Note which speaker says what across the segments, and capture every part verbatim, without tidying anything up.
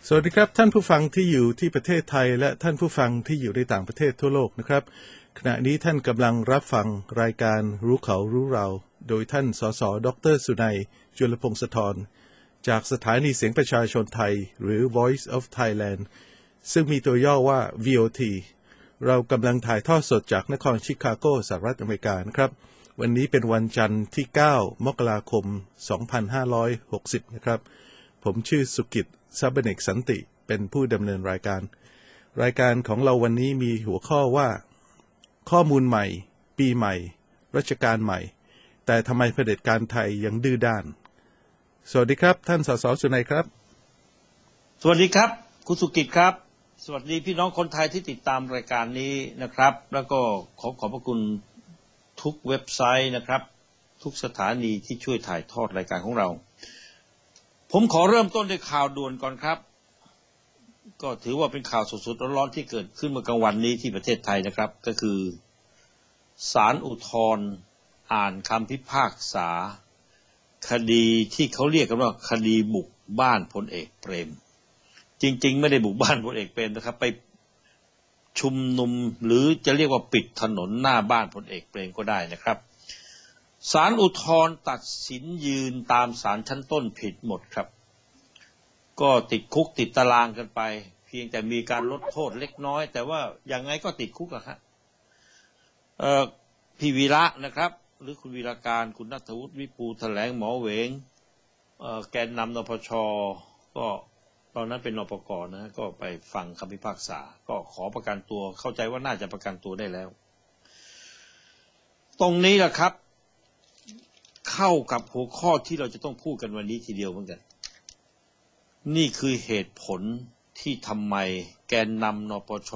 Speaker 1: สวัสดีครับท่านผู้ฟังที่อยู่ที่ประเทศไทยและท่านผู้ฟังที่อยู่ในต่างประเทศทั่วโลกนะครับขณะนี้ท่านกำลังรับฟังรายการรู้เขารู้เราโดยท่านสสดรสุนัยจุลพงศธรจากสถานีเสียงประชาชนไทยหรือ Voice of Thailand ซึ่งมีตัวย่อว่า วี โอ ที เรากำลังถ่ายทอดสดจากนครชิคาโกสหรัฐอเมริกานะครับวันนี้เป็นวันจันทร์ที่เก้ามกราคมสองพันห้าร้อยหกสิบนะครับผมชื่อสุกิตซับเนกสันติเป็นผู้ดำเนินรายการรายการของเราวันนี้มีหัวข้อว่าข้อมูลใหม่ปีใหม่รัชกาลใหม่แต่ทำไมเผด็จการไทยยังดื้อด้านสวัสดีครับท่านสสสุนัยครับ
Speaker 2: สวัสดีครับคุณสุกิตครับสวัสดีพี่น้องคนไทยที่ติดตามรายการนี้นะครับแล้วก็ขอขอบพระคุณทุกเว็บไซต์นะครับทุกสถานีที่ช่วยถ่ายทอดรายการของเราผมขอเริ่มต้นด้วยข่าวด่วนก่อนครับก็ถือว่าเป็นข่าวสดๆร้อนๆที่เกิดขึ้นเมื่อกลางวันนี้ที่ประเทศไทยนะครับก็คือศาลอุทธรณ์อ่านคำพิพากษาคดีที่เขาเรียกกันว่าคดีบุกบ้านพลเอกเปรมจริงๆไม่ได้บุกบ้านพลเอกเปรมนะครับไปชุมนุมหรือจะเรียกว่าปิดถนนหน้าบ้านพลเอกเปรมก็ได้นะครับศาลอุทธรณ์ตัดสินยืนตามศาลชั้นต้นผิดหมดครับก็ติดคุกติดตารางกันไปเพียงแต่มีการลดโทษเล็กน้อยแต่ว่าอย่างไงก็ติดคุกอะครับเอ่อพี่วีระนะครับหรือคุณวีระการคุณณัฐวุฒิวิปูแถลงหมอเหวงเอ่อแกนนำนปชก็ตอนนั้นเป็นนปก.นะก็ไปฟังคำพิพากษาก็ขอประกันตัวเข้าใจว่าน่าจะประกันตัวได้แล้วตรงนี้แหละครับเข้ากับหัวข้อที่เราจะต้องพูดกันวันนี้ทีเดียวเหมือนกันนี่คือเหตุผลที่ทำไมแกนนำนปช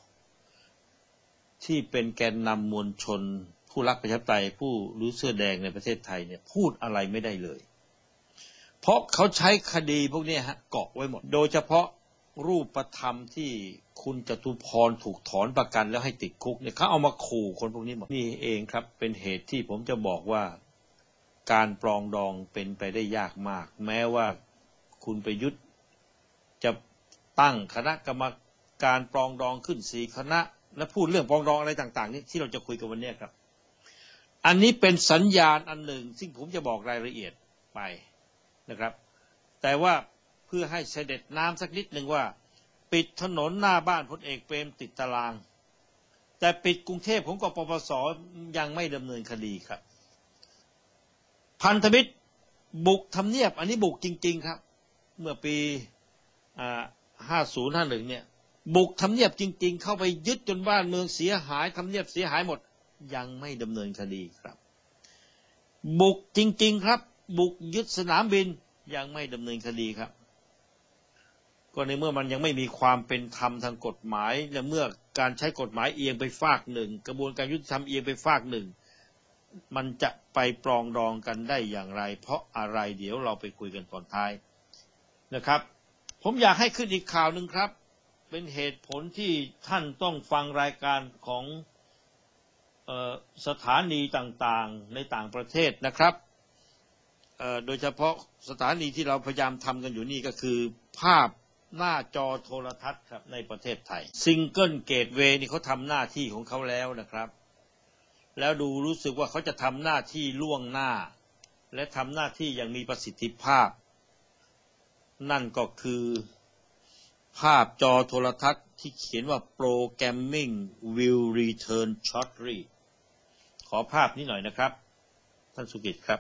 Speaker 2: ที่เป็นแกนนำมวลชนผู้รักประชาธิปไตยผู้หรือเสื้อแดงในประเทศไทยเนี่ยพูดอะไรไม่ได้เลยเพราะเขาใช้คดีพวกนี้ฮะเกาะไว้หมดโดยเฉพาะรูปธรรมที่คุณจตุพรถูกถอนประกันแล้วให้ติดคุกเนี่ยเขาเอามาขู่คนพวกนี้หมดนี่เองครับเป็นเหตุที่ผมจะบอกว่าการปรองดองเป็นไปได้ยากมากแม้ว่าคุณประยุทธ์จะตั้งคณะกรรมการปรองดองขึ้นสี่คณะและพูดเรื่องปรองดองอะไรต่างๆนี่ที่เราจะคุยกันวันนี้ครับอันนี้เป็นสัญญาณอันหนึ่งซึ่งผมจะบอกรายละเอียดไปนะครับแต่ว่าเพื่อให้เสด็จน้ำสักนิดหนึ่งว่าปิดถนนหน้าบ้านพลเอกเปรมติดตารางแต่ปิดกรุงเทพของกปปสยังไม่ดำเนินคดีครับพันธมิตรบุกทำเนียบอันนี้บุกจริงๆครับเมื่อปีห้าศูนย์ห้าหนึ่งเนี่ยบุกทำเนียบจริงๆเข้าไปยึดจนบ้านเมืองเสียหายทำเนียบเสียหายหมดยังไม่ดำเนินคดีครับบุกจริงๆครับบุกยึดสนามบินยังไม่ดำเนินคดีครับก็ในเมื่อมันยังไม่มีความเป็นธรรมทางกฎหมายและเมื่อการใช้กฎหมายเอียงไปฝากหนึ่งกระบวนการยุติธรรมเอียงไปฝากหนึ่งมันจะไปปรองดองกันได้อย่างไรเพราะอะไรเดี๋ยวเราไปคุยกันตอนท้ายนะครับผมอยากให้ขึ้นอีกข่าวหนึ่งครับเป็นเหตุผลที่ท่านต้องฟังรายการของเอ่อสถานีต่างๆในต่างประเทศนะครับเอ่อโดยเฉพาะสถานีที่เราพยายามทำกันอยู่นี่ก็คือภาพหน้าจอโทรทัศน์ครับในประเทศไทยซิงเกิลเกตเวย์นี่เขาทำหน้าที่ของเขาแล้วนะครับแล้วดูรู้สึกว่าเขาจะทำหน้าที่ล่วงหน้าและทำหน้าที่อย่างมีประสิทธิภาพนั่นก็คือภาพจอโทรทัศน์ที่เขียนว่า Programming will return shortly ขอภาพนี้หน่อยนะครับท่านสุกิตครับ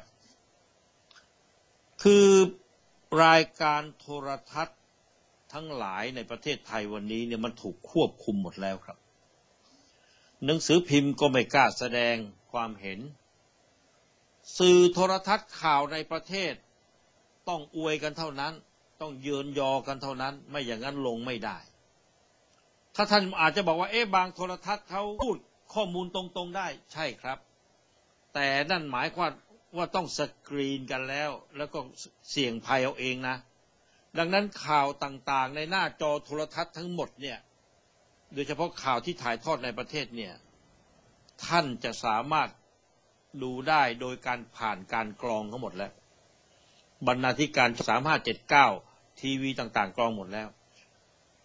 Speaker 2: คือรายการโทรทัศน์ทั้งหลายในประเทศไทยวันนี้เนี่ยมันถูกควบคุมหมดแล้วครับหนังสือพิมพ์ก็ไม่กล้าแสดงความเห็นสื่อโทรทัศน์ข่าวในประเทศต้องอวยกันเท่านั้นต้องเยินยอกันเท่านั้นไม่อย่างนั้นลงไม่ได้ถ้าท่านอาจจะบอกว่าเอ๊ะบางโทรทัศน์เขาพูดข้อมูลตรงๆได้ใช่ครับแต่นั่นหมายความว่าต้องสกรีนกันแล้วแล้วก็เสี่ยงภัยเอาเองนะดังนั้นข่าวต่างๆในหน้าจอโทรทัศน์ทั้งหมดเนี่ยโดยเฉพาะข่าวที่ถ่ายทอดในประเทศเนี่ยท่านจะสามารถดูได้โดยการผ่านการกรองทั้งหมดแล้วบรรณาธิการสามห้าเจ็ดเก้าทีวีต่างๆกรองหมดแล้ว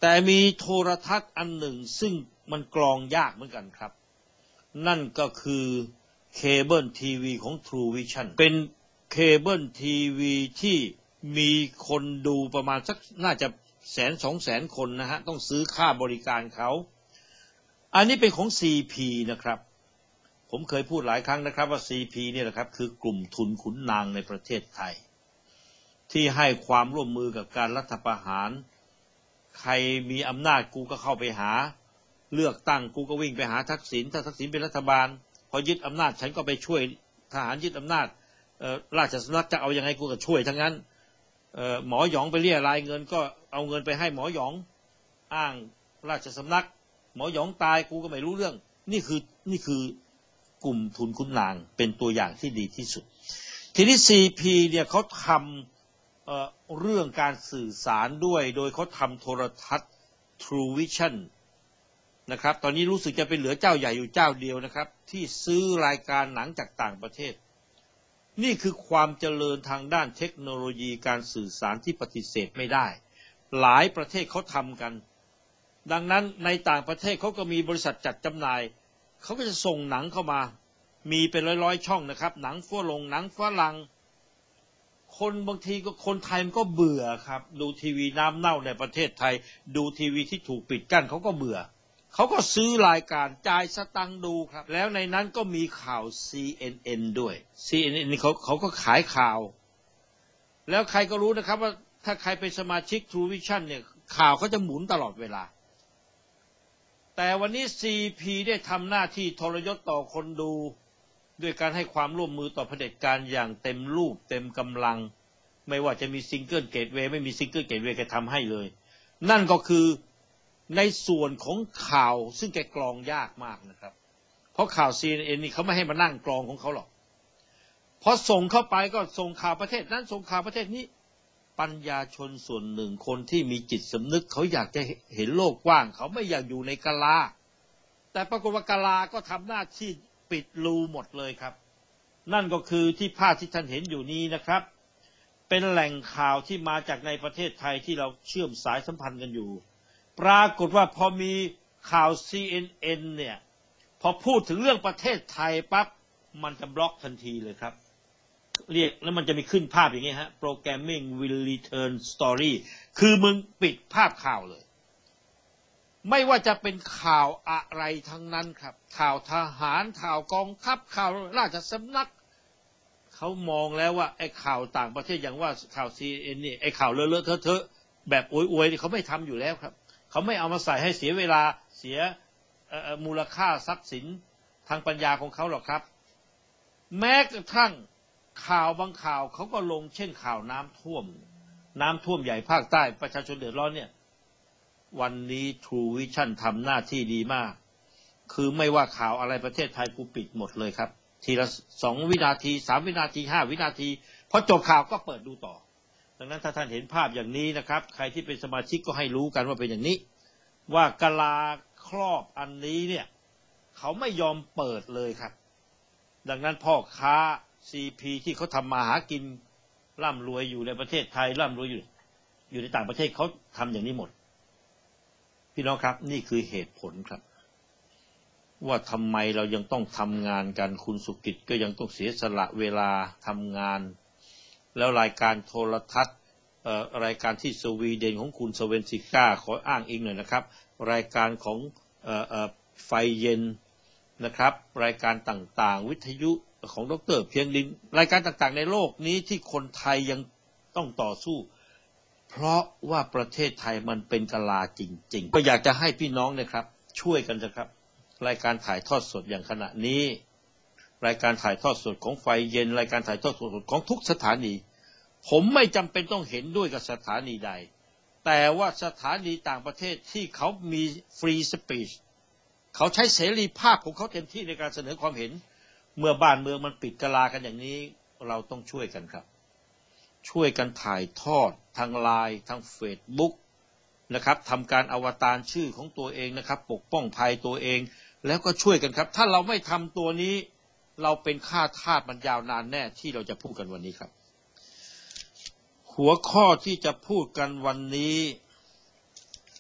Speaker 2: แต่มีโทรทัศน์อันหนึ่งซึ่งมันกรองยากเหมือนกันครับนั่นก็คือเคเบิลทีวีของ True Vision เป็นเคเบิลทีวีที่มีคนดูประมาณสักน่าจะแสนสองแสนคนนะฮะต้องซื้อค่าบริการเขาอันนี้เป็นของ ซี พี นะครับผมเคยพูดหลายครั้งนะครับว่า ซี พี เนี่ยแหละครับคือกลุ่มทุนขุนนางในประเทศไทยที่ให้ความร่วมมือกับการรัฐประหารใครมีอำนาจกูก็เข้าไปหาเลือกตั้งกูก็วิ่งไปหาทักษิณถ้าทักษิณเป็นรัฐบาลพอยึดอำนาจฉันก็ไปช่วยทหารยึดอำนาจราชสำนักจะเอายังไงกูก็ช่วยทั้งนั้นหมอหยองไปเรียรายเงินก็เอาเงินไปให้หมอหยองอ้างราชสำนักหมอหยองตายกูก็ไม่รู้เรื่องนี่คือนี่คือกลุ่มทุนขุนนางเป็นตัวอย่างที่ดีที่สุดทีนี้ ซี พี เนี่ยเขาทำ เอ่อ เรื่องการสื่อสารด้วยโดยเขาทำโทรทัศน์ True Vision นะครับตอนนี้รู้สึกจะเป็นเหลือเจ้าใหญ่อยู่เจ้าเดียวนะครับที่ซื้อรายการหนังจากต่างประเทศนี่คือความเจริญทางด้านเทคโนโลยีการสื่อสารที่ปฏิเสธไม่ได้หลายประเทศเขาทำกันดังนั้นในต่างประเทศเขาก็มีบริษัทจัดจำหน่ายเขาก็จะส่งหนังเข้ามามีเป็นร้อยๆช่องนะครับหนังฝรั่งหนังฝรั่งคนบางทีก็คนไทยมันก็เบื่อครับดูทีวีน้ำเน่าในประเทศไทยดูทีวีที่ถูกปิดกั้นเขาก็เบื่อเขาก็ซื้อรายการจ่ายสตังค์ดูครับแล้วในนั้นก็มีข่าว ซี เอ็น เอ็น ด้วย ซี เอ็น เอ็น นี่เขาเขาก็ขายข่าวแล้วใครก็รู้นะครับว่าถ้าใครเป็นสมาชิก True Vision เนี่ยข่าวเขาจะหมุนตลอดเวลาแต่วันนี้ ซี พี ได้ทำหน้าที่ทรยศต่อคนดูด้วยการให้ความร่วมมือต่อเผด็จการอย่างเต็มรูปเต็มกำลังไม่ว่าจะมีซิงเกิลเกตเวย์ไม่มีซิงเกิลเกตเวย์แกทำให้เลยนั่นก็คือในส่วนของข่าวซึ่งแกกรองยากมากนะครับเพราะข่าว ซี เอ็น เอ็น นี่เขาไม่ให้มานั่งกรองของเขาหรอกพอส่งเข้าไปก็ส่งข่าวประเทศนั้นส่งข่าวประเทศนี้ปัญญาชนส่วนหนึ่งคนที่มีจิตสำนึกเขาอยากจะเห็นโลกกว้างเขาไม่อยากอยู่ในกะลาแต่ปรากฏว่ากะลาก็ทำหน้าที่ปิดรูหมดเลยครับนั่นก็คือที่ภาพที่ท่านเห็นอยู่นี้นะครับเป็นแหล่งข่าวที่มาจากในประเทศไทยที่เราเชื่อมสายสัมพันธ์กันอยู่ปรากฏว่าพอมีข่าว ซี เอ็น เอ็น เนี่ยพอพูดถึงเรื่องประเทศไทยปั๊บมันจะบล็อกทันทีเลยครับเรียกแล้วมันจะมีขึ้นภาพอย่างนี้ฮะ Programming will return story คือมึงปิดภาพข่าวเลยไม่ว่าจะเป็นข่าวอะไรทั้งนั้นครับข่าวทหารข่าวกองทัพข่าวราชสำนักเขามองแล้วว่าไอ้ข่าวต่างประเทศอย่างว่าข่าว ซี เอ็น นี่ไอ้ข่าวเลอะๆเทอะๆแบบอวยๆนี่เขาไม่ทำอยู่แล้วครับเขาไม่เอามาใส่ให้เสียเวลาเสียมูลค่าทรัพย์สินทางปัญญาของเขาหรอกครับแม้กระทั่งข่าวบางข่าวเขาก็ลงเช่นข่าวน้ำท่วมน้ำท่วมใหญ่ภาคใต้ประชาชนเดือดร้อนเนี่ยวันนี้ True Vision ทำหน้าที่ดีมากคือไม่ว่าข่าวอะไรประเทศไทยกูปิดหมดเลยครับทีละสองวินาทีสามวินาทีห้าวินาทีพอจบข่าวก็เปิดดูต่อดังนั้นถ้าท่านเห็นภาพอย่างนี้นะครับใครที่เป็นสมาชิกก็ให้รู้กันว่าเป็นอย่างนี้ว่ากะลาครอบอันนี้เนี่ยเขาไม่ยอมเปิดเลยครับดังนั้นพ่อค้า ซี พี ที่เขาทำมาหากินร่ำรวยอยู่ในประเทศไทยร่ำรวยอยู่อยู่ในต่างประเทศเขาทำอย่างนี้หมดพี่น้องครับนี่คือเหตุผลครับว่าทำไมเรายังต้องทำงานกันคุณสุกิจก็ยังต้องเสียสละเวลาทำงานแล้วรายการโทรทัศน์รายการที่สวีเดนของคุณสเวนซิก้าขออ้างอิงหน่อยนะครับรายการของไฟเย็นนะครับรายการต่างๆวิทยุของดร.เพียงดินรายการต่างๆในโลกนี้ที่คนไทยยังต้องต่อสู้เพราะว่าประเทศไทยมันเป็นกะลาจริงๆก็อยากจะให้พี่น้องนะครับช่วยกันนะครับรายการถ่ายทอดสดอย่างขณะนี้รายการถ่ายทอดสดของไฟเย็นรายการถ่ายทอดสดของทุกสถานีผมไม่จำเป็นต้องเห็นด้วยกับสถานีใดแต่ว่าสถานีต่างประเทศที่เขามีฟรีสปีชเขาใช้เสรีภาพของเขาเต็มที่ในการเสนอความเห็นเมื่อบ้านเมืองมันปิดกะลากันอย่างนี้เราต้องช่วยกันครับช่วยกันถ่ายทอดทางไลน์ทางเฟซบุ๊กนะครับทำการอวตารชื่อของตัวเองนะครับปกป้องภัยตัวเองแล้วก็ช่วยกันครับถ้าเราไม่ทำตัวนี้เราเป็นข้าทาสมันยาวนานแน่ที่เราจะพูดกันวันนี้ครับหัวข้อที่จะพูดกันวันนี้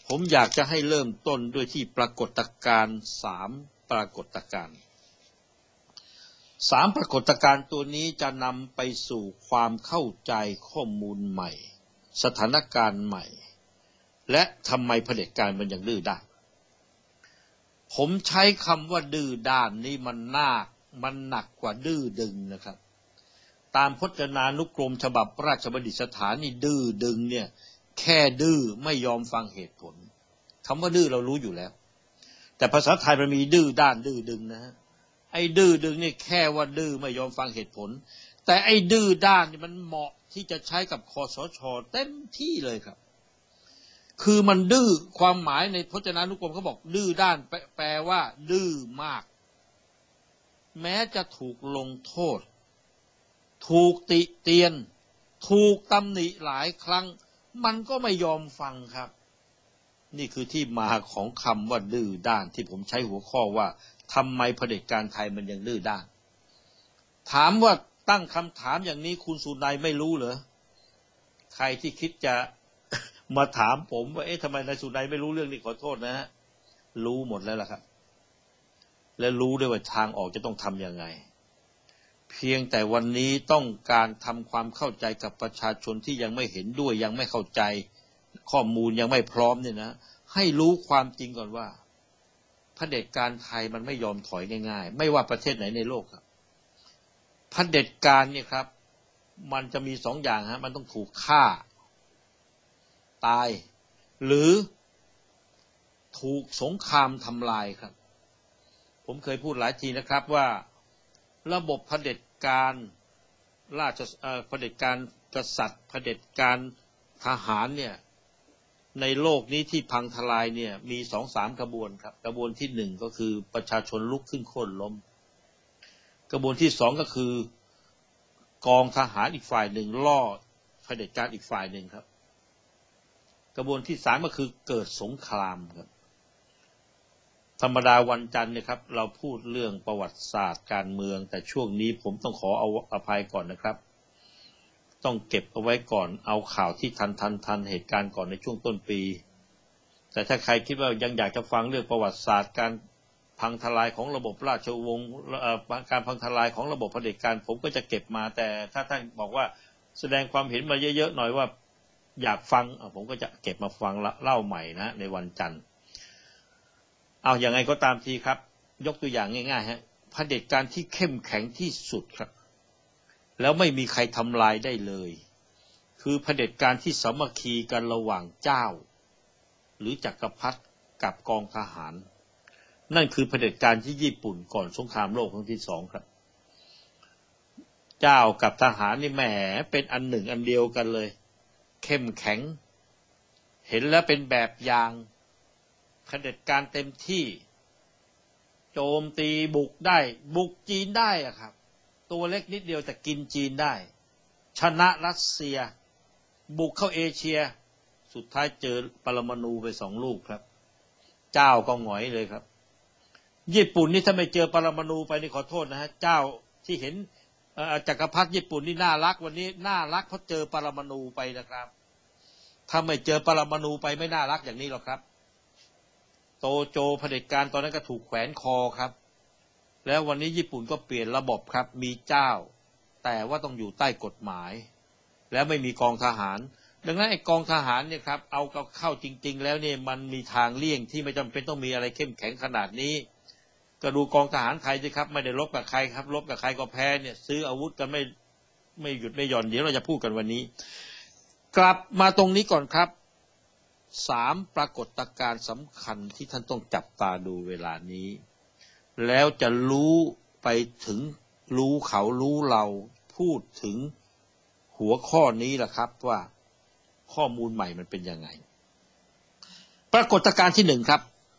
Speaker 2: ผมอยากจะให้เริ่มต้นด้วยที่ปรากฏการณ์สามปรากฏการณ์สามปรากฏการณ์ตัวนี้จะนำไปสู่ความเข้าใจข้อมูลใหม่สถานการณ์ใหม่และทำไมเผด็จการมันยังดื้อด้านผมใช้คำว่าดื้อด้านนี่มันน่ามันหนักกว่าดื้อดึงนะครับตามพจนานุกรมฉบับราชบัณฑิตสถานนี่ดื้อดึงเนี่ยแค่ดื้อไม่ยอมฟังเหตุผลคำว่าดื้อเรารู้อยู่แล้วแต่ภาษาไทยมันมีดื้อด้านดื้อดึงนะฮะไอ้ดื้อดึงนี่แค่ว่าดื้อไม่ยอมฟังเหตุผลแต่ไอ้ดื้อด้านนี่มันเหมาะที่จะใช้กับคสช.เต็มที่เลยครับคือมันดื้อความหมายในพจนานุกรมเขาบอกดื้อด้านแปลว่าดื้อมากแม้จะถูกลงโทษถูกติเตียนถูกตำหนิหลายครั้งมันก็ไม่ยอมฟังครับนี่คือที่มาของคำว่าดื้อด้านที่ผมใช้หัวข้อว่าทำไมเผด็จการไทยมันยังดื้อด้านถามว่าตั้งคำถามอย่างนี้คุณสุนัยไม่รู้เหรอใครที่คิดจะ มาถามผมว่าเอ๊ะทำไมนายสุนัยไม่รู้เรื่องนี้ขอโทษนะฮะรู้หมดแล้วล่ะครับและรู้ด้วยว่าทางออกจะต้องทำยังไงเพียงแต่วันนี้ต้องการทำความเข้าใจกับประชาชนที่ยังไม่เห็นด้วยยังไม่เข้าใจข้อมูลยังไม่พร้อมเนี่ยนะให้รู้ความจริงก่อนว่าเผด็จการไทยมันไม่ยอมถอยง่ายๆไม่ว่าประเทศไหนในโลกครับเผด็จการเนี่ยครับมันจะมีสองอย่างฮะมันต้องถูกฆ่าตายหรือถูกสงครามทำลายครับผมเคยพูดหลายทีนะครับว่าระบบเผด็จการราชเอ่อเผด็จการกษัตริย์เผด็จการทหารเนี่ยในโลกนี้ที่พังทลายเนี่ยมีสองสามกระบวนครับกระบวนที่หนึ่งก็คือประชาชนลุกขึ้นโค่นล้มกระบวนที่สองก็คือกองทหารอีกฝ่ายหนึ่งล่อเผด็จการอีกฝ่ายหนึ่งครับกระบวนที่สามก็คือเกิดสงครามครับธรรมดาวันจันทร์เนี่ยครับเราพูดเรื่องประวัติศาสตร์การเมืองแต่ช่วงนี้ผมต้องขอเอาอภัยก่อนนะครับต้องเก็บเอาไว้ก่อนเอาข่าวที่ทันทันทันเหตุการณ์ก่อนในช่วงต้นปีแต่ถ้าใครคิดว่ายังอยากจะฟังเรื่องประวัติศาสตร์การพังทลายของระบบราชวงศ์การพังทลายของระบบเผด็จการผมก็จะเก็บมาแต่ถ้าท่านบอกว่าแสดงความเห็นมาเยอะๆหน่อยว่าอยากฟังผมก็จะเก็บมาฟังเล่าใหม่นะในวันจันทร์เอาอย่างไงก็ตามทีครับยกตัวอย่างง่ายๆฮะเผด็จการที่เข้มแข็งที่สุดครับแล้วไม่มีใครทำลายได้เลยคือเผด็จการที่สามัคคีกันระหว่างเจ้าหรือจักรพรรดิกับกองทหารนั่นคือเผด็จการที่ญี่ปุ่นก่อนสงครามโลกครั้งที่สองครับเจ้ากับทหารนี่แหมเป็นอันหนึ่งอันเดียวกันเลยเข้มแข็งเห็นแล้วเป็นแบบอย่างเผด็จการเต็มที่โจมตีบุกได้บุกจีนได้อะครับตัวเล็กนิดเดียวแต่กินจีนได้ชนะรัสเซียบุกเข้าเอเชียสุดท้ายเจอปรมาณูไปสองลูกครับเจ้าก็หงอยเลยครับญี่ปุ่นนี่ถ้าไม่เจอปรมาณูไปนี่ขอโทษนะฮะเจ้าที่เห็นจักรพรรดิญี่ปุ่นนี่น่ารักวันนี้น่ารักเพราะเจอปรมาณูไปนะครับถ้าไม่เจอปรมาณูไปไม่น่ารักอย่างนี้หรอกครับโตโจเผด็จการตอนนั้นก็ถูกแขวนคอครับแล้ววันนี้ญี่ปุ่นก็เปลี่ยนระบบครับมีเจ้าแต่ว่าต้องอยู่ใต้กฎหมายแล้วไม่มีกองทหารดังนั้นไอ้กองทหารเนี่ยครับเอาเข้าจริงๆแล้วเนี่ยมันมีทางเลี่ยงที่ไม่จำเป็นต้องมีอะไรเข้มแข็งขนาดนี้ก็ดูกองทหารไทยสิครับไม่ได้รบกับใครครับรบกับใครก็แพ้เนี่ยซื้ออาวุธกันไม่ไม่หยุดไม่หย่อนเดี๋ยวเราจะพูดกันวันนี้กลับมาตรงนี้ก่อนครับสามปรากฏการณ์สำคัญที่ท่านต้องจับตาดูเวลานี้แล้วจะรู้ไปถึงรู้เขารู้เราพูดถึงหัวข้อนี้แหละครับว่าข้อมูลใหม่มันเป็นยังไงปรากฏการณ์ที่หนึ่งครับ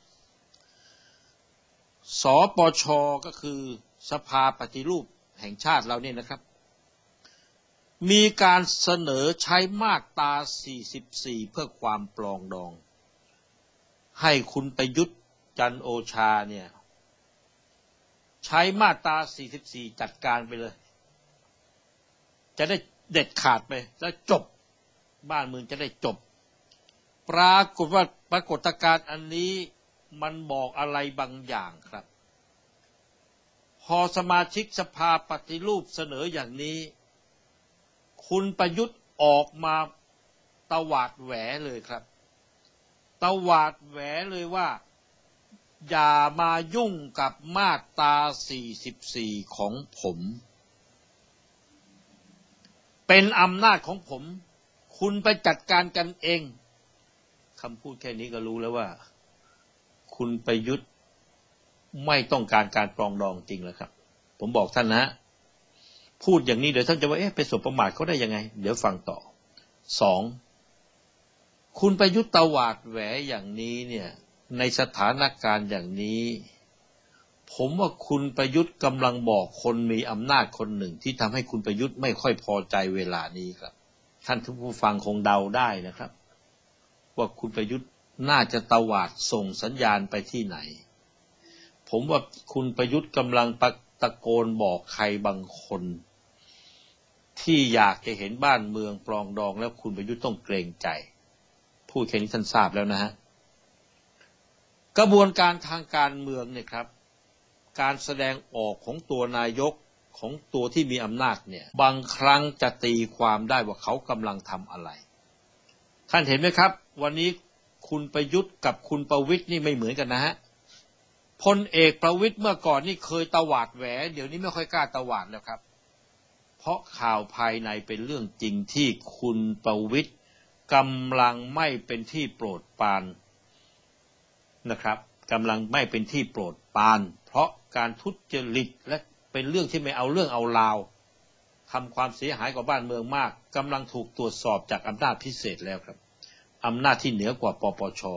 Speaker 2: สปช.ก็คือสภาปฏิรูปแห่งชาติเราเนี่ยนะครับมีการเสนอใช้มาตราสี่สิบสี่เพื่อความปรองดองให้คุณประยุทธ์จันทร์โอชาเนี่ยใช้มาตราสี่สิบสี่จัดการไปเลยจะได้เด็ดขาดไปแล้วจบบ้านเมืองจะได้จบปรากฏว่าปรากฏการณ์อันนี้มันบอกอะไรบางอย่างครับพอสมาชิกสภาปฏิรูปเสนออย่างนี้คุณประยุทธ์ออกมาตวาดแหวเลยครับตวาดแหวเลยว่าอย่ามายุ่งกับมาตราสี่สิบสี่ของผมเป็นอำนาจของผมคุณไปจัดการกันเองคำพูดแค่นี้ก็รู้แล้วว่าคุณประยุทธ์ไม่ต้องการการปรองดองจริงแล้วครับผมบอกท่านนะพูดอย่างนี้เดี๋ยวท่านจะว่าเอ๊ะไปสบประมาทเขาได้ยังไงเดี๋ยวฟังต่อสองคุณประยุทธ์ตวาดแหวอย่างนี้เนี่ยในสถานการณ์อย่างนี้ผมว่าคุณประยุทธ์กำลังบอกคนมีอำนาจคนหนึ่งที่ทำให้คุณประยุทธ์ไม่ค่อยพอใจเวลานี้ครับท่านผู้ฟังคงเดาได้นะครับว่าคุณประยุทธ์น่าจะตวาดส่งสัญญาณไปที่ไหนผมว่าคุณประยุทธ์กำลังตะโกนบอกใครบางคนที่อยากจะเห็นบ้านเมืองปรองดองแล้วคุณประยุทธ์ต้องเกรงใจพูดแค่นี้ท่านทราบแล้วนะฮะกระบวนการทางการเมืองเนี่ยครับการแสดงออกของตัวนายกของตัวที่มีอำนาจเนี่ยบางครั้งจะตีความได้ว่าเขากำลังทำอะไรท่านเห็นไหมครับวันนี้คุณประยุทธ์กับคุณประวิตรนี่ไม่เหมือนกันนะฮะพลเอกประวิตรเมื่อก่อนนี่เคยตวาดแหวเดี๋ยวนี้ไม่ค่อยกล้าตวาดแล้วครับเพราะข่าวภายในเป็นเรื่องจริงที่คุณประวิตรกำลังไม่เป็นที่โปรดปรานนะครับกำลังไม่เป็นที่โปรดปรานเพราะการทุจริตและเป็นเรื่องที่ไม่เอาเรื่องเอาราวทำความเสียหายกับบ้านเมืองมากกำลังถูกตรวจสอบจากอำนาจพิเศษแล้วครับอำนาจที่เหนือกว่าปปช.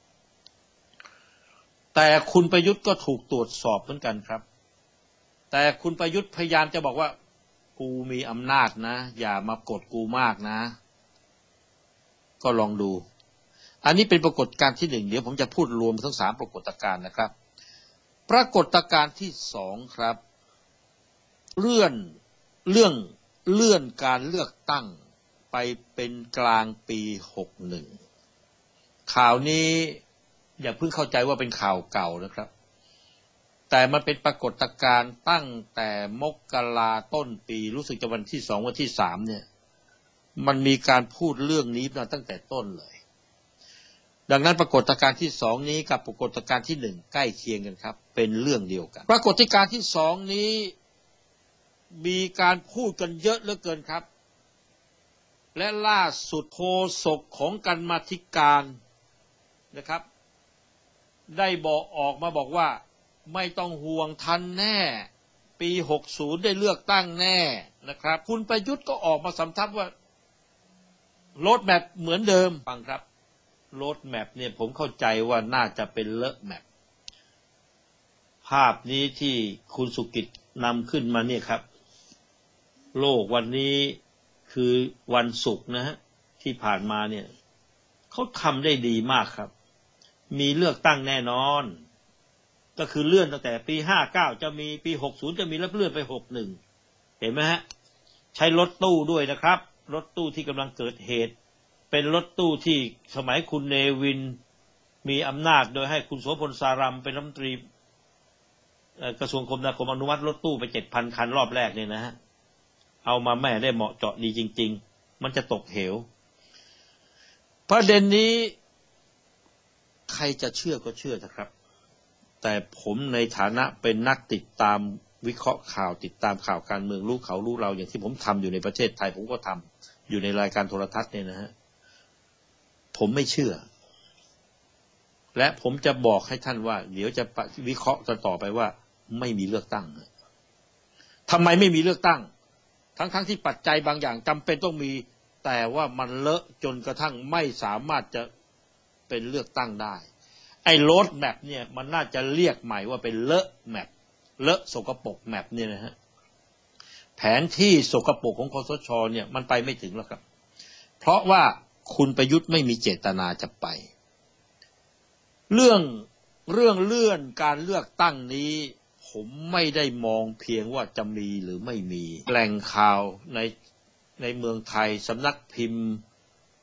Speaker 2: แต่คุณประยุทธ์ก็ถูกตรวจสอบเหมือนกันครับแต่คุณประยุทธ์พยายามจะบอกว่ากูมีอำนาจนะอย่ามากดกูมากนะก็ลองดูอันนี้เป็นปรากฏการณ์ที่หนึ่งเดี๋ยวผมจะพูดรวมทั้งสามปรากฏการณ์นะครับปรากฏการณ์ที่สองครับเลื่อนเรื่องเลื่อนการเลือกตั้งไปเป็นกลางปีหกสิบเอ็ดข่าวนี้อย่าเพิ่งเข้าใจว่าเป็นข่าวเก่านะครับแต่มันเป็นปรากฏการณ์ตั้งแต่มกราต้นปีรู้สึกจะวันที่สองวันที่สามเนี่ยมันมีการพูดเรื่องนี้มาตั้งแต่ต้นเลยดังนั้นปรากฏการณ์ที่สองนี้กับปรากฏการณ์ที่หนึ่งใกล้เคียงกันครับเป็นเรื่องเดียวกันปรากฏการณ์ที่สองนี้มีการพูดกันเยอะเหลือเกินครับและล่าสุดโฆษกของกรรมาธิการนะครับได้บอกออกมาบอกว่าไม่ต้องห่วงทันแน่ปีหกสิบได้เลือกตั้งแน่นะครับคุณประยุทธ์ก็ออกมาสำทับว่าโรดแมพเหมือนเดิมฟังครับโรดแมพเนี่ยผมเข้าใจว่าน่าจะเป็นเลอะแมพภาพนี้ที่คุณสุกิจนำขึ้นมาเนี่ยครับโลกวันนี้คือวันศุกร์นะฮะที่ผ่านมาเนี่ยเขาทำได้ดีมากครับมีเลือกตั้งแน่นอนก็คือเลื่อนตั้งแต่ปีห้าเก้าจะมีปีหกสิบจะมีแล้วเลื่อนไปหกสิบเอ็ดเห็นไหมฮะใช้รถตู้ด้วยนะครับรถตู้ที่กำลังเกิดเหตุเป็นรถตู้ที่สมัยคุณเนวินมีอำนาจโดยให้คุณโสพลสารัมเป็นรัฐมนตรีกระทรวงคมนาคมอนุมัติรถตู้ไป เจ็ดพัน คันรอบแรกเนี่ยนะฮะเอามาแม่ได้เหมาะเจาะดีจริงๆมันจะตกเหวประเด็นนี้ใครจะเชื่อก็เชื่อนะครับแต่ผมในฐานะเป็นนักติดตามวิเคราะห์ข่าวติดตามข่าวการเมืองรู้เขารู้เราอย่างที่ผมทำอยู่ในประเทศไทยผมก็ทำอยู่ในรายการโทรทัศน์เนี่ยนะฮะผมไม่เชื่อและผมจะบอกให้ท่านว่าเดี๋ยวจะวิเคราะห์กันต่อไปว่าไม่มีเลือกตั้งทำไมไม่มีเลือกตั้งทั้งๆ ท, ที่ปัจจัยบางอย่างจำเป็นต้องมีแต่ว่ามันเลอะจนกระทั่งไม่สามารถจะเป็นเลือกตั้งได้ไอ้โรดแมพเนี่ยมันน่าจะเรียกใหม่ว่าเป็นเลอะแมพเลอะสกปรกแมพเนี่ยนะฮะแผนที่สกปรกของคสช.เนี่ยมันไปไม่ถึงแล้วครับเพราะว่าคุณประยุทธ์ไม่มีเจตนาจะไปเรื่องเรื่องเลื่อนการเลือกตั้งนี้ผมไม่ได้มองเพียงว่าจะมีหรือไม่มีแหล่งข่าวในในเมืองไทยสำนักพิมพ์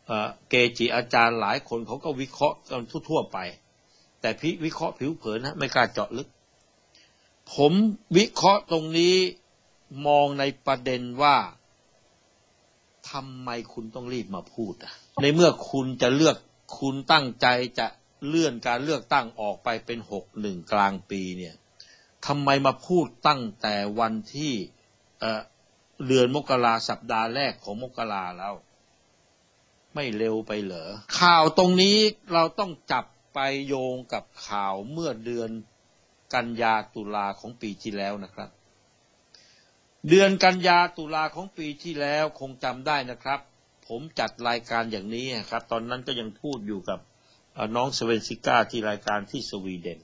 Speaker 2: เกจิอาจารย์หลายคนเขาก็วิเคราะห์กันทั่วๆไปแต่พิวิเคราะห์ผิวเผินนะไม่กล้าเจาะลึกผมวิเคราะห์ตรงนี้มองในประเด็นว่าทำไมคุณต้องรีบมาพูดอ่ะในเมื่อคุณจะเลือกคุณตั้งใจจะเลื่อนการเลือกตั้งออกไปเป็นหกหนึ่งกลางปีเนี่ยทำไมมาพูดตั้งแต่วันที่เอ่อเดือนมกราสัปดาห์แรกของมกราแล้วไม่เร็วไปเหรอข่าวตรงนี้เราต้องจับไปโยงกับข่าวเมื่อเดือนกันยาตุลาของปีที่แล้วนะครับเดือนกันยาตุลาของปีที่แล้วคงจำได้นะครับผมจัดรายการอย่างนี้ครับตอนนั้นก็ยังพูดอยู่กับน้องเซเวนซิก้าที่รายการที่สวีเดน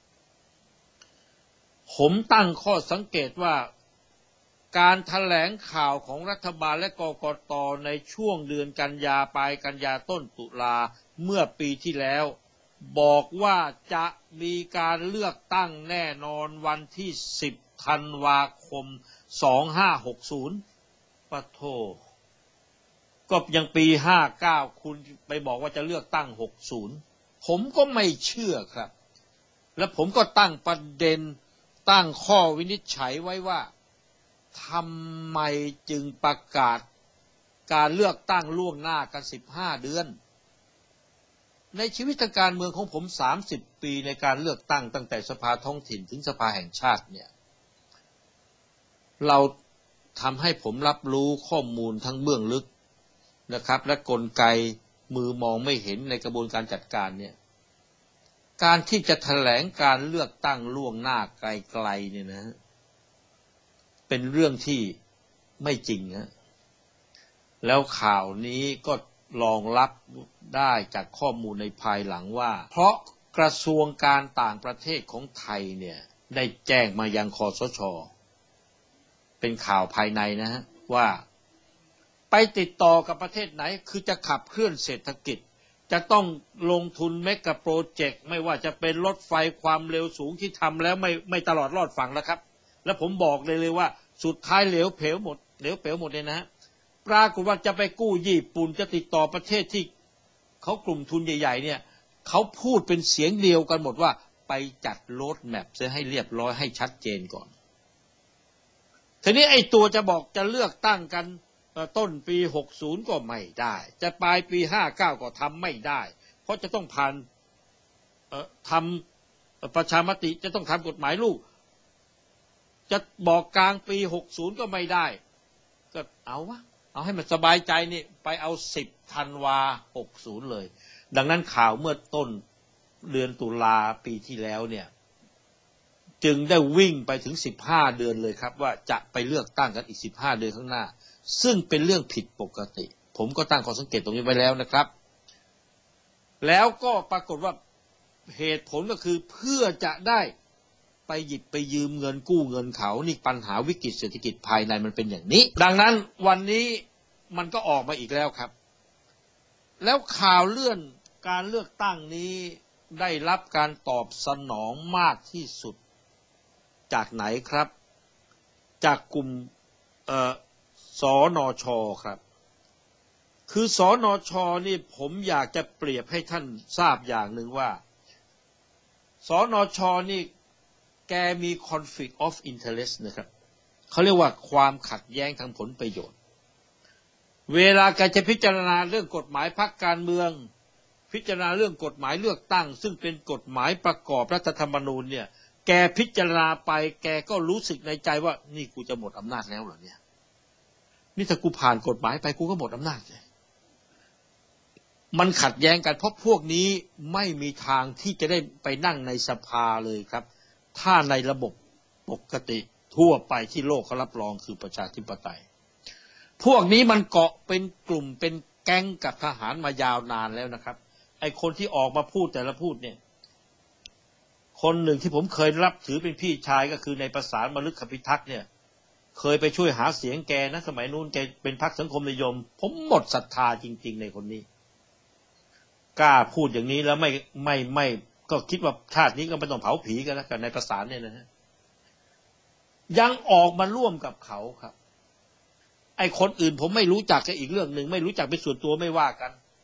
Speaker 2: ผมตั้งข้อสังเกตว่าการแถลงข่าวของรัฐบาลและกกต.ในช่วงเดือนกันยาปลายกันยาต้นตุลาเมื่อปีที่แล้วบอกว่าจะมีการเลือกตั้งแน่นอนวันที่สิบธันวาคมสองห้าหกศูนย์ปะโถก็ยังปีห้าเก้าคุณไปบอกว่าจะเลือกตั้งหกสิบผมก็ไม่เชื่อครับและผมก็ตั้งประเด็นตั้งข้อวินิจฉัยไว้ว่าทำไมจึงประกาศการเลือกตั้งล่วงหน้ากันสิบห้าเดือนในชีวิตทางการเมืองของผมสามสิบปีในการเลือกตั้งตั้งแต่สภาท้องถิ่นถึงสภาแห่งชาติเนี่ยเราทำให้ผมรับรู้ข้อมูลทั้งเบื้องลึกนะครับและกลไกมือมองไม่เห็นในกระบวนการจัดการเนี่ยการที่จะแถลงการเลือกตั้งล่วงหน้าไกลๆเนี่ยนะเป็นเรื่องที่ไม่จริงนะแล้วข่าวนี้ก็รองรับได้จากข้อมูลในภายหลังว่าเพราะกระทรวงการต่างประเทศของไทยเนี่ยได้แจ้งมายังคสช.เป็นข่าวภายในนะฮะว่าไปติดต่อกับประเทศไหนคือจะขับเคลื่อนเศรษฐกิจจะต้องลงทุนเมกะโปรเจกต์ไม่ว่าจะเป็นรถไฟความเร็วสูงที่ทำแล้วไม่ไม่ตลอดรอดฝั่งแล้วครับแล้วผมบอกเลยเลยว่าสุดท้ายเหลวเพลวหมดเหลวเป๋วหมดเลยนะฮะปรากฏว่าจะไปกู้ญี่ปุ่นจะติดต่อประเทศที่เขากลุ่มทุนใหญ่ๆเนี่ยเขาพูดเป็นเสียงเดียวกันหมดว่าไปจัดโรดแมปเสียให้เรียบร้อยให้ชัดเจนก่อนทีนี้ไอ้ตัวจะบอกจะเลือกตั้งกันต้นปีหกสิบก็ไม่ได้จะปลายปีห้าเก้าก็ทำไม่ได้เพราะจะต้องผ่านเอ่อทำประชามติจะต้องทำกฎหมายลูกจะบอกกลางปีหกสิบก็ไม่ได้ก็เอาวะเอาให้มันสบายใจนี่ไปเอาสิบธันวาหกสิบเลยดังนั้นข่าวเมื่อต้นเดือนตุลาปีที่แล้วเนี่ยจึงได้วิ่งไปถึงสิบห้าเดือนเลยครับว่าจะไปเลือกตั้งกันอีกสิบห้าเดือนข้างหน้าซึ่งเป็นเรื่องผิดปกติผมก็ตั้งข้อสังเกตตรงนี้ไว้แล้วนะครับแล้วก็ปรากฏว่าเหตุผลก็คือเพื่อจะได้ไปหยิบไปยืมเงินกู้เงินเขานี่ปัญหาวิกฤตเศรษฐกิจภายในมันเป็นอย่างนี้ดังนั้นวันนี้มันก็ออกมาอีกแล้วครับแล้วข่าวเลื่อนการเลือกตั้งนี้ได้รับการตอบสนองมากที่สุดจากไหนครับจากกลุ่มเอ่อสนช.ครับคือสนช.นี่ผมอยากจะเปรียบให้ท่านทราบอย่างหนึ่งว่าสนช.นี่แกมี conflict of interest นะครับเขาเรียกว่าความขัดแย้งทางผลประโยชน์เวลาแกจะพิจารณาเรื่องกฎหมายพรรคการเมืองพิจารณาเรื่องกฎหมายเลือกตั้งซึ่งเป็นกฎหมายประกอบรัฐธรรมนูญเนี่ยแกพิจารณาไปแกก็รู้สึกในใจว่านี่กูจะหมดอำนาจแล้วเหรอเนี่ยนี่ถ้ากูผ่านกฎหมายไปกูก็หมดอำนาจเลยมันขัดแย้งกันเพราะพวกนี้ไม่มีทางที่จะได้ไปนั่งในสภาเลยครับถ้าในระบบปกติทั่วไปที่โลกเขารับรองคือประชาธิปไตยพวกนี้มันเกาะเป็นกลุ่มเป็นแก๊งกับทหารมายาวนานแล้วนะครับไอ้คนที่ออกมาพูดแต่ละพูดเนี่ยคนหนึ่งที่ผมเคยรับถือเป็นพี่ชายก็คือในประสานมฤคพิทักษ์เนี่ยเคยไปช่วยหาเสียงแกนะสมัยนู้นแกเป็นพรรคสังคมนิยมผมหมดศรัทธาจริงๆในคนนี้กล้าพูดอย่างนี้แล้วไม่ไม่ไม่ก็คิดว่าชาตินี้ก็ไม่ต้องเผาผีกันแล้วกันในประสานเนี่ยนะฮะยังออกมาร่วมกับเขาครับไอ้คนอื่นผมไม่รู้จักแค่อีกเรื่องหนึ่งไม่รู้จักเป็นส่วนตัวไม่ว่ากัน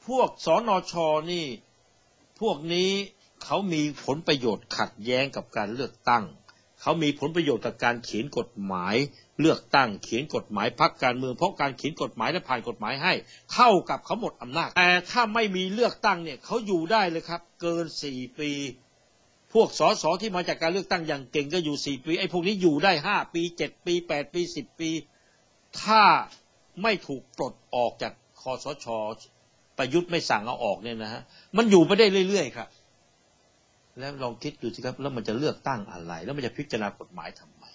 Speaker 2: พวกสนช.นี่พวกนี้เขามีผลประโยชน์ขัดแย้งกับการเลือกตั้งเขามีผลประโยชน์กับการเขียนกฎหมายเลือกตั้งเขียนกฎหมายพรรคการเมืองเพราะการเขียนกฎหมายและผ่านกฎหมายให้เท่ากับเขาหมดอำนาจแต่ถ้าไม่มีเลือกตั้งเนี่ยเขาอยู่ได้เลยครับเกินสี่ปีพวกสสที่มาจากการเลือกตั้งอย่างเก่งก็อยู่สี่ปีไอ้พวกนี้อยู่ได้ห้าปีเจ็ดปีแปดปีสิบปีถ้าไม่ถูกปลดออกจากคสช.ประยุทธ์ไม่สั่งเอาออกเนี่ยนะฮะมันอยู่ไปได้เรื่อยๆครับแล้วลองคิดดูสิครับแล้วมันจะเลือกตั้งอะไรแล้วมันจะพิจารณากฎหมายทำไม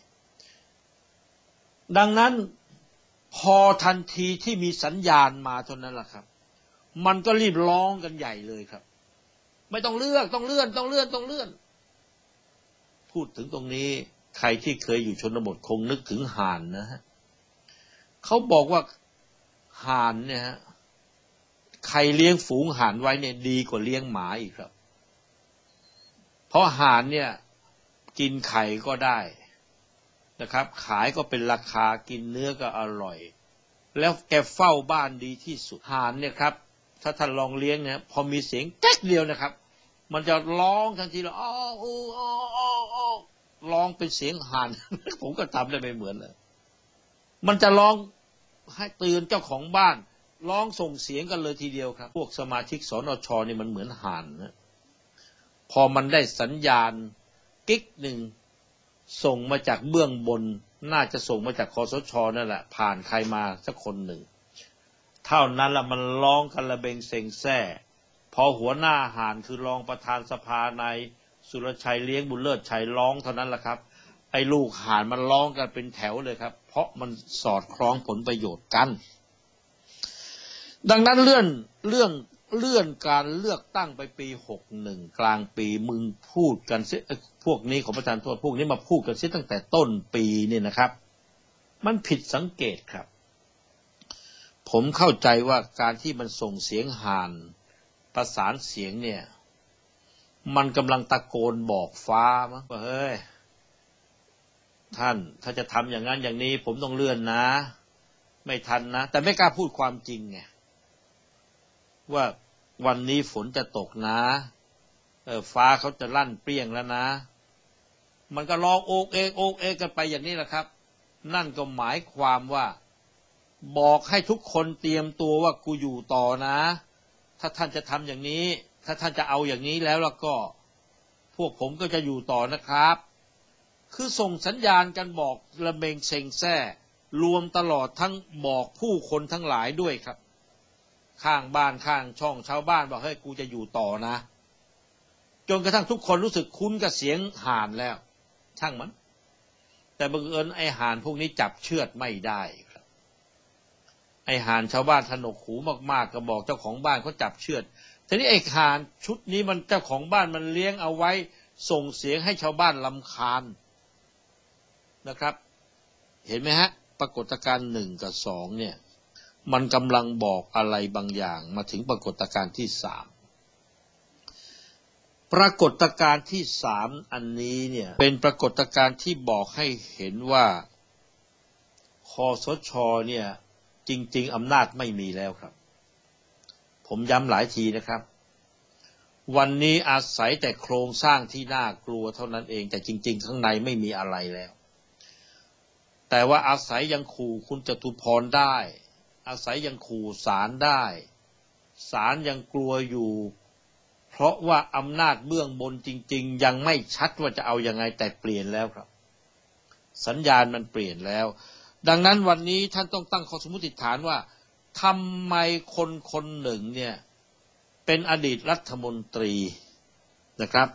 Speaker 2: ดังนั้นพอทันทีที่มีสัญญาณมาเท่านั้นแหละครับมันก็รีบร้องกันใหญ่เลยครับไม่ต้องเลือกต้องเลื่อนต้องเลื่อนต้องเลื่อนพูดถึงตรงนี้ใครที่เคยอยู่ชนบทคงนึกถึงห่านนะฮะเขาบอกว่าห่านเนี่ยฮะใครเลี้ยงฝูงห่านไว้เนี่ยดีกว่าเลี้ยงหมาอีกครับเพราะห่านเนี่ยกินไข่ก็ได้นะครับขายก็เป็นราคากินเนื้อก็อร่อยแล้วแกเฝ้าบ้านดีที่สุดห่านเนี่ยครับถ้าท่านลองเลี้ยงเนี่ยพอมีเสียงแก๊กเดียวนะครับมันจะร้องทันทีเลยอ้ออ้ออ้ออ้อร้องเป็นเสียงห่านผมก็ทำได้ไม่เหมือนเลยมันจะร้องให้เตือนเจ้าของบ้านร้องส่งเสียงกันเลยทีเดียวครับพวกสมาชิกสนช.นี่มันเหมือนห่านนะพอมันได้สัญญาณกิ๊กหนึ่งส่งมาจากเบื้องบนน่าจะส่งมาจากคสช.นั่นแหละผ่านใครมาสักคนหนึ่งเท่านั้นละมันร้องกันระเบงเซ็งแซ่พอหัวหน้าห่านคือรองประธานสภานายสุรชัยเลี้ยงบุญเลิศชัยร้องเท่านั้นแหละครับไอ้ลูกห่านมันร้องกันเป็นแถวเลยครับเพราะมันสอดคล้องผลประโยชน์กันดังนั้นเลื่อนเรื่องเลื่อนการเลือกตั้งไปปีหกสิบเอ็ดกลางปีมึงพูดกันซิพวกนี้ของประธานโทษพวกนี้มาพูดกันซิตั้งแต่ต้นปีนี่นะครับมันผิดสังเกตครับผมเข้าใจว่าการที่มันส่งเสียงห่านประสานเสียงเนี่ยมันกำลังตะโกนบอกฟ้ามั้งว่าเฮ้ยท่านถ้าจะทำอย่างนั้นอย่างนี้ผมต้องเลื่อนนะไม่ทันนะแต่ไม่กล้าพูดความจริงไงว่าวันนี้ฝนจะตกนะเออฟ้าเขาจะลั่นเปรี้ยงแล้วนะมันก็ร้องโอกเอกโอกเอกกันไปอย่างนี้แหละครับนั่นก็หมายความว่าบอกให้ทุกคนเตรียมตัวว่ากูอยู่ต่อนะถ้าท่านจะทำอย่างนี้ถ้าท่านจะเอาอย่างนี้แล้วแล้วก็พวกผมก็จะอยู่ต่อนะครับคือส่งสัญญาณกันบอกระเบงเซ็งแซ่รวมตลอดทั้งบอกผู้คนทั้งหลายด้วยครับข้างบ้านข้างช่องชาวบ้านบอกเฮ้ยกูจะอยู่ต่อนะจนกระทั่งทุกคนรู้สึกคุ้นกับเสียงห่านแล้วช่างมันแต่บังเอิญไอ้ห่านพวกนี้จับเชือดไม่ได้ครับไอ้ห่านชาวบ้านถนกหูมากๆก็บอกเจ้าของบ้านเขาจับเชือดทีนี้ไอ้ห่านชุดนี้มันเจ้าของบ้านมันเลี้ยงเอาไว้ส่งเสียงให้ชาวบ้านรำคาญนะครับเห็นไหมฮะปรากฏการณ์หนึ่งกับสองเนี่ยมันกำลังบอกอะไรบางอย่างมาถึงปรากฏการณ์ที่สามปรากฏการณ์ที่สามอันนี้เนี่ยเป็นปรากฏการณ์ที่บอกให้เห็นว่าคสช.เนี่ยจริงๆอำนาจไม่มีแล้วครับผมย้ำหลายทีนะครับวันนี้อาศัยแต่โครงสร้างที่น่ากลัวเท่านั้นเองแต่จริงๆข้างในไม่มีอะไรแล้วแต่ว่าอาศัยยังขู่คุณจตุพรได้อาศัยยังขู่ศาลได้ศาลยังกลัวอยู่เพราะว่าอำนาจเบื้องบนจริงๆยังไม่ชัดว่าจะเอายังไงแต่เปลี่ยนแล้วครับสัญญาณมันเปลี่ยนแล้วดังนั้นวันนี้ท่านต้องตั้งข้อสมมติฐานว่าทำไมคนคนหนึ่งเนี่ยเป็นอดีตรัฐมนตรีนะครับ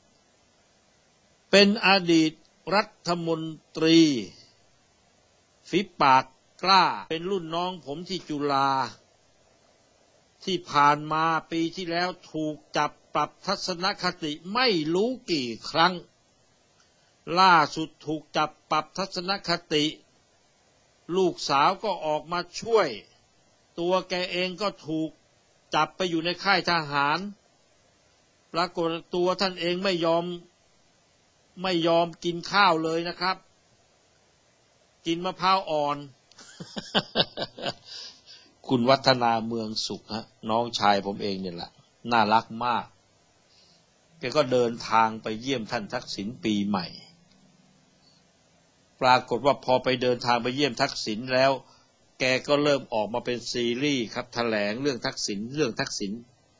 Speaker 2: เป็นอดีตรัฐมนตรีฝีปากกล้าเป็นรุ่นน้องผมที่จุฬาที่ผ่านมาปีที่แล้วถูกจับปรับทัศนคติไม่รู้กี่ครั้งล่าสุดถูกจับปรับทัศนคติลูกสาวก็ออกมาช่วยตัวแกเองก็ถูกจับไปอยู่ในค่ายทหารปรากฏตัวท่านเองไม่ยอมไม่ยอมกินข้าวเลยนะครับกินมะพร้าวอ่อนคุณวัฒนาเมืองสุขฮะน้องชายผมเองเนี่ยแหละน่ารักมากแกก็เดินทางไปเยี่ยมท่านทักษิณปีใหม่ปรากฏว่าพอไปเดินทางไปเยี่ยมทักษิณแล้วแกก็เริ่มออกมาเป็นซีรีส์ครับแถลงเรื่องทักษิณเรื่องทักษิณ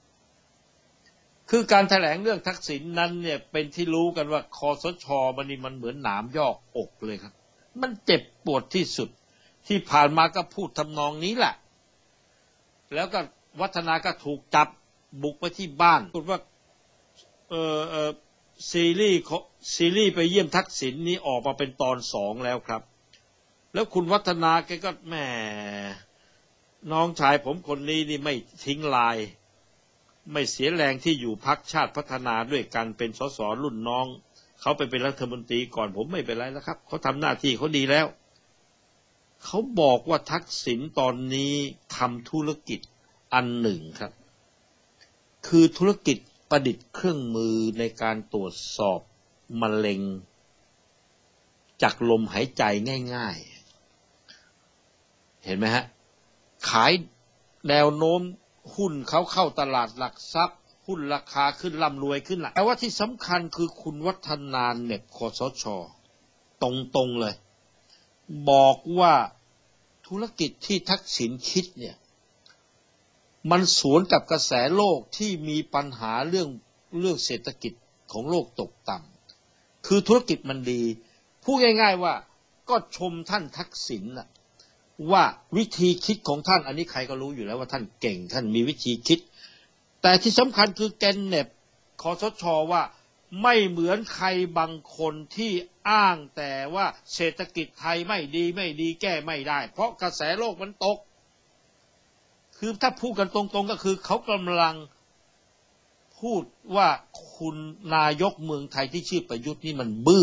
Speaker 2: คือการแถลงเรื่องทักษิณนั้นเนี่ยเป็นที่รู้กันว่าคสช.มันนี่มันเหมือนหนามยอกอกเลยครับมันเจ็บปวดที่สุดที่ผ่านมาก็พูดทำนองนี้แหละแล้วก็วัฒนาก็ถูกจับบุกไปที่บ้านพูดว่าเออเออซีรีส์ซีรีส์ไปเยี่ยมทักษิณนี้ออกมาเป็นตอนสองแล้วครับแล้วคุณวัฒนาแกก็แหมน้องชายผมคนนี้นี่ไม่ทิ้งลายไม่เสียแรงที่อยู่พรรคชาติพัฒนาด้วยกันเป็นสสรุ่นน้องเขาไปเป็นรัฐมนตรีก่อนผมไม่เป็นไรแล้วครับเขาทำหน้าที่เขาดีแล้วเขาบอกว่าทักษิณตอนนี้ทำธุรกิจอันหนึ่งครับคือธุรกิจประดิษฐ์เครื่องมือในการตรวจสอบมะเร็งจากลมหายใจง่ายๆเห็นไหมฮะขายแนวโน้มหุ้นเขาเข้าตลาดหลักทรัพย์หุ้นราคาขึ้นร่ำรวยขึ้นละแต่ว่าที่สำคัญคือคุณวัฒนาเน็บคสช.ตรงๆเลยบอกว่าธุรกิจที่ทักษิณคิดเนี่ยมันสวนกับกระแสโลกที่มีปัญหาเรื่องเรื่องเศรษฐกิจของโลกตกต่ำคือธุรกิจมันดีพูดง่ายๆว่าก็ชมท่านทักษิณน่ะว่าวิธีคิดของท่านอันนี้ใครก็รู้อยู่แล้วว่าท่านเก่งท่านมีวิธีคิดแต่ที่สำคัญคือแกนเน็บคสช.ว่าไม่เหมือนใครบางคนที่อ้างแต่ว่าเศรษฐกิจไทยไม่ดีไม่ดีแก้ไม่ได้เพราะกระแสโลกมันตกคือถ้าพูดกันตรงๆก็คือเขากำลังพูดว่าคุณนายกเมืองไทยที่ชื่อประยุทธ์นี่มันบื้อ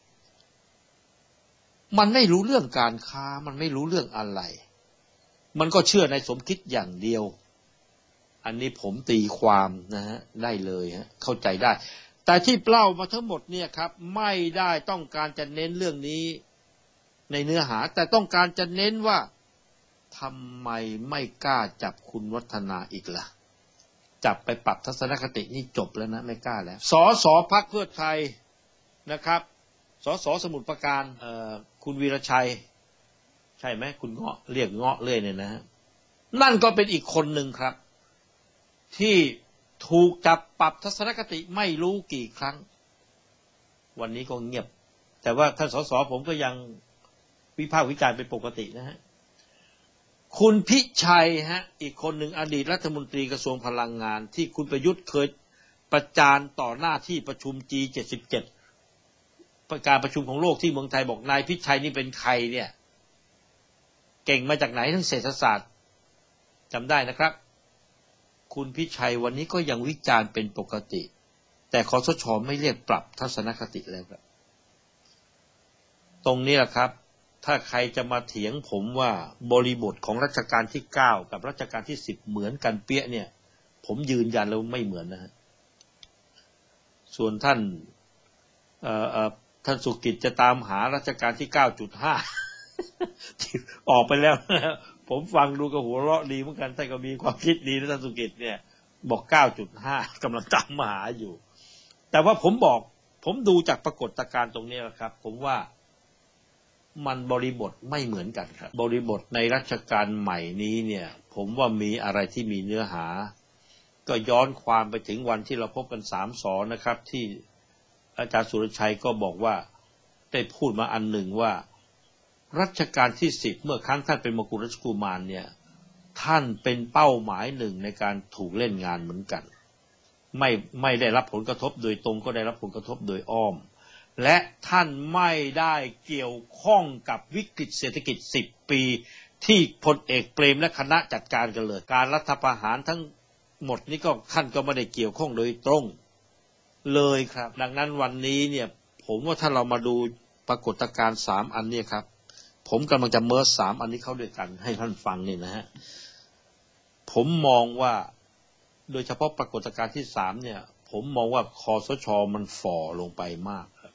Speaker 2: มันไม่รู้เรื่องการค้ามันไม่รู้เรื่องอะไรมันก็เชื่อในสมคิดอย่างเดียวอันนี้ผมตีความนะฮะได้เลยฮะเข้าใจได้แต่ที่เล่ามาทั้งหมดเนี่ยครับไม่ได้ต้องการจะเน้นเรื่องนี้ในเนื้อหาแต่ต้องการจะเน้นว่าทำไมไม่กล้าจับคุณวัฒนาอีกล่ะจับไปปรับทัศนคตินี่จบแล้วนะไม่กล้าแล้วสสพรรคเพื่อไทยนะครับสสสมุทรปราการเอ่อคุณวีรชัยใช่ไหมคุณเงาะเรียกเงาะเลยเนี่ยนะฮะนั่นก็เป็นอีกคนหนึ่งครับที่ถูกจับปรับทัศนคติไม่รู้กี่ครั้งวันนี้ก็เงียบแต่ว่าท่านสสผมก็ยังวิพากษ์วิจารณ์เป็นปกตินะฮะคุณพิชัยฮะอีกคนหนึ่งอดีตรัฐมนตรีกระทรวงพลังงานที่คุณประยุทธ์เคยประจานต่อหน้าที่ประชุม จี เจ็ดสิบเจ็ด การประชุมของโลกที่เมืองไทยบอกนายพิชัยนี่เป็นใครเนี่ยเก่งมาจากไหนทั้งเศรษฐศาสตร์จำได้นะครับคุณพิชัยวันนี้ก็ยังวิจารณ์เป็นปกติแต่คสช.ไม่เรียกปรับทัศนคติแล้วครับตรงนี้แหละครับถ้าใครจะมาเถียงผมว่าบริบทของรัชกาลที่เก้ากับรัชกาลที่สิบเหมือนกันเปี้ยเนี่ยผมยืนยันแล้วไม่เหมือนนะฮะส่วนท่านเอ่อเอ่อท่านสุกิจจะตามหารัชกาลที่ เก้าจุดห้า ออกไปแล้วผมฟังดูก็หัวเราะดีเหมือนกันท่านก็มีความคิดดีนะท่านสุกิจเนี่ยบอก เก้าจุดห้า กำลังตามหาอยู่แต่ว่าผมบอกผมดูจากปรากฏการณ์ตรงนี้แหละครับผมว่ามันบริบทไม่เหมือนกันครับบริบทในรัชกาลใหม่นี้เนี่ยผมว่ามีอะไรที่มีเนื้อหาก็ย้อนความไปถึงวันที่เราพบกันสามสอนนะครับที่อาจารย์สุรชัยก็บอกว่าได้พูดมาอันหนึ่งว่ารัชกาลที่สิบเมื่อครั้งท่านเป็นมกุฎราชกุมารเนี่ยท่านเป็นเป้าหมายหนึ่งในการถูกเล่นงานเหมือนกันไม่ไม่ได้รับผลกระทบโดยตรงก็ได้รับผลกระทบโดยอ้อมและท่านไม่ได้เกี่ยวข้องกับวิกฤตเศรษฐกิจสิบปีที่พลเอกเปรมและคณะจัดการกันเลยการรัฐประหารทั้งหมดนี้ก็ท่านก็ไม่ได้เกี่ยวข้องโดยตรงเลยครับดังนั้นวันนี้เนี่ยผมว่าถ้าเรามาดูปรากฏการณ์สามอันนี้ครับผมกำลังจะเมิร์จสามอันนี้เข้าด้วยกันให้ท่านฟังนี่นะฮะผมมองว่าโดยเฉพาะปรากฏการณ์ที่สามเนี่ยผมมองว่าคสช.มันฝ่อลงไปมากครับ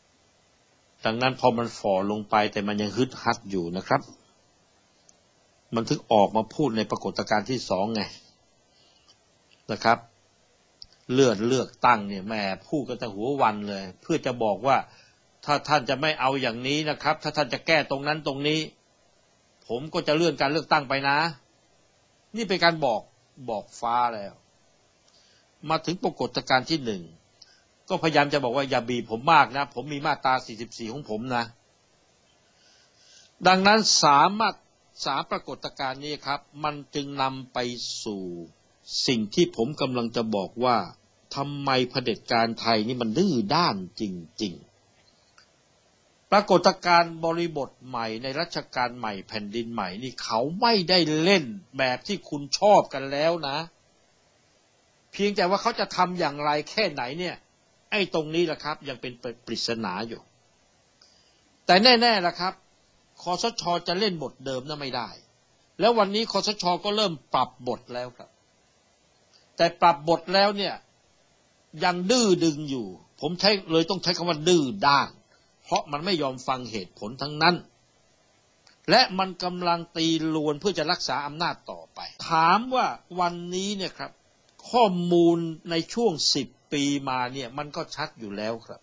Speaker 2: ดังนั้นพอมันฝ่อลงไปแต่มันยังฮึดฮัดอยู่นะครับมันถึงออกมาพูดในปรากฏการณ์ที่สองไงนะครับเลือดเลือกตั้งเนี่ยแม่พูดกันแต่หัววันเลยเพื่อจะบอกว่าถ้าท่านจะไม่เอาอย่างนี้นะครับถ้าท่านจะแก้ตรงนั้นตรงนี้ผมก็จะเลื่อนการเลือกตั้งไปนะนี่เป็นการบอกบอกฟ้าแล้วมาถึงปรากฏการณ์ที่หนึ่งก็พยายามจะบอกว่าอย่าบีบผมมากนะผมมีมาตราสี่สิบสี่ของผมนะดังนั้นสามารถสามปรากฏการณ์นี้ครับมันจึงนำไปสู่สิ่งที่ผมกำลังจะบอกว่าทำไมเผด็จการไทยนี่มันดื้อด้านจริงๆปรากฏการณ์บริบทใหม่ในรัชกาลใหม่แผ่นดินใหม่นี่เขาไม่ได้เล่นแบบที่คุณชอบกันแล้วนะเพียงแต่ว่าเขาจะทำอย่างไรแค่ไหนเนี่ยไอ้ตรงนี้แหละครับยังเป็นปริศนาอยู่แต่แน่ๆล่ะครับคสช.จะเล่นบทเดิมน่ะไม่ได้แล้ววันนี้คสช.ก็เริ่มปรับบทแล้วครับแต่ปรับบทแล้วเนี่ยยังดื้อดึงอยู่ผมใช้เลยต้องใช้คำว่าดื้อด้านเพราะมันไม่ยอมฟังเหตุผลทั้งนั้นและมันกำลังตีลวนเพื่อจะรักษาอำนาจต่อไปถามว่าวันนี้เนี่ยครับข้อมูลในช่วงสิบปีมาเนี่ยมันก็ชัดอยู่แล้วครับ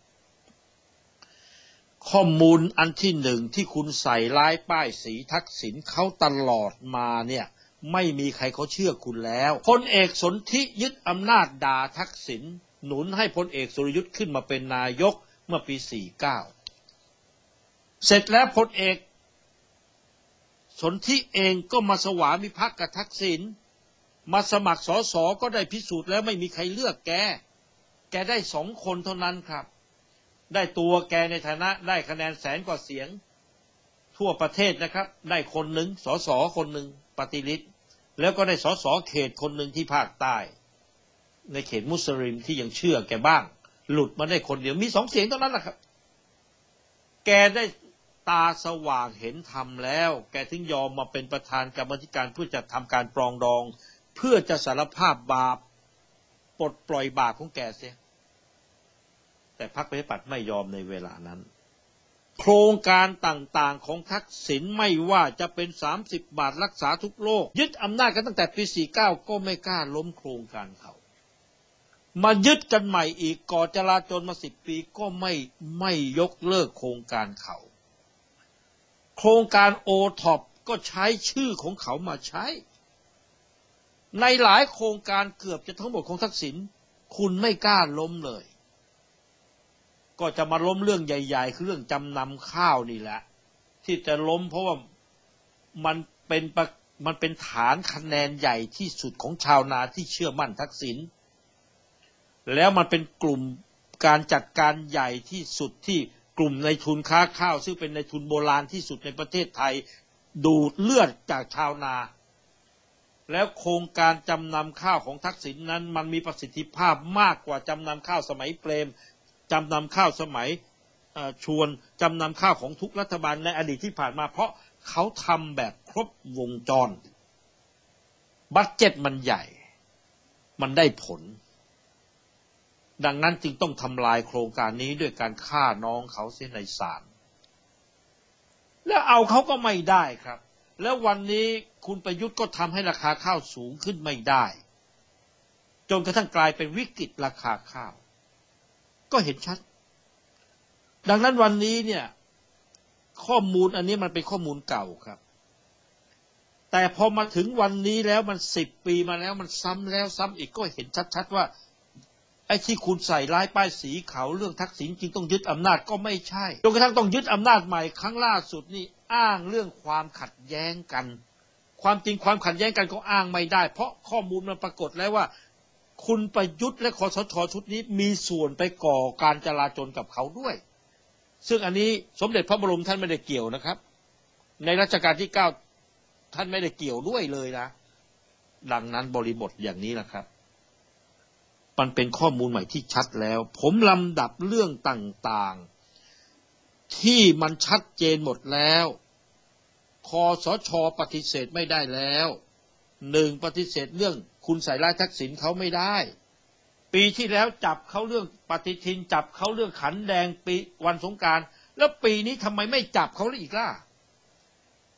Speaker 2: ข้อมูลอันที่หนึ่งที่คุณใส่ร้ายป้ายสีทักษิณเขาตลอดมาเนี่ยไม่มีใครเขาเชื่อคุณแล้วพลเอกสนธิยึดอำนาจด่าทักษิณหนุนให้พลเอกสุรยุทธ์ขึ้นมาเป็นนายกเมื่อปีสี่สิบเก้าเสร็จแล้วพลเอกสนธิเองก็มาสวามิภักดิ์กับทักษิณมาสมัครสสก็ได้พิสูจน์แล้วไม่มีใครเลือกแกแกได้สองคนเท่านั้นครับได้ตัวแกในฐานะได้คะแนนแสนกว่าเสียงทั่วประเทศนะครับได้คนหนึ่งสสคนหนึ่งปฏิริษีแล้วก็ได้สสเขตคนหนึ่งที่ภาคใต้ในเขตมุสลิมที่ยังเชื่อแกบ้างหลุดมาได้คนเดียวมีสองเสียงเท่านั้นแหละครับแกได้ตาสว่างเห็นธรรมแล้วแกถึงยอมมาเป็นประธานกรรมธิการเพื่อจะทำการปรองดองเพื่อจะสารภาพบาปปลดปล่อยบาปของแกเสียแต่พรรคประชาธิปัตย์ไม่ยอมในเวลานั้นโครงการต่างๆของทักษิณไม่ว่าจะเป็นสามสิบบาทรักษาทุกโรคยึดอำนาจกันตั้งแต่ปีสี่สิบเก้าก็ไม่กล้าล้มโครงการเขามายึดกันใหม่อีกก่อจราจรมาสิบปีก็ไม่ไม่ยกเลิกโครงการเขาโครงการโอท็อปก็ใช้ชื่อของเขามาใช้ในหลายโครงการเกือบจะทั้งหมดของทักษิณคุณไม่กล้าล้มเลยก็จะมาล้มเรื่องใหญ่ๆคือเรื่องจำนำข้าวนี่แหละที่จะล้มเพราะว่ามันเป็นมันเป็นฐานคะแนนใหญ่ที่สุดของชาวนาที่เชื่อมั่นทักษิณแล้วมันเป็นกลุ่มการจัดการใหญ่ที่สุดที่กลุ่มนายทุนค้าข้าวซึ่งเป็นนายทุนโบราณที่สุดในประเทศไทยดูดเลือดจากชาวนาแล้วโครงการจำนำข้าวของทักษิณนั้นมันมีประสิทธิภาพมากกว่าจำนำข้าวสมัยเปรมจำนำข้าวสมัยชวนจำนำข้าวของทุกรัฐบาลในอดีตที่ผ่านมาเพราะเขาทำแบบครบวงจรบัดเจ็ตมันใหญ่มันได้ผลดังนั้นจึงต้องทำลายโครงการนี้ด้วยการฆ่าน้องเขาเสียในศาลแล้วเอาเขาก็ไม่ได้ครับแล้ววันนี้คุณประยุทธ์ก็ทำให้ราคาข้าวสูงขึ้นไม่ได้จนกระทั่งกลายเป็นวิกฤตราคาข้าวก็เห็นชัดดังนั้นวันนี้เนี่ยข้อมูลอันนี้มันเป็นข้อมูลเก่าครับแต่พอมาถึงวันนี้แล้วมันสิบปีมาแล้วมันซ้ำแล้วซ้ำอีกก็เห็นชัดๆว่าไอ้ที่คุณใส่ร้ายป้ายสีเขาเรื่องทักษิณจริงต้องยึดอำนาจก็ไม่ใช่จนกระทั่งต้องยึดอำนาจใหม่ครั้งล่าสุดนี่อ้างเรื่องความขัดแย้งกันความจริงความขัดแย้งกันก็อ้างไม่ได้เพราะข้อมูลมันปรากฏแล้วว่าคุณประยุทธ์และคสช.ชุดนี้มีส่วนไปก่อการจลาจลกับเขาด้วยซึ่งอันนี้สมเด็จพระบรมท่านไม่ได้เกี่ยวนะครับในรัชกาลที่เก้าท่านไม่ได้เกี่ยวด้วยเลยนะดังนั้นบริบทอย่างนี้นะครับมันเป็นข้อมูลใหม่ที่ชัดแล้วผมลำดับเรื่องต่างๆที่มันชัดเจนหมดแล้วคสช.ปฏิเสธไม่ได้แล้วหนึ่งปฏิเสธเรื่องคุณใส่ร้ายทักษิณเขาไม่ได้ปีที่แล้วจับเขาเรื่องปฏิทินจับเขาเรื่องขันแดงปีวันสงกรานต์แล้วปีนี้ทำไมไม่จับเขาอีกล่ะ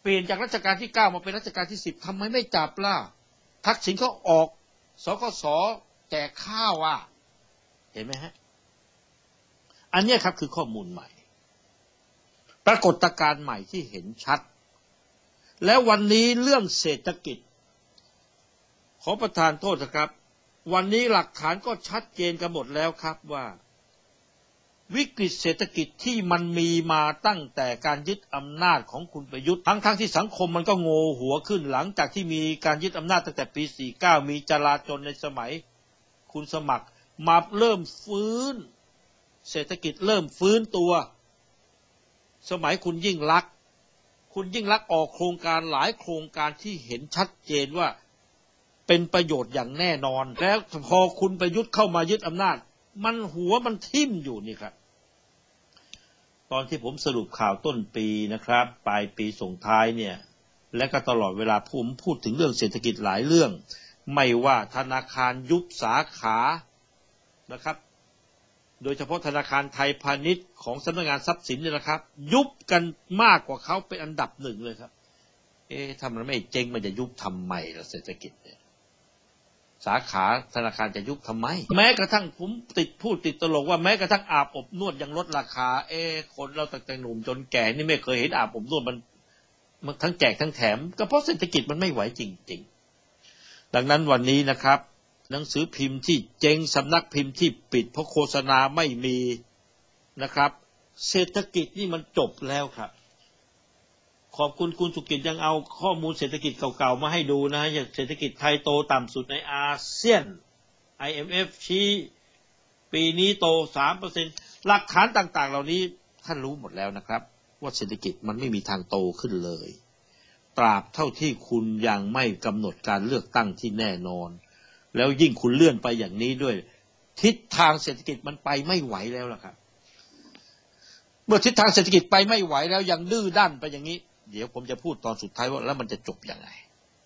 Speaker 2: เปลี่ยนจากรัชกาลที่เก้ามาเป็นรัชกาลที่สิบทำไมไม่จับล่ะทักษิณเขาออกสกสแจกข้าวอ่ะเห็นไหมฮะอันนี้ครับคือข้อมูลใหม่ปรากฏการณ์ใหม่ที่เห็นชัดแล้ววันนี้เรื่องเศรษฐกิจขอประทานโทษนะครับวันนี้หลักฐานก็ชัดเจนกันหมดแล้วครับว่าวิกฤตเศรษฐกิจที่มันมีมาตั้งแต่การยึดอำนาจของคุณประยุทธ์ทั้งๆ ท, ที่สังคมมันก็โง่หัวขึ้นหลังจากที่มีการยึดอำนาจตั้งแต่ปีสี่สิบเก้ามีจลาจลในสมัยคุณสมัครมาเริ่มฟื้นเศรษฐกิจเริ่มฟื้นตัวสมัยคุณยิ่งลักษณ์คุณยิ่งลักษณ์ออกโครงการหลายโครงการที่เห็นชัดเจนว่าเป็นประโยชน์อย่างแน่นอนแล้วพอคุณประยุทธ์เข้ามายึดอำนาจมันหัวมันทิ่มอยู่นี่ครับตอนที่ผมสรุปข่าวต้นปีนะครับปลายปีส่งท้ายเนี่ยและก็ตลอดเวลาผมพูดถึงเรื่องเศรษฐกิจหลายเรื่องไม่ว่าธนาคารยุบสาขานะครับโดยเฉพาะธนาคารไทยพาณิชย์ของสำนักงานทรัพย์สินเนี่ยนะครับยุบกันมากกว่าเขาเป็นอันดับหนึ่งเลยครับเอ๊ะถ้ามันไม่เจ๊งมันจะยุบทำไมล่ะเศรษฐกิจเนี่ยสาขาธนาคารจะยุบทำไมแม้กระทั่งผมติดพูดติดตลกว่าแม้กระทั่งอาบอบนวดยังลดราคาเอ๊ะคนเราตั้งแต่หนุ่มจนแก่นี่ไม่เคยเห็นอาบอบนวดมันมันทั้งแจกทั้งแถมก็เพราะเศรษฐกิจมันไม่ไหวจริงๆดังนั้นวันนี้นะครับหนังสือพิมพ์ที่เจ๊งสำนักพิมพ์ที่ปิดเพราะโฆษณาไม่มีนะครับเศรษฐกิจนี่มันจบแล้วครับขอบคุณคุณสุกิจยังเอาข้อมูลเศรษฐกิจเก่าๆมาให้ดูนะอย่างเศรษฐกิจไทยโตต่ำสุดในอาเซียน ไอ เอ็ม เอฟ ชี้ปีนี้โต สามเปอร์เซ็นต์ หลักฐานต่างๆเหล่านี้ท่านรู้หมดแล้วนะครับว่าเศรษฐกิจมันไม่มีทางโตขึ้นเลยตราบเท่าที่คุณยังไม่กำหนดการเลือกตั้งที่แน่นอนแล้วยิ่งคุณเลื่อนไปอย่างนี้ด้วยทิศทางเศรษฐกิจมันไปไม่ไหวแล้วล่ะครับเมื่อทิศทางเศรษฐกิจไปไม่ไหวแล้วยังดื้อด้านไปอย่างนี้เดี๋ยวผมจะพูดตอนสุดท้ายว่าแล้วมันจะจบยังไง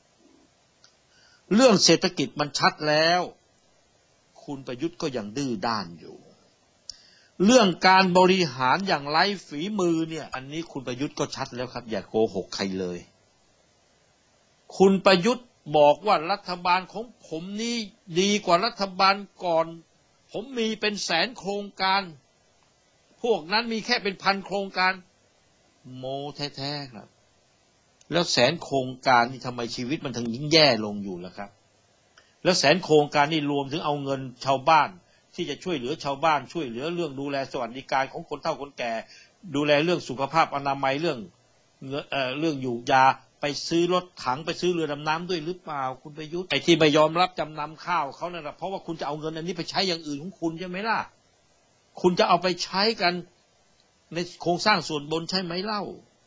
Speaker 2: เรื่องเศรษฐกิจมันชัดแล้วคุณประยุทธ์ก็ยังดื้อด้านอยู่เรื่องการบริหารอย่างไร้ฝีมือเนี่ยอันนี้คุณประยุทธ์ก็ชัดแล้วครับอย่าโกหกใครเลยคุณประยุทธ์บอกว่ารัฐบาลของผมนี่ดีกว่ารัฐบาลก่อนผมมีเป็นแสนโครงการพวกนั้นมีแค่เป็นพันโครงการโมแท้ๆครับแล้วแสนโครงการนี่ทำไมชีวิตมันถึงยิ่งแย่ลงอยู่ล่ะครับแล้วแสนโครงการนี่รวมถึงเอาเงินชาวบ้านที่จะช่วยเหลือชาวบ้านช่วยเหลือเรื่องดูแลสวัสดิการของคนเฒ่าคนแก่ดูแลเรื่องสุขภาพอนามัยเรื่องเอ่อเรื่องอยู่ยาไปซื้อรถถังไปซื้อเรือดำน้ำด้วยหรือเปล่าคุณประยุทธ์ไอ้ที่ไม่ยอมรับจำนำข้าวเขานั่นแหละเพราะว่าคุณจะเอาเงินอันนี้ไปใช้อย่างอื่นของคุณใช่ไหมล่ะคุณจะเอาไปใช้กันในโครงสร้างส่วนบนใช่ไหมเล่า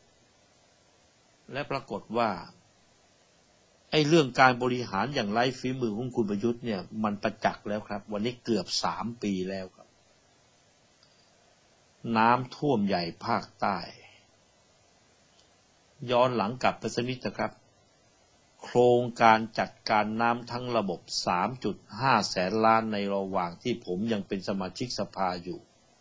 Speaker 2: และปรากฏว่าไอ้เรื่องการบริหารอย่างไร้ฝีมือของคุณประยุทธ์เนี่ยมันประจักษ์แล้วครับวันนี้เกือบสามปีแล้วครับน้ำท่วมใหญ่ภาคใต้ย้อนหลังกลับไปสักนิดนะครับโครงการจัดการน้ำทั้งระบบ สามจุดห้า แสนล้านในระหว่างที่ผมยังเป็นสมาชิกสภาอยู่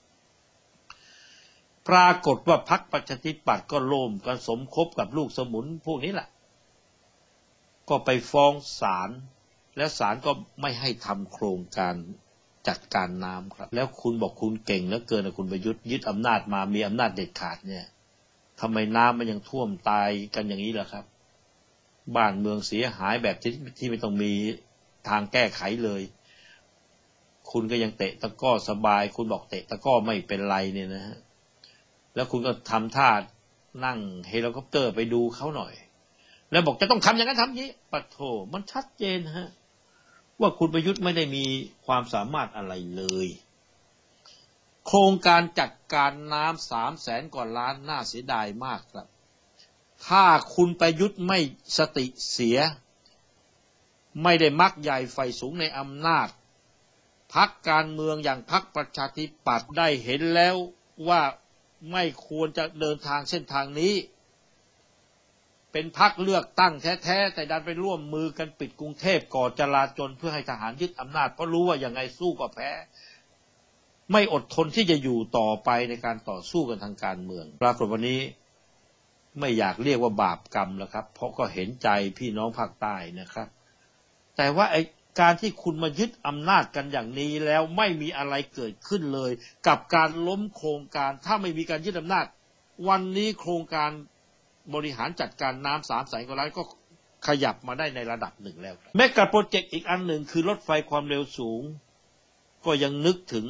Speaker 2: ปรากฏว่าพรรคประชาธิปัตย์ก็ร่วมกันสมคบกับลูกสมุนพวกนี้แหละก็ไปฟ้องศาลและศาลก็ไม่ให้ทำโครงการจัดการน้ำครับแล้วคุณบอกคุณเก่งเหลือเกินนะคุณประยุทธ์ยึดอำนาจมามีอำนาจเด็ดขาดเนี่ยทำไมน้ำมันยังท่วมตายกันอย่างนี้ล่ะครับบ้านเมืองเสียหายแบบที่ที่ไม่ต้องมีทางแก้ไขเลยคุณก็ยังเตะตะก้อสบายคุณบอกเตะตะก้อไม่เป็นไรเนี่ยนะฮะแล้วคุณก็ทำท่านั่งเฮลิคอปเตอร์ไปดูเขาหน่อยแล้วบอกจะต้องทำอย่างนั้นทำนี้ปะโถมันชัดเจนฮะว่าคุณประยุทธ์ไม่ได้มีความสามารถอะไรเลยโครงการจัดการน้ำสามแสนกว่าล้านน่าเสียดายมากครับถ้าคุณประยุทธ์ไม่สติเสียไม่ได้มักใหญ่ไฟสูงในอำนาจพรรคการเมืองอย่างพรรคประชาธิปัตย์ได้เห็นแล้วว่าไม่ควรจะเดินทางเส้นทางนี้เป็นพรรคเลือกตั้งแท้ๆแต่ดันไปร่วมมือกันปิดกรุงเทพก่อจลาจลเพื่อให้ทหารยึดอำนาจเพราะรู้ว่าอย่างไงสู้ก็แพ้ไม่อดทนที่จะอยู่ต่อไปในการต่อสู้กันทางการเมืองปรากฏวันนี้ไม่อยากเรียกว่าบาปกรรมแล้วครับเพราะก็เห็นใจพี่น้องภาคใต้นะครับแต่ว่าไอ้การที่คุณมายึดอำนาจกันอย่างนี้แล้วไม่มีอะไรเกิดขึ้นเลยกับการล้มโครงการถ้าไม่มีการยึดอำนาจวันนี้โครงการบริหารจัดการน้ำสามแสนกว่าล้านก็ขยับมาได้ในระดับหนึ่งแล้วแม้กับโปรเจกต์อีกอันหนึ่งคือรถไฟความเร็วสูงก็ยังนึกถึง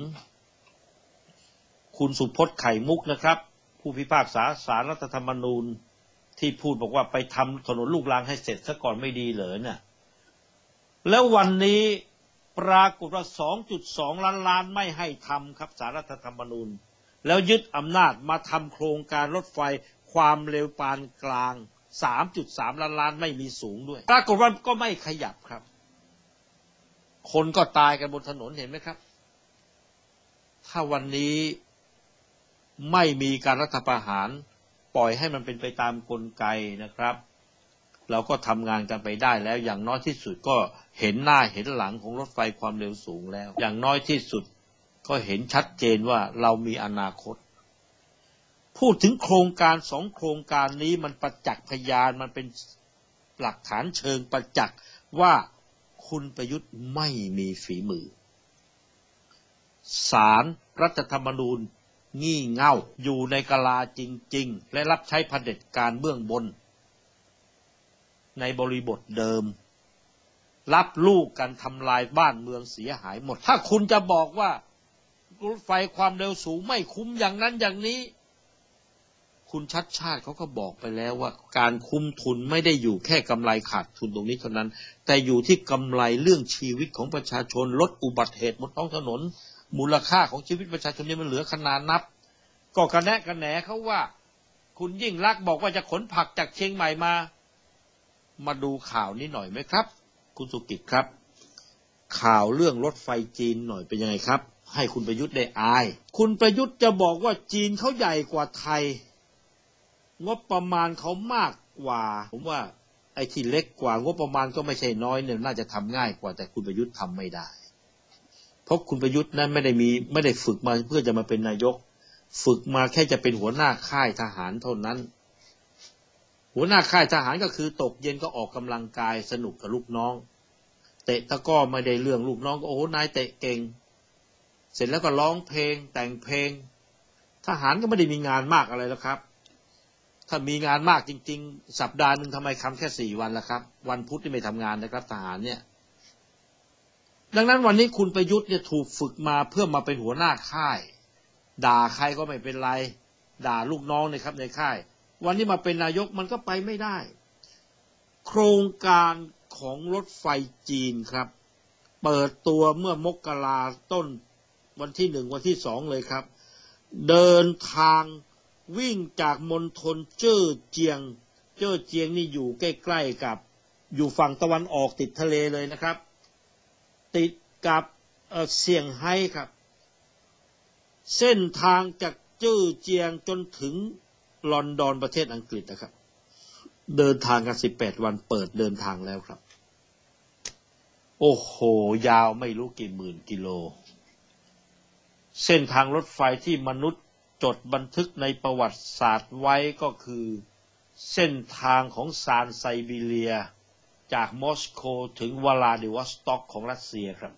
Speaker 2: คุณสุพจน์ไข่มุกนะครับผู้พิพากษาศาลรัฐธรรมนูญที่พูดบอกว่าไปทำถนนลูกรังให้เสร็จซะก่อนไม่ดีเหรอเนี่ยแล้ววันนี้ปรากฏว่า สองจุดสอง ล้านล้านไม่ให้ทำครับศาลรัฐธรรมนูญแล้วยึดอำนาจมาทำโครงการรถไฟความเร็วปานกลาง สามจุดสาม ล้านล้านไม่มีสูงด้วยปรากฏว่าก็ไม่ขยับครับคนก็ตายกันบนถนนเห็นไหมครับถ้าวันนี้ไม่มีการรัฐประหารปล่อยให้มันเป็นไปตามกลไกนะครับเราก็ทำงานกันไปได้แล้วอย่างน้อยที่สุดก็เห็นหน้าเห็นหลังของรถไฟความเร็วสูงแล้วอย่างน้อยที่สุดก็เห็นชัดเจนว่าเรามีอนาคตพูดถึงโครงการสองโครงการนี้มันประจักษ์พยานมันเป็นหลักฐานเชิงประจักษ์ว่าคุณประยุทธ์ไม่มีฝีมือศาลรัฐธรรมนูญงี่เง่าอยู่ในกะลาจริงๆและรับใช้เผด็จการเบื้องบนในบริบทเดิมรับลูกกันทำลายบ้านเมืองเสียหายหมดถ้าคุณจะบอกว่ารถไฟความเร็วสูงไม่คุ้มอย่างนั้นอย่างนี้คุณชัดชาติเขาก็บอกไปแล้วว่าการคุ้มทุนไม่ได้อยู่แค่กำไรขาดทุนตรงนี้เท่านั้นแต่อยู่ที่กำไรเรื่องชีวิตของประชาชนลดอุบัติเหตุบนท้องถนนมูลค่าของชีวิตประชาชนนี่มันเหลือขนาดนับก็กระแนะกระแหนเขาว่าคุณยิ่งลักษณ์บอกว่าจะขนผักจากเชียงใหม่มามาดูข่าวนี้หน่อยไหมครับคุณสุกิจครับข่าวเรื่องรถไฟจีนหน่อยเป็นยังไงครับให้คุณประยุทธ์ได้อายคุณประยุทธ์จะบอกว่าจีนเขาใหญ่กว่าไทยงบประมาณเขามากกว่าผมว่าไอ้ที่เล็กกว่างบประมาณก็ไม่ใช่น้อยเนี่ยน่าจะทำง่ายกว่าแต่คุณประยุทธ์ทำไม่ได้เพราะคุณประยุทธ์นั้นไม่ได้มีไม่ได้ฝึกมาเพื่อจะมาเป็นนายกฝึกมาแค่จะเป็นหัวหน้าค่ายทหารเท่านั้นหัวหน้าค่ายทหารก็คือตกเย็นก็ออกกำลังกายสนุกกับลูกน้องเตะตะก้อไม่ได้เรื่องลูกน้องก็โอ้โหนายเตะเก่งเสร็จแล้วก็ร้องเพลงแต่งเพลงทหารก็ไม่ได้มีงานมากอะไรแล้วครับถ้ามีงานมากจริงๆสัปดาห์หนึ่งทำไมทำแค่สี่วันล่ะครับวันพุธที่ไม่ทำงานนะครับทหารเนี่ยดังนั้นวันนี้คุณประยุทธ์เนี่ยถูกฝึกมาเพื่อมาเป็นหัวหน้าค่ายด่าใครก็ไม่เป็นไรด่าลูกน้องนะครับในค่ายวันนี้มาเป็นนายกมันก็ไปไม่ได้โครงการของรถไฟจีนครับเปิดตัวเมื่อมกราต้นวันที่หนึ่งวันที่สองเลยครับเดินทางวิ่งจากมณฑลเจ้อเจียงเจ้อเจียงนี่อยู่ใกล้ๆกับอยู่ฝั่งตะวันออกติดทะเลเลยนะครับติดกับเอ่อเซี่ยงไฮ้ครับเส้นทางจากเจ้อเจียงจนถึงลอนดอนประเทศอังกฤษนะครับเดินทางกันสิบแปดวันเปิดเดินทางแล้วครับโอ้โหยาวไม่รู้กี่หมื่นกิโลเส้นทางรถไฟที่มนุษย์จดบันทึกในประวัติศาสตร์ไว้ก็คือเส้นทางของซานไซบีเรียจากมอสโกถึงวลาดิวอสต็อกของรัสเซียครับ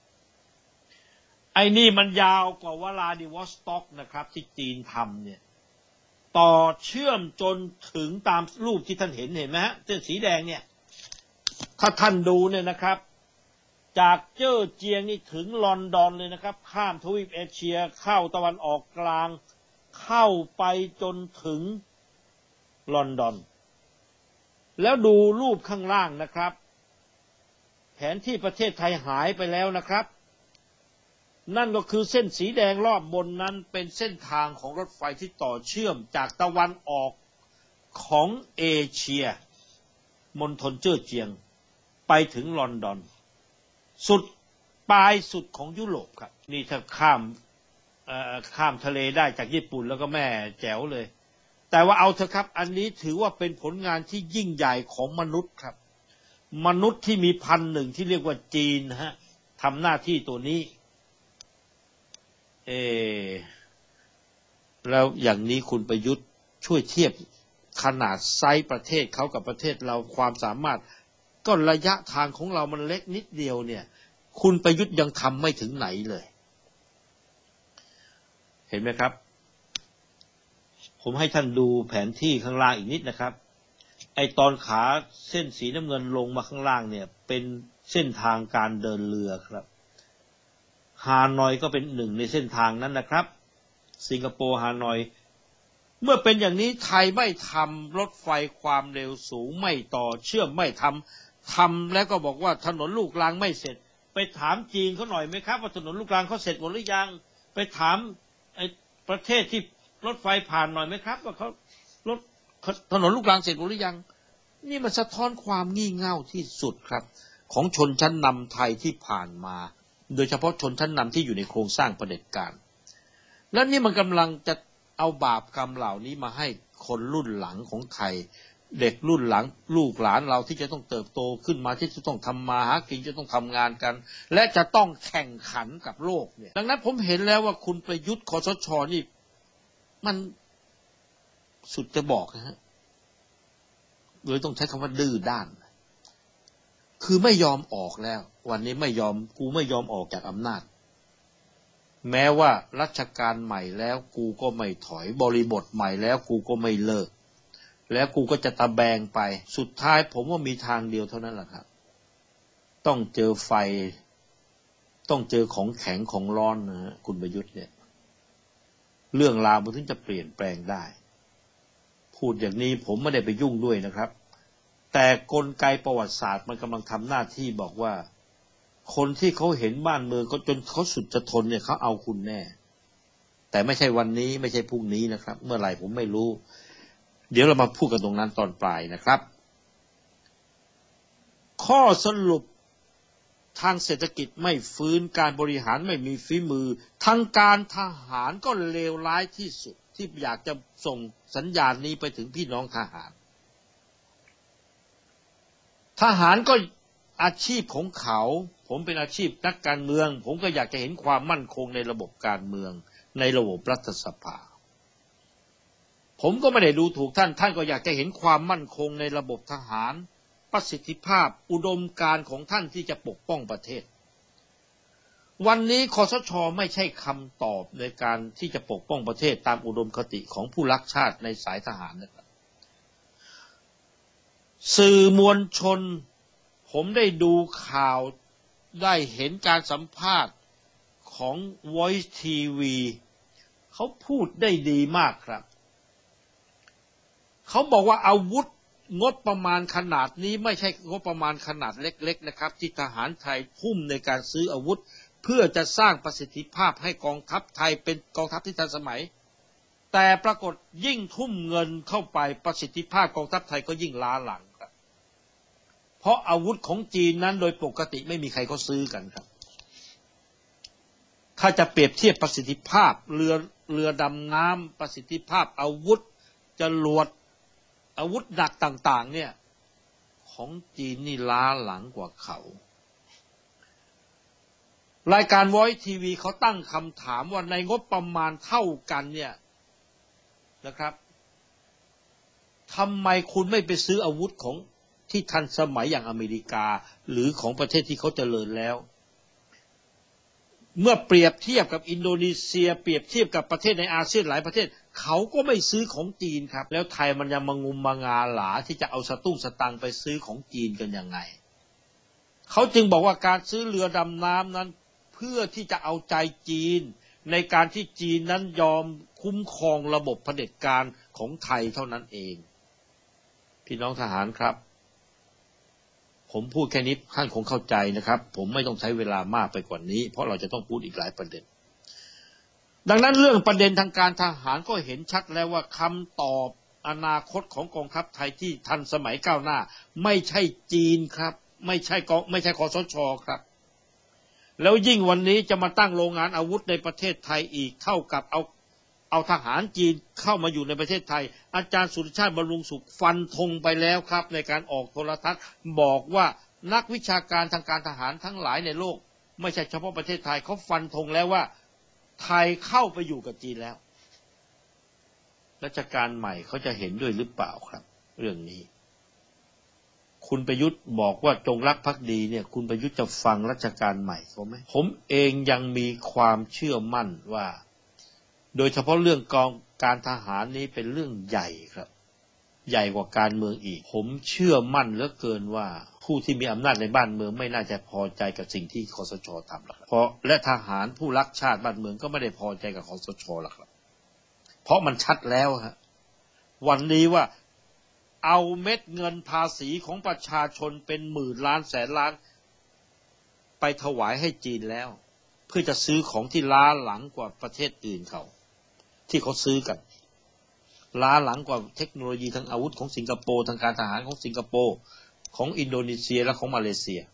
Speaker 2: ไอ้นี่มันยาวกว่าวลาดิวอสต็อกนะครับที่จีนทำเนี่ยต่อเชื่อมจนถึงตามรูปที่ท่านเห็นเห็นไหมฮะเส้นสีแดงเนี่ยถ้าท่านดูเนี่ยนะครับจากเจ้อเจียงนี่ถึงลอนดอนเลยนะครับข้ามทวีปเอเชียเข้าตะวันออกกลางเข้าไปจนถึงลอนดอนแล้วดูรูปข้างล่างนะครับแผนที่ประเทศไทยหายไปแล้วนะครับนั่นก็คือเส้นสีแดงรอบบนนั้นเป็นเส้นทางของรถไฟที่ต่อเชื่อมจากตะวันออกของเอเชียมณฑลเจ้อเจียงไปถึงลอนดอนสุดปลายสุดของยุโรปครับนี่ถ้าข้ามเอ่อข้ามทะเลได้จากญี่ปุ่นแล้วก็แม่แจ๋วเลยแต่ว่าเอาเถอะครับอันนี้ถือว่าเป็นผลงานที่ยิ่งใหญ่ของมนุษย์ครับมนุษย์ที่มีพันหนึ่งที่เรียกว่าจีนฮะทำหน้าที่ตัวนี้เอแล้วอย่างนี้คุณประยุทธ์ช่วยเทียบขนาดไซส์ประเทศเขากับประเทศเราความสามารถก็ระยะทางของเรามันเล็กนิดเดียวเนี่ยคุณประยุทธ์ยังทำไม่ถึงไหนเลยเห็นไหมครับผมให้ท่านดูแผนที่ข้างล่างอีกนิดนะครับไอตอนขาเส้นสีน้ำเงินลงมาข้างล่างเนี่ยเป็นเส้นทางการเดินเรือครับฮานอยก็เป็นหนึ่งในเส้นทางนั้นนะครับสิงคโปร์ฮานอยเมื่อเป็นอย่างนี้ไทยไม่ทำรถไฟความเร็วสูงไม่ต่อเชื่อมไม่ทำทำแล้วก็บอกว่าถนนลูกรังไม่เสร็จไปถามจีนเขาหน่อยไหมครับว่าถนนลูกรังเขาเสร็จหมดหรือยังไปถามไอ้ประเทศที่รถไฟผ่านหน่อยไหมครับว่าเขารถถนนลูกรังเสร็จหมดหรือยังนี่มันสะท้อนความงี่เง่าที่สุดครับของชนชั้นนำไทยที่ผ่านมาโดยเฉพาะชนชั้นนำที่อยู่ในโครงสร้างเผด็จการและนี่มันกำลังจะเอาบาปกรรมเหล่านี้มาให้คนรุ่นหลังของไทยเด็กรุ่นหลังลูกหลานเราที่จะต้องเติบโตขึ้นมาที่จะต้องทำมาหากินจะต้องทำงานกันและจะต้องแข่งขันกับโลกเนี่ยดังนั้นผมเห็นแล้วว่าคุณประยุทธ์คสช.นี่มันสุดจะบอกนะฮะเลยต้องใช้คำว่าดื้อด้านคือไม่ยอมออกแล้ววันนี้ไม่ยอมกูไม่ยอมออกจากอำนาจแม้ว่ารัชกาลใหม่แล้วกูก็ไม่ถอยบริบทใหม่แล้วกูก็ไม่เลิกแล้วกูก็จะตะแบงไปสุดท้ายผมว่ามีทางเดียวเท่านั้นแหละครับต้องเจอไฟต้องเจอของแข็งของร้อนนะฮะคุณประยุทธ์เนี่ยเรื่องราวมันถึงจะเปลี่ยนแปลงได้พูดอย่างนี้ผมไม่ได้ไปยุ่งด้วยนะครับแต่กลไกประวัติศาสตร์มันกำลังทำหน้าที่บอกว่าคนที่เขาเห็นบ้านเมืองเขาจนเขาสุดจะทนเนี่ยเขาเอาคุณแน่แต่ไม่ใช่วันนี้ไม่ใช่พรุ่งนี้นะครับเมื่อไหร่ผมไม่รู้เดี๋ยวเรามาพูดกันตรงนั้นตอนปลายนะครับข้อสรุปทางเศรษฐกิจไม่ฟื้นการบริหารไม่มีฝีมือทางการทหารก็เลวร้ายที่สุดที่อยากจะส่งสัญญาณนี้ไปถึงพี่น้องทหารทหารก็อาชีพของเขาผมเป็นอาชีพนักการเมืองผมก็อยากจะเห็นความมั่นคงในระบบการเมืองในระบบรัฐสภาผมก็ไม่ได้ดูถูกท่านท่านก็อยากจะเห็นความมั่นคงในระบบทหารประสิทธิภาพอุดมการณ์ของท่านที่จะปกป้องประเทศวันนี้คสช.ไม่ใช่คำตอบในการที่จะปกป้องประเทศตามอุดมคติของผู้รักชาติในสายทหารนะครับสื่อมวลชนผมได้ดูข่าวได้เห็นการสัมภาษณ์ของ Voice ที วี เขาพูดได้ดีมากครับเขาบอกว่าอาวุธงบประมาณขนาดนี้ไม่ใช่งบประมาณขนาดเล็กๆนะครับที่ทหารไทยทุ่มในการซื้ออาวุธเพื่อจะสร้างประสิทธิภาพให้กองทัพไทยเป็นกองทัพที่ทันสมัยแต่ปรากฏยิ่งทุ่มเงินเข้าไปประสิทธิภาพกองทัพไทยก็ยิ่งล้าหลังครับเพราะอาวุธของจีนนั้นโดยปกติไม่มีใครเขาซื้อกันครับถ้าจะเปรียบเทียบประสิทธิภาพเรือเรือดำน้ำประสิทธิภาพอาวุธจรวดอาวุธหนักต่างๆเนี่ยของจีนนี่ล้าหลังกว่าเขารายการ Voice ที วี เขาตั้งคำถามว่าในงบประมาณเท่ากันเนี่ยนะครับทำไมคุณไม่ไปซื้ออาวุธของที่ทันสมัยอย่างอเมริกาหรือของประเทศที่เขาเจริญแล้วเมื่อเปรียบเทียบกับอินโดนีเซียเปรียบเทียบกับประเทศในอาเซียนหลายประเทศเขาก็ไม่ซื้อของจีนครับแล้วไทยมันยังมางุมมางาหลาที่จะเอาสตุ้งสตังไปซื้อของจีนกันยังไงเขาจึงบอกว่าการซื้อเรือดำน้ำนั้นเพื่อที่จะเอาใจจีนในการที่จีนนั้นยอมคุ้มครองระบบเผด็จการของไทยเท่านั้นเองพี่น้องทหารครับผมพูดแค่นี้ท่านคงเข้าใจนะครับผมไม่ต้องใช้เวลามากไปกว่านี้เพราะเราจะต้องพูดอีกหลายประเด็นดังนั้นเรื่องประเด็นทางการทหารก็เห็นชัดแล้วว่าคำตอบอนาคตของกองทัพไทยที่ทันสมัยก้าวหน้าไม่ใช่จีนครับไม่ใช่กองไม่ใช่คสช.ครับแล้วยิ่งวันนี้จะมาตั้งโรงงานอาวุธในประเทศไทยอีกเท่ากับเอาเอาทหารจีนเข้ามาอยู่ในประเทศไทยอาจารย์สุรชาติบำรุงสุขฟันธงไปแล้วครับในการออกโทรทัศน์บอกว่านักวิชาการทางการทหารทั้งหลายในโลกไม่ใช่เฉพาะประเทศไทยเขาฟันธงแล้วว่าไทยเข้าไปอยู่กับจีนแล้วรัชกาลใหม่เขาจะเห็นด้วยหรือเปล่าครับเรื่องนี้คุณประยุทธ์บอกว่าจงรักภักดีเนี่ยคุณประยุทธ์จะฟังรัชกาลใหม่เขาไหมผมเองยังมีความเชื่อมั่นว่าโดยเฉพาะเรื่องกองการทหารนี้เป็นเรื่องใหญ่ครับใหญ่กว่าการเมืองอีกผมเชื่อมั่นเหลือเกินว่าผู้ที่มีอำนาจในบ้านเมืองไม่น่าจะพอใจกับสิ่งที่คสช.ทำหรอกเพราะและทหารผู้รักชาติบ้านเมืองก็ไม่ได้พอใจกับคสช.หรอกครับเพราะมันชัดแล้วฮะวันนี้ว่าเอาเม็ดเงินภาษีของประชาชนเป็นหมื่นล้านแสนล้านไปถวายให้จีนแล้วเพื่อจะซื้อของที่ล้าหลังกว่าประเทศอื่นเขาที่เขาซื้อกันล้าหลังกว่าเทคโนโลยีทางอาวุธของสิงคโปร์ทางการทหารของสิงคโปร์ของอินโดนีเซียและของมาเลเซีย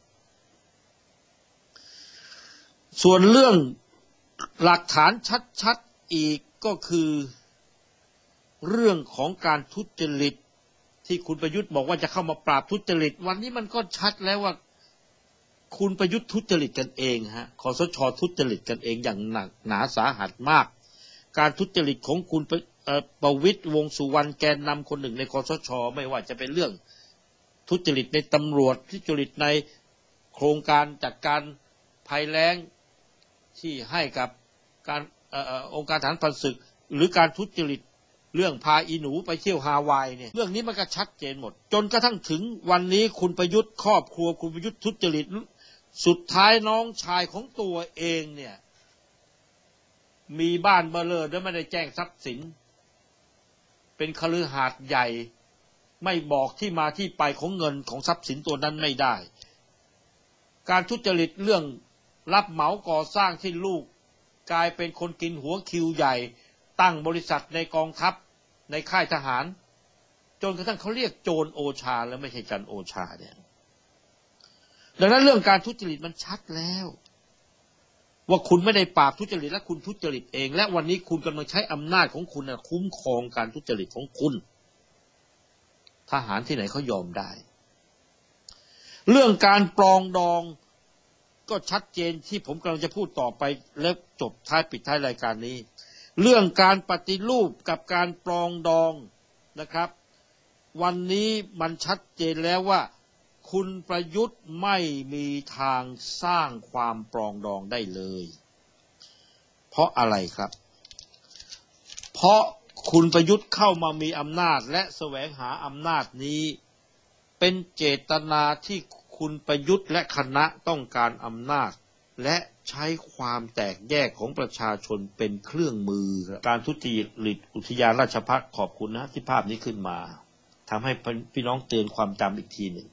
Speaker 2: ส่วนเรื่องหลักฐานชัดๆอีกก็คือเรื่องของการทุจริตที่คุณประยุทธ์บอกว่าจะเข้ามาปราบทุจริตวันนี้มันก็ชัดแล้วว่าคุณประยุทธ์ทุจริตกันเองฮะคสช.ทุจริตกันเองอย่างหนักหนาสาหัสมากการทุจริตของคุณประวิตรวงษ์สุวรรณแกนนำคนหนึ่งในคสช.ไม่ว่าจะเป็นเรื่องทุจริตในตำรวจทุจริตในโครงการจัดการภัยแล้งที่ให้กับการเอ่อองค์การทหารผ่านศึกหรือการทุจริตเรื่องพาอีหนูไปเที่ยวฮาวายเนี่ยเรื่องนี้มันก็ชัดเจนหมดจนกระทั่งถึงวันนี้คุณประยุทธ์ครอบครัวคุณประยุทธ์ทุจริตสุดท้ายน้องชายของตัวเองเนี่ยมีบ้านเบลอแล้วไม่ได้แจ้งทรัพย์สินเป็นคฤหาสน์ใหญ่ไม่บอกที่มาที่ไปของเงินของทรัพย์สินตัวนั้นไม่ได้การทุจริตเรื่องรับเหมาก่อสร้างที่ลูกกลายเป็นคนกินหัวคิวใหญ่ตั้งบริษัทในกองทัพในค่ายทหารจนกระทั่งเขาเรียกโจรโอชาแล้วไม่ใช่จันโอชาเนี่ยดังนั้นเรื่องการทุจริตมันชัดแล้วว่าคุณไม่ได้ปราบทุจริตและคุณทุจริตเองและวันนี้คุณกำลังใช้อำนาจของคุณคุ้มครองการทุจริตของคุณทหารที่ไหนเขายอมได้เรื่องการปรองดองก็ชัดเจนที่ผมกำลังจะพูดต่อไปแล้วจบท้ายปิดท้ายรายการนี้เรื่องการปฏิรูปกับการปรองดองนะครับวันนี้มันชัดเจนแล้วว่าคุณประยุทธ์ไม่มีทางสร้างความปรองดองได้เลยเพราะอะไรครับเพราะคุณประยุทธ์เข้ามามีอำนาจและแสวงหาอำนาจนี้เป็นเจตนาที่คุณประยุทธ์และคณะต้องการอำนาจและใช้ความแตกแยกของประชาชนเป็นเครื่องมือการทุจริตอุทยานราชภัฏขอบคุณนะที่ภาพนี้ขึ้นมาทำให้พี่น้องเตือนความจำอีกทีหนึ่ง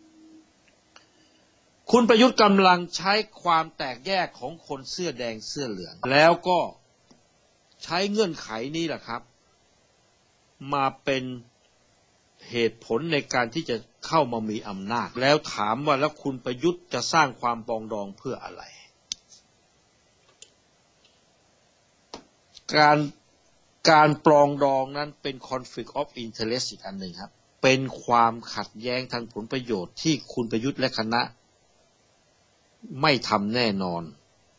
Speaker 2: คุณประยุทธ์กำลังใช้ความแตกแยกของคนเสื้อแดงเสื้อเหลืองแล้วก็ใช้เงื่อนไขนี้แหละครับมาเป็นเหตุผลในการที่จะเข้ามามีอำนาจแล้วถามว่าแล้วคุณประยุทธ์จะสร้างความปรองดองเพื่ออะไรการการปรองดองนั้นเป็น conflict of interest อีกอันหนึ่งครับเป็นความขัดแย้งทางผลประโยชน์ที่คุณประยุทธ์และคณะไม่ทำแน่นอน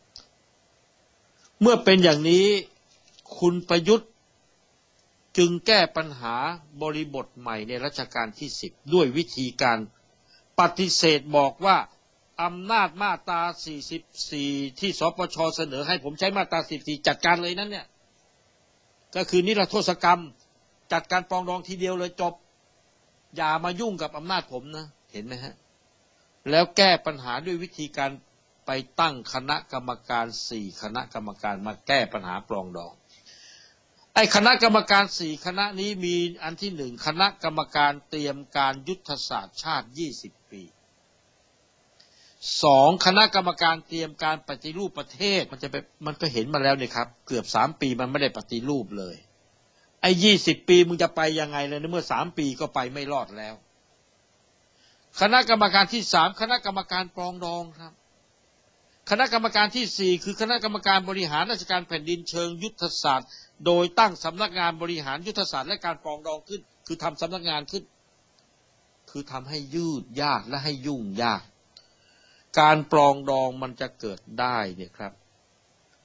Speaker 2: เมื่อเป็นอย่างนี้คุณประยุทธ์จึงแก้ปัญหาบริบทใหม่ในรัชกาลที่สิบด้วยวิธีการปฏิเสธบอกว่าอำนาจมาตราสี่สิบสี่ที่สปช.เสนอให้ผมใช้มาตราสี่สิบสี่จัดการเลยนั้นเนี่ยก็คือนิรโทษกรรมจัดการปรองดองทีเดียวเลยจบอย่ามายุ่งกับอำนาจผมนะเห็นไหมฮะแล้วแก้ปัญหาด้วยวิธีการไปตั้งคณะกรรมการสี่คณะกรรมการมาแก้ปัญหาปรองดองไอ้คณะกรรมการสี่คณะนี้มีอันที่หนึ่งคณะกรรมการเตรียมการยุทธศาสตร์ชาติยี่สิบปีสองคณะกรรมการเตรียมการปฏิรูปประเทศมันจะไปมันก็เห็นมาแล้วเนี่ยครับเกือบสามปีมันไม่ได้ปฏิรูปเลยไอ้ยี่สิบปีมึงจะไปยังไงเลยในเมื่อสามปีก็ไปไม่รอดแล้วคณะกรรมการที่สามคณะกรรมการปรองดองครับคณะกรรมการที่สี่คือคณะกรรมการบริหารราชการแผ่นดินเชิงยุทธศาสตร์โดยตั้งสำนักงานบริหารยุทธศาสตร์และการปรองดองขึ้นคือทำสำนักงานขึ้นคือทำให้ยืดยากและให้ยุ่งยากการปรองดองมันจะเกิดได้เนี่ยครับ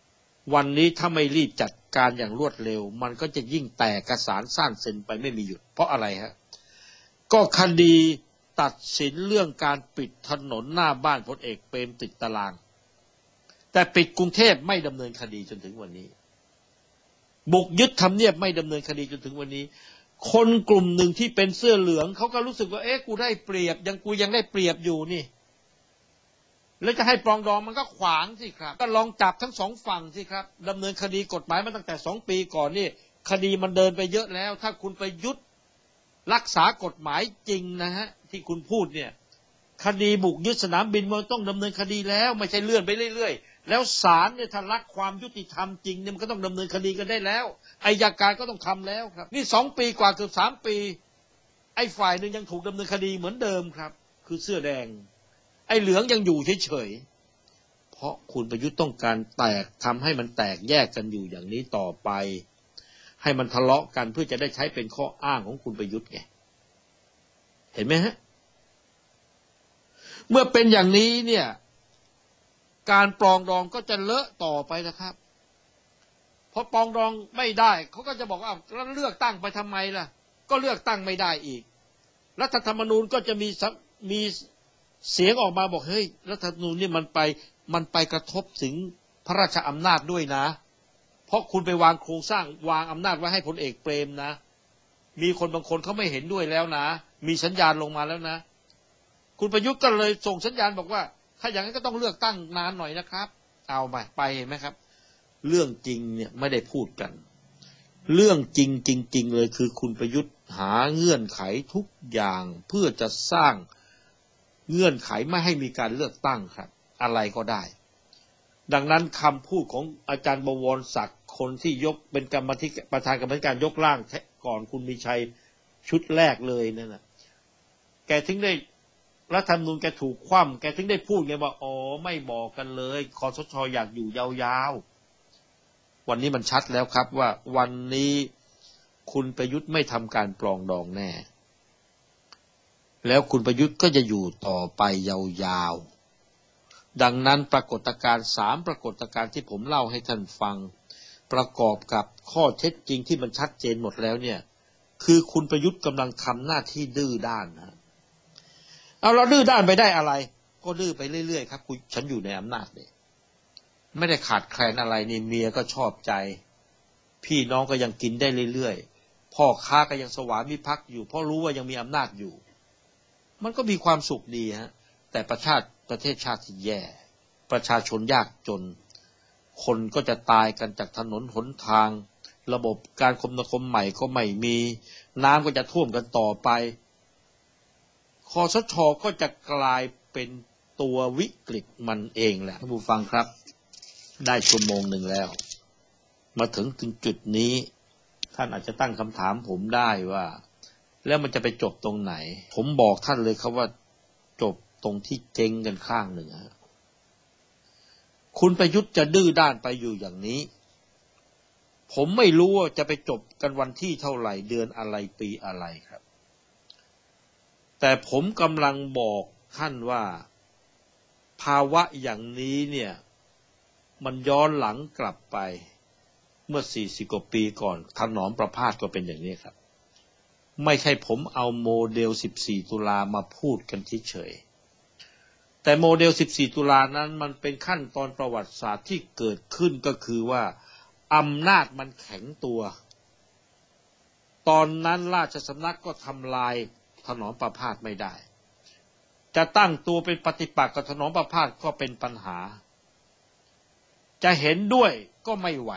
Speaker 2: วันนี้ถ้าไม่รีบจัดการอย่างรวดเร็วมันก็จะยิ่งแตกกระสานสร้างเซนไปไม่มีหยุดเพราะอะไรฮะก็คดีตัดสินเรื่องการปิดถนนหน้าบ้านพลเอกเปรมติดตารางแต่ปิดกรุงเทพไม่ดำเนินคดีจนถึงวันนี้บุกยึดทำเนียบไม่ดำเนินคดีจนถึงวันนี้คนกลุ่มหนึ่งที่เป็นเสื้อเหลืองเขาก็รู้สึกว่าเอ๊ะกูได้เปรียบยังกูยังได้เปรียบอยู่นี่แล้วจะให้ปรองดองมันก็ขวางสิครับก็ลองจับทั้งสองฝั่งสิครับดำเนินคดีกฎหมายมาตั้งแต่สองปีก่อนนี่คดีมันเดินไปเยอะแล้วถ้าคุณไปยุดรักษากฎหมายจริงนะฮะที่คุณพูดเนี่ยคดีบุกยึดสนามบินมันต้องดำเนินคดีแล้วไม่ใช่เลื่อนไปเรื่อยๆแล้วศาลเนี่ยถ้ารักความยุติธรรมจริงเนี่ยมันก็ต้องดำเนินคดีกันได้แล้วอัยการก็ต้องทำแล้วครับนี่สองปีกว่าเกือบสามปีไอ้ฝ่ายหนึ่งยังถูกดำเนินคดีเหมือนเดิมครับคือเสื้อแดงไอ้เหลืองยังอยู่เฉยๆเพราะคุณประยุทธ์ต้องการแตกทำให้มันแตกแยกกันอยู่อย่างนี้ต่อไปให้มันทะเลาะกันเพื่อจะได้ใช้เป็นข้ออ้างของคุณประยุทธ์ไงเห็นไหมฮะเมื่อเป็นอย่างนี้เนี่ยการปรองดองก็จะเลอะต่อไปนะครับพอปรองดองไม่ได้เขาก็จะบอกว่าแล้วเลือกตั้งไปทำไมล่ะก็เลือกตั้งไม่ได้อีกรัฐธรรมนูญก็จะมีมีเสียงออกมาบอกเฮ้ยรัฐธรรมนูญนี่มันไปมันไปกระทบถึงพระราชอำนาจด้วยนะเพราะคุณไปวางโครงสร้างวางอำนาจไว้ให้พลเอกเปรมนะมีคนบางคนเขาไม่เห็นด้วยแล้วนะมีสัญญาณลงมาแล้วนะคุณประยุทธ์ก็เลยส่งสัญญาณบอกว่าถ้าอย่างนั้นก็ต้องเลือกตั้งนานหน่อยนะครับเอาไปไปเห็นไหมครับเรื่องจริงเนี่ยไม่ได้พูดกันเรื่องจริงจริงๆเลยคือคุณประยุทธ์หาเงื่อนไขทุกอย่างเพื่อจะสร้างเงื่อนไขไม่ให้มีการเลือกตั้งครับอะไรก็ได้ดังนั้นคำพูดของอาจารย์บวรศักดิ์คนที่ยกเป็นกรรมธิการประธานกรรมธิการยกร่างก่อนคุณมีชัยชุดแรกเลยนั่นน่ะแกถึงได้รัฐธรรมนูญแกถูกคว่ำแกถึงได้พูดไงว่าอ๋อไม่บอกกันเลยคสช.อยากอยู่ยาวๆวันนี้มันชัดแล้วครับว่าวันนี้คุณประยุทธ์ไม่ทำการปรองดองแน่แล้วคุณประยุทธ์ก็จะอยู่ต่อไปยาวๆดังนั้นปรากฏการณ์สามปรากฏการณ์ที่ผมเล่าให้ท่านฟังประกอบกับข้อเท็จจริงที่มันชัดเจนหมดแล้วเนี่ยคือคุณประยุทธ์กำลังทำหน้าที่ดื้อด้านนะเอาเราดื้อด้านไปได้อะไรก็ดื้อไปเรื่อยๆครับคุณฉันอยู่ในอำนาจเนี่ยไม่ได้ขาดแคลนอะไรนี่เมียก็ชอบใจพี่น้องก็ยังกินได้เรื่อยๆพ่อค้าก็ยังสวามิภักดิ์อยู่เพราะรู้ว่ายังมีอำนาจอยู่มันก็มีความสุขดีฮะแต่ประชาติประเทศชาติที่แย่ประชาชนยากจนคนก็จะตายกันจากถนนหนทางระบบการคมนาคมใหม่ก็ไม่มีน้ำก็จะท่วมกันต่อไปคสช.ก็จะกลายเป็นตัววิกฤตมันเองแหละท่านผู้ฟังครับได้ชั่วโมงหนึ่งแล้วมาถึงถึงจุดนี้ท่านอาจจะตั้งคำถามผมได้ว่าแล้วมันจะไปจบตรงไหนผมบอกท่านเลยครับว่าจบตรงที่เจ๊งกันข้างหนึ่งฮะคุณประยุทธ์จะดื้อด้านไปอยู่อย่างนี้ผมไม่รู้ว่าจะไปจบกันวันที่เท่าไหร่เดือนอะไรปีอะไรครับแต่ผมกำลังบอกท่านว่าภาวะอย่างนี้เนี่ยมันย้อนหลังกลับไปเมื่อสี่สิบกว่าปีก่อนถนอมประภาสก็เป็นอย่างนี้ครับไม่ใช่ผมเอาโมเดลสิบสี่ตุลามาพูดกันเฉยๆแต่โมเดลสิบสี่ตุลานั้นมันเป็นขั้นตอนประวัติศาสตร์ที่เกิดขึ้นก็คือว่าอำนาจมันแข็งตัวตอนนั้นราชสำนักก็ทำลายถนอมประภาสไม่ได้จะตั้งตัวเป็นปฏิปักษ์กับถนอมประภาสก็เป็นปัญหาจะเห็นด้วยก็ไม่ไหว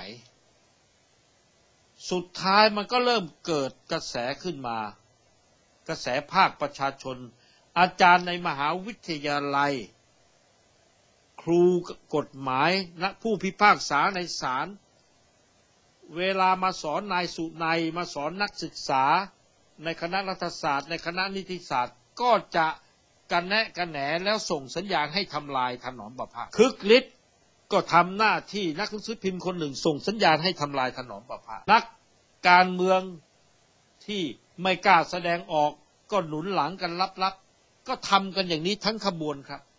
Speaker 2: สุดท้ายมันก็เริ่มเกิดกระแสขึ้นมากระแสภาคประชาชนอาจารย์ในมหาวิทยาลัยครูกฎหมายและผู้พิพากษาในศาลเวลามาสอนนายสุนัยมาสอนนักศึกษาในคณะรัฐศาสตร์ในคณะนิติศาสตร์ก็จะกันแนะกันแหนแล้วส่งสัญญาณให้ทำลายถนอมประภาสคึกฤทธิ์ก็ทำหน้าที่นักหนังสือพิมพ์คนหนึ่งส่งสัญญาณให้ทำลายถนอมประภาสนักการเมืองที่ไม่กล้าแสดงออกก็หนุนหลังกันลับๆก็ทำกันอย่างนี้ทั้งขบวนครับ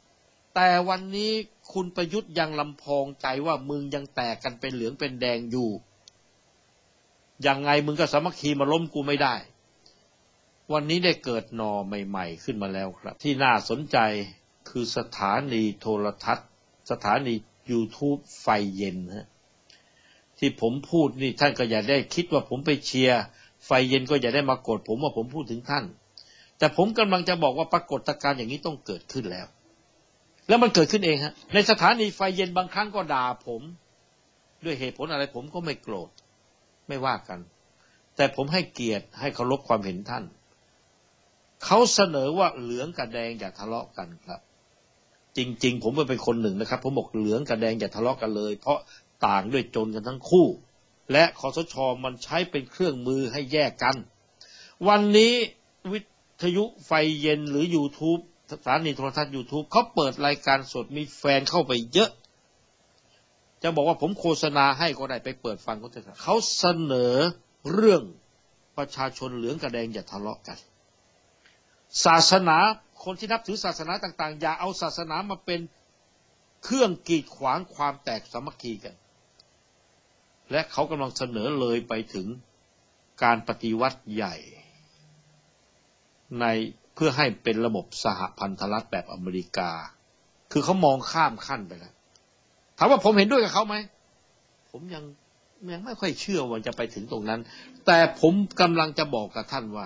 Speaker 2: แต่วันนี้คุณประยุทธ์ยังลำพองใจว่ามึงยังแตกกันเป็นเหลืองเป็นแดงอยู่ยังไงมึงก็สามัคคีมาล้มกูไม่ได้วันนี้ได้เกิดนอใหม่ๆขึ้นมาแล้วครับที่น่าสนใจคือสถานีโทรทัศน์สถานี YouTube ไฟเย็นฮะที่ผมพูดนี่ท่านก็อย่าได้คิดว่าผมไปเชียร์ไฟเย็นก็อย่าได้มากดผมว่าผมพูดถึงท่านแต่ผมกำลังจะบอกว่าปรากฏการณ์อย่างนี้ต้องเกิดขึ้นแล้วแล้วมันเกิดขึ้นเองฮะในสถานีไฟเย็นบางครั้งก็ด่าผมด้วยเหตุผลอะไรผมก็ไม่โกรธไม่ว่ากันแต่ผมให้เกียรติให้เคารพความเห็นท่านเขาเสนอว่าเหลืองกับแดงอย่าทะเลาะกันครับจริงๆผมเป็นคนหนึ่งนะครับผมบอกเหลืองกับแดงอย่าทะเลาะกันเลยเพราะต่างด้วยจนกันทั้งคู่และคสช.มันใช้เป็นเครื่องมือให้แยกกันวันนี้วิทยุไฟเย็นหรือ YouTube สถานีโทรทัศน์ YouTube เขาเปิดรายการสดมีแฟนเข้าไปเยอะจะบอกว่าผมโฆษณาให้ก็ได้ไปเปิดฟังเขาเถอะครับเขาเสนอเรื่องประชาชนเหลืองกับแดงอย่าทะเลาะกันศาสนาคนที่นับถือศาสนาต่างๆอย่าเอาศาสนามาเป็นเครื่องกีดขวางความแตกสามัคคีกันและเขากำลังเสนอเลยไปถึงการปฏิวัติใหญ่ในเพื่อให้เป็นระบบสหพันธรัฐแบบอเมริกาคือเขามองข้ามขั้นไปแล้วถามว่าผมเห็นด้วยกับเขาไหมผมยังยังไม่ค่อยเชื่อว่าจะไปถึงตรงนั้นแต่ผมกำลังจะบอกกับท่านว่า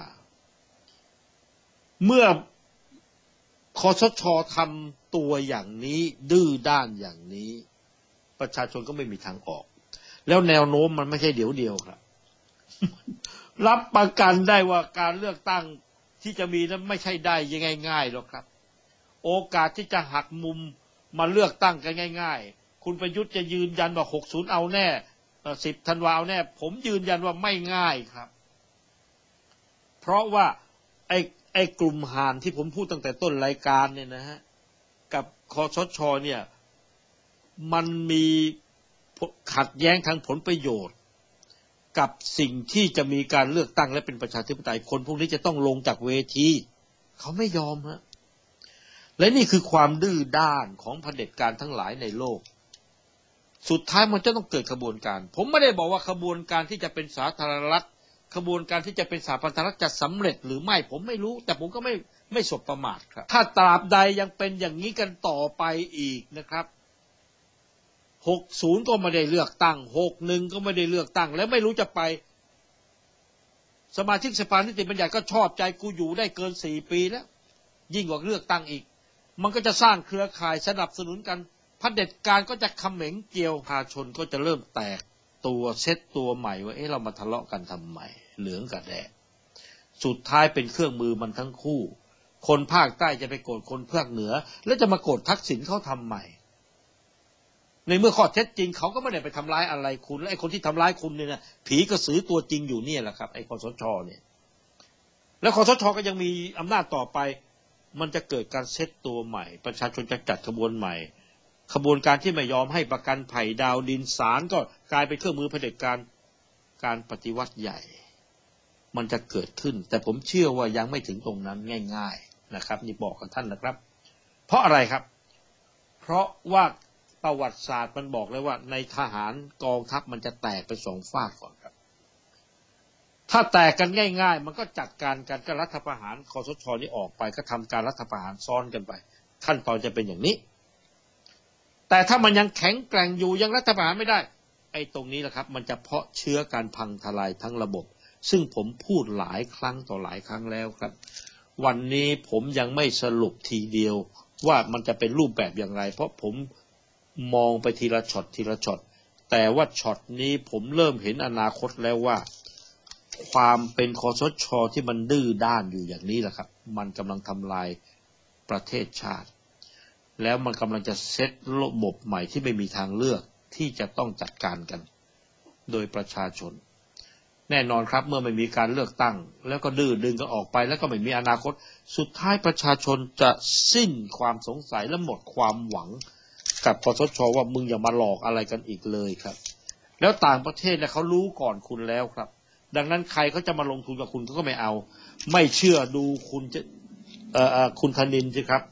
Speaker 2: เมื่อคสช.ทำตัวอย่างนี้ดื้อด้านอย่างนี้ประชาชนก็ไม่มีทางออกแล้วแนวโน้มมันไม่ใช่เดี๋ยวเดียวครับ รับประกันได้ว่าการเลือกตั้งที่จะมีนั้นไม่ใช่ได้ยังง่ายๆหรอกครับโอกาสที่จะหักมุมมาเลือกตั้งกันง่ายๆคุณประยุทธ์จะยืนยันว่าหกสิบเอาแน่สิบธันวาเอาแน่ผมยืนยันว่าไม่ง่ายครับเพราะว่าไอ้ไอ้กลุ่มหานที่ผมพูดตั้งแต่ต้นรายการเนี่ยนะฮะกับคสช.เนี่ยมันมีขัดแย้งทางผลประโยชน์กับสิ่งที่จะมีการเลือกตั้งและเป็นประชาธิปไตยคนพวกนี้จะต้องลงจากเวทีเขาไม่ยอมฮะและนี่คือความดื้อด้านของเผด็จการทั้งหลายในโลกสุดท้ายมันจะต้องเกิดขบวนการผมไม่ได้บอกว่าขบวนการที่จะเป็นสาธารณรัฐขบวนการที่จะเป็นสหพันธรัฐจะสำเร็จหรือไม่ผมไม่รู้แต่ผมก็ไม่ไม่สบประมาทครับถ้าตราบใดยังเป็นอย่างนี้กันต่อไปอีกนะครับหกสิบก็ไม่ได้เลือกตั้งหกสิบเอ็ดก็ไม่ได้เลือกตั้งและไม่รู้จะไปสมาชิกสภานิติบัญญัติก็ชอบใจกูอยู่ได้เกินสี่ปีแล้วยิ่งกว่าเลือกตั้งอีกมันก็จะสร้างเครือข่ายสนับสนุนกันเผด็จการก็จะเขม็งเกี่ยวประชาชนก็จะเริ่มแตกตัวเซตตัวใหม่ว่าเอ๊ะเรามาทะเลาะกันทำไมเหลืองกับแดงสุดท้ายเป็นเครื่องมือมันทั้งคู่คนภาคใต้จะไปโกรธคนภาคเหนือแล้วจะมาโกรธทักษิณเขาทำไมในเมื่อข้อเท็จจริงเขาก็ไม่ได้ไปทำร้ายอะไรคุณและไอ้คนที่ทำร้ายคุณเนี่ยนะผีกระสือตัวจริงอยู่เนี่ยแหละครับไอ้คสช.เนี่ยแล้วคสช.ก็ยังมีอำนาจต่อไปมันจะเกิดการเซตตัวใหม่ประชาชนจะจัดขบวนใหม่ขบวนการที่ไม่ยอมให้ประกันไผ่ดาวดินศาลก็กลายเป็นเครื่องมือเผด็จการการปฏิวัติใหญ่มันจะเกิดขึ้นแต่ผมเชื่อว่ายังไม่ถึงตรงนั้นง่ายๆนะครับนี่บอกกับท่านนะครับเพราะอะไรครับเพราะว่าประวัติศาสตร์มันบอกเลยว่าในทหารกองทัพมันจะแตกไปสองฝากก่อนครับถ้าแตกกันง่ายๆมันก็จัดการกันก็รัฐประหารคสช.นี่ออกไปก็ทำการรัฐประหารซ้อนกันไปขั้นตอนจะเป็นอย่างนี้แต่ถ้ามันยังแข็งแกร่งอยู่ยังรัฐประหารไม่ได้ไอ้ตรงนี้แหละครับมันจะเพาะเชื้อการพังทลายทั้งระบบซึ่งผมพูดหลายครั้งต่อหลายครั้งแล้วครับวันนี้ผมยังไม่สรุปทีเดียวว่ามันจะเป็นรูปแบบอย่างไรเพราะผมมองไปทีละช็อตทีละช็อตแต่ว่าช็อตนี้ผมเริ่มเห็นอนาคตแล้วว่าความเป็นคสช.ที่มันดื้อด้านอยู่อย่างนี้แหละครับมันกำลังทำลายประเทศชาติแล้วมันกำลังจะเซตระบบใหม่ที่ไม่มีทางเลือกที่จะต้องจัดการกันโดยประชาชนแน่นอนครับเมื่อไม่มีการเลือกตั้งแล้วก็ดื้อดึงก็ออกไปแล้วก็ไม่มีอนาคตสุดท้ายประชาชนจะสิ้นความสงสัยและหมดความหวังกับคสช.ว่ามึงอย่ามาหลอกอะไรกันอีกเลยครับแล้วต่างประเทศเนี่ยเขารู้ก่อนคุณแล้วครับดังนั้นใครเขาจะมาลงทุนกับคุณเขาก็ไม่เอาไม่เชื่อดูคุณจะเอ่อคุณธนินทร์สิครับ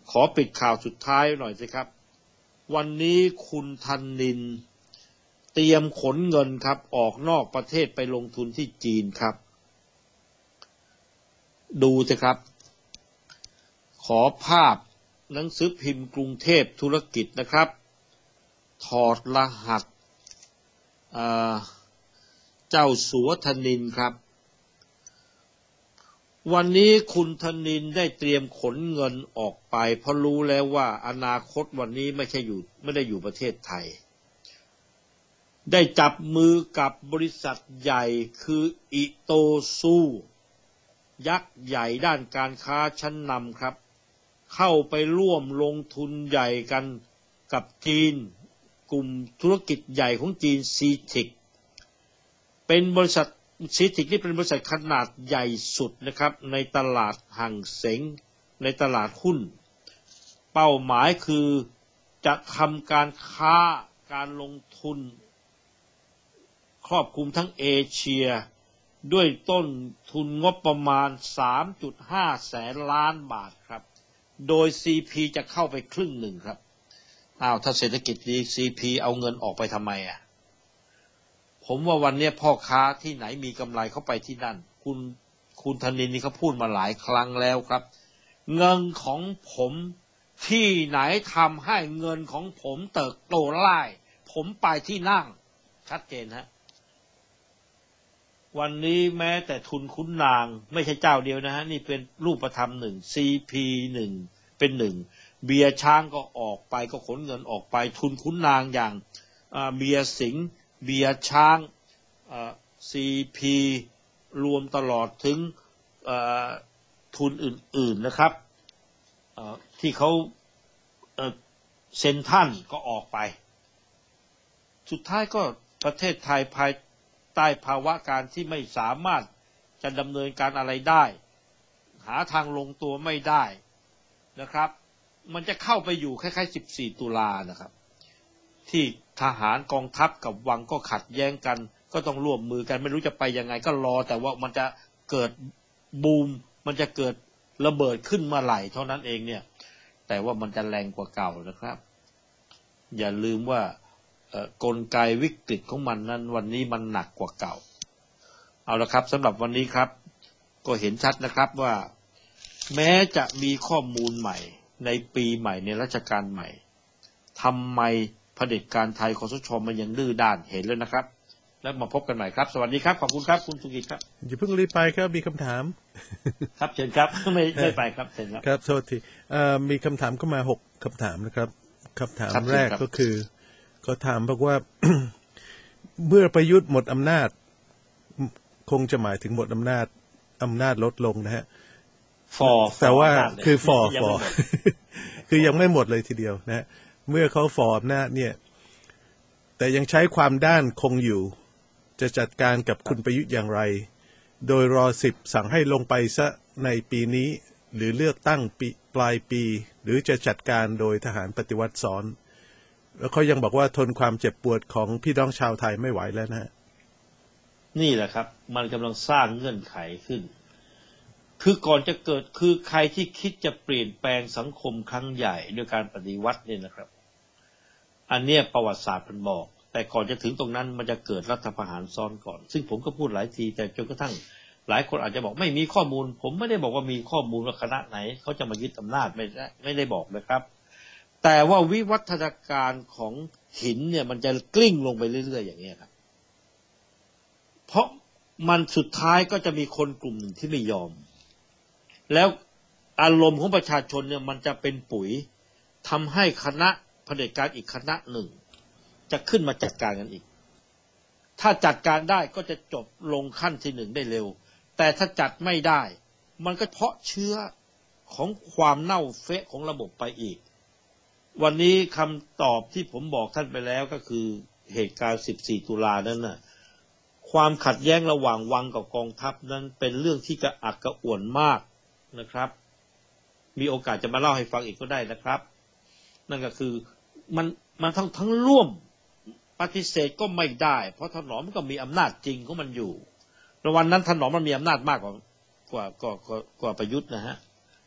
Speaker 2: ขอปิดข่าวสุดท้ายหน่อยสิครับวันนี้คุณธนินทร์เตรียมขนเงินครับออกนอกประเทศไปลงทุนที่จีนครับดูสิครับขอภาพหนังสือพิมพ์กรุงเทพธุรกิจนะครับถอดรหัสเจ้าสัวธนินทร์ครับวันนี้คุณธนินทร์ได้เตรียมขนเงินออกไปเพราะรู้แล้วว่าอนาคตวันนี้ไม่ใช่อยู่ไม่ได้อยู่ประเทศไทยได้จับมือกับบริษัทใหญ่คืออิโตซูยักษ์ใหญ่ด้านการค้าชั้นนำครับเข้าไปร่วมลงทุนใหญ่กันกับจีนกลุ่มธุรกิจใหญ่ของจีนซีทิกเป็นบริษัทซีทิกนี่เป็นบริษัทขนาดใหญ่สุดนะครับในตลาดห่างเสงในตลาดหุ้นเป้าหมายคือจะทำการค้าการลงทุนครอบคลุมทั้งเอเชียด้วยต้นทุนงบประมาณ สามจุดห้า แสนล้านบาทครับโดย ซี พี จะเข้าไปครึ่งหนึ่งครับอ้าวถ้าเศรษฐกิจดี ซี พี เอาเงินออกไปทำไมอ่ะผมว่าวันนี้พ่อค้าที่ไหนมีกำไรเข้าไปที่นั่นคุณคุณธนินทร์นี่เขาพูดมาหลายครั้งแล้วครับเงินของผมที่ไหนทำให้เงินของผมเติบโตไล่ผมไปที่นั่งชัดเจนฮะวันนี้แม้แต่ทุนคุ้นนางไม่ใช่เจ้าเดียวนะฮะนี่เป็นรูปธรรมหนึ่ง ซี พี หนึ่งเป็นหนึ่งเบียร์ช้างก็ออกไปก็ขนเงินออกไปทุนคุ้นนางอย่างเบียร์สิงห์เบียร์ช้าง ซี พี รวมตลอดถึงทุนอื่นๆนะครับที่เขาเซ็นทรัลก็ออกไปสุดท้ายก็ประเทศไทยภายใต้ภาวะการที่ไม่สามารถจะดำเนินการอะไรได้หาทางลงตัวไม่ได้นะครับมันจะเข้าไปอยู่คล้ายๆสิบสี่ตุลานะครับที่ทหารกองทัพกับวังก็ขัดแย้งกันก็ต้องร่วมมือกันไม่รู้จะไปยังไงก็รอแต่ว่ามันจะเกิดบูมมันจะเกิดระเบิดขึ้นมาไหลเท่านั้นเองเนี่ยแต่ว่ามันจะแรงกว่าเก่านะครับอย่าลืมว่ากลไกวิกฤตของมันนั้นวันนี้มันหนักกว่าเก่าเอาละครับสำหรับวันนี้ครับก็เห็นชัดนะครับว่าแม้จะมีข้อมูลใหม่ในปีใหม่ในรัชกาลใหม่ทำไมเผด็จการไทยคสช.มันยังดื้อด้านเห็นแล้วนะครับแล้วมาพบกันใหม่ครับสวัสดีครับขอบคุณครับคุณสุกิจครับ
Speaker 1: อย่าเพิ่งรีบไปครับมีคำถาม
Speaker 2: ครับเชิญครับไม่ไม่ไปครับเชิญครับ
Speaker 1: ครับโทษทีมีคำถามเข้ามาหกคำถามนะครับคำถามแรกก็คือเขาถามบอกว่า เมื่อประยุทธ์หมดอำนาจคงจะหมายถึงหมดอำนาจอำนาจลดลงนะฮะ
Speaker 2: ฟอ
Speaker 1: แต่ว่าคือฟอฟอคือยังไม่หมดเลยทีเดียวนะฮะเมื่อเขาฟออำนาจเนี่ยแต่ยังใช้ความด้านคงอยู่จะจัดการกับคุณประยุทธ์อย่างไรโดยรอสิบสั่งให้ลงไปซะในปีนี้หรือเลือกตั้งปีปลายปีหรือจะจัดการโดยทหารปฏิวัติซ้อนแล้วเขายังบอกว่าทนความเจ็บปวดของพี่น้องชาวไทยไม่ไหวแล้วนะ
Speaker 2: นี่แหละครับมันกำลังสร้างเงื่อนไขขึ้นคือก่อนจะเกิดคือใครที่คิดจะเปลี่ยนแปลงสังคมครั้งใหญ่ด้วยการปฏิวัติเนี่ยนะครับอันเนี้ยประวัติศาสตร์มันบอกแต่ก่อนจะถึงตรงนั้นมันจะเกิดรัฐประหารซ้อนก่อนซึ่งผมก็พูดหลายทีแต่จนกระทั่งหลายคนอาจจะบอกไม่มีข้อมูลผมไม่ได้บอกว่ามีข้อมูลว่าคณะไหนเขาจะมายึดอำนาจไม่ได้ไม่ได้บอกนะครับแต่ว่าวิวัฒนาการของหินเนี่ยมันจะกลิ้งลงไปเรื่อยๆอย่างนี้ครับเพราะมันสุดท้ายก็จะมีคนกลุ่มหนึ่งที่ไม่ยอมแล้วอารมณ์ของประชาชนเนี่ยมันจะเป็นปุ๋ยทำให้คณะเผด็จการอีกคณะหนึ่งจะขึ้นมาจัดการกันอีกถ้าจัดการได้ก็จะจบลงขั้นที่หนึ่งได้เร็วแต่ถ้าจัดไม่ได้มันก็เพาะเชื้อของความเน่าเฟะของระบบไปอีกวันนี้คำตอบที่ผมบอกท่านไปแล้วก็คือเหตุการณ์สิบสี่ตุลานั้นน่ะความขัดแย้งระหว่างวังกับกองทัพนั้นเป็นเรื่องที่กระอักกระอ่วนมากนะครับมีโอกาสจะมาเล่าให้ฟังอีกก็ได้นะครับนั่นก็คือมันมันทั้งทั้งร่วมปฏิเสธก็ไม่ได้เพราะถนอมมันก็มีอำนาจจริงของมันอยู่แล้ววันนั้นถนอมมันมีอำนาจมากกว่ากว่ากว่ากว่าประยุทธ์นะฮะ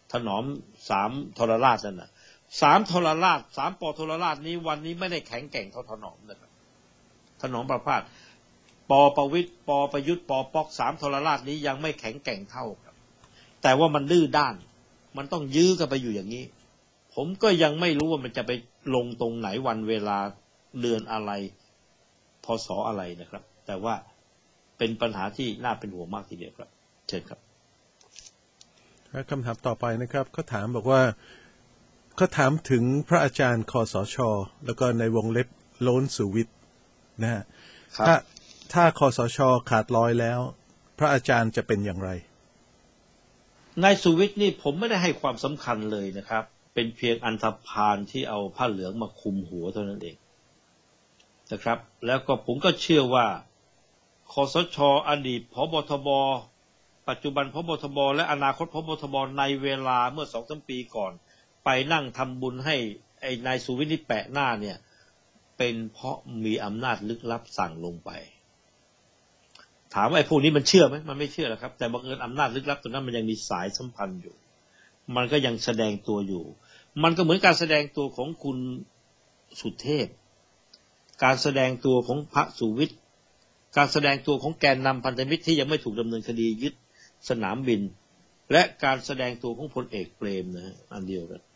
Speaker 2: ถนอมสามทรราชนั่นนะสามทรราชสามปทรราชนี้วันนี้ไม่ได้แข็งแกร่งเท่าถนอมนะครับถนอมประพาสปประวิตรปประยุทธ์ปป๊อกสามทรราชนี้ยังไม่แข็งแกร่งเท่าครับแต่ว่ามันดื้อด้านมันต้องยื้อกันไปอยู่อย่างนี้ผมก็ยังไม่รู้ว่ามันจะไปลงตรงไหนวันเวลาเดือนอะไรพศอะไรนะครับแต่ว่าเป็นปัญหาที่น่าเป็นห่วงมากทีเดียวครับเชิญครับ
Speaker 1: คำถามต่อไปนะครับเขาถามบอกว่าเขาถามถึงพระอาจารย์คสช.แล้วก็ในวงเล็บโล้นสุวิทย์นะฮะถ้าถ้าคสช.ขาดลอยแล้วพระอาจารย์จะเป็นอย่างไร
Speaker 2: นายสุวิทย์นี่ผมไม่ได้ให้ความสำคัญเลยนะครับเป็นเพียงอันธพาลที่เอาผ้าเหลืองมาคลุมหัวเท่านั้นเองนะครับแล้วก็ผมก็เชื่อว่าคสช.อดีตผบทบปัจจุบันผบทบและอนาคตผบทบในเวลาเมื่อสองสามปีก่อนไปนั่งทำบุญให้ไอ้นายสุวิทย์นี่แปะหน้าเนี่ยเป็นเพราะมีอำนาจลึกลับสั่งลงไปถามว่าไอ้พวกนี้มันเชื่อไหมมันไม่เชื่อหรอกครับแต่บังเอิญอำนาจลึกลับตัวนั้นมันยังมีสายสัมพันธ์อยู่มันก็ยังแสดงตัวอยู่มันก็เหมือนการแสดงตัวของคุณสุเทพการแสดงตัวของพระสุวิทย์การแสดงตัวของแกนนำพันธมิตรที่ยังไม่ถูกดำเนินคดียึดสนามบินและการแสดงตัวของพลเอกเปรมนะอันเดียวกัน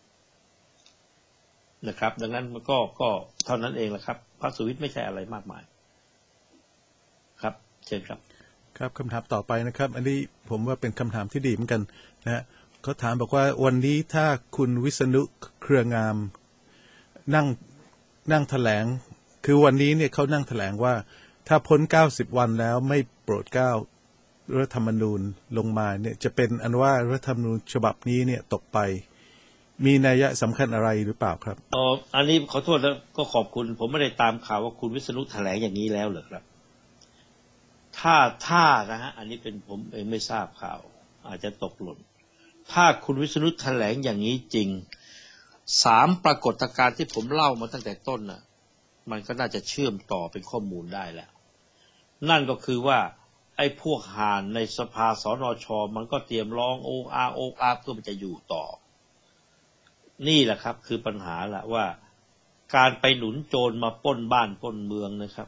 Speaker 2: นะครับดังนั้นมันก็ก็เท่านั้นเองแหละครับพระสุวิทย์ไม่ใช่อะไรมากมายครับเชิญครับ
Speaker 1: ครับคำถามต่อไปนะครับอันนี้ผมว่าเป็นคำถามที่ดีเหมือนกันนะฮะเขาถามบอกว่าวันนี้ถ้าคุณวิษณุเครืองามนั่งนั่งแถลงคือวันนี้เนี่ยเขานั่งแถลงว่าถ้าพ้นเก้าสิบวันแล้วไม่โปรดเกล้ารัฐธรรมนูญลงมาเนี่ยจะเป็นอันว่ารัฐธรรมนูญฉบับนี้เนี่ยตกไปมีนัยสำคัญอะไรหรือเปล่าครับ
Speaker 2: อ๋ออันนี้ขอโทษแล้วก็ขอบคุณผมไม่ได้ตามข่าวว่าคุณวิษณุแถลงอย่างนี้แล้วเหรอครับถ้าถ้านะฮะอันนี้เป็นผมเองไม่ทราบข่าวอาจจะตกหล่นถ้าคุณวิษณุแถลงอย่างนี้จริงสามปรากฏการณ์ที่ผมเล่ามาตั้งแต่ต้นน่ะมันก็น่าจะเชื่อมต่อเป็นข้อมูลได้แล้วนั่นก็คือว่าไอ้พวกห่านในสภาสนช.มันก็เตรียมร้องโอกอาโอกอาเพื่อมันจะอยู่ต่อนี่แหละครับคือปัญหาละว่าการไปหนุนโจรมาปล้นบ้านปล้นเมืองนะครับ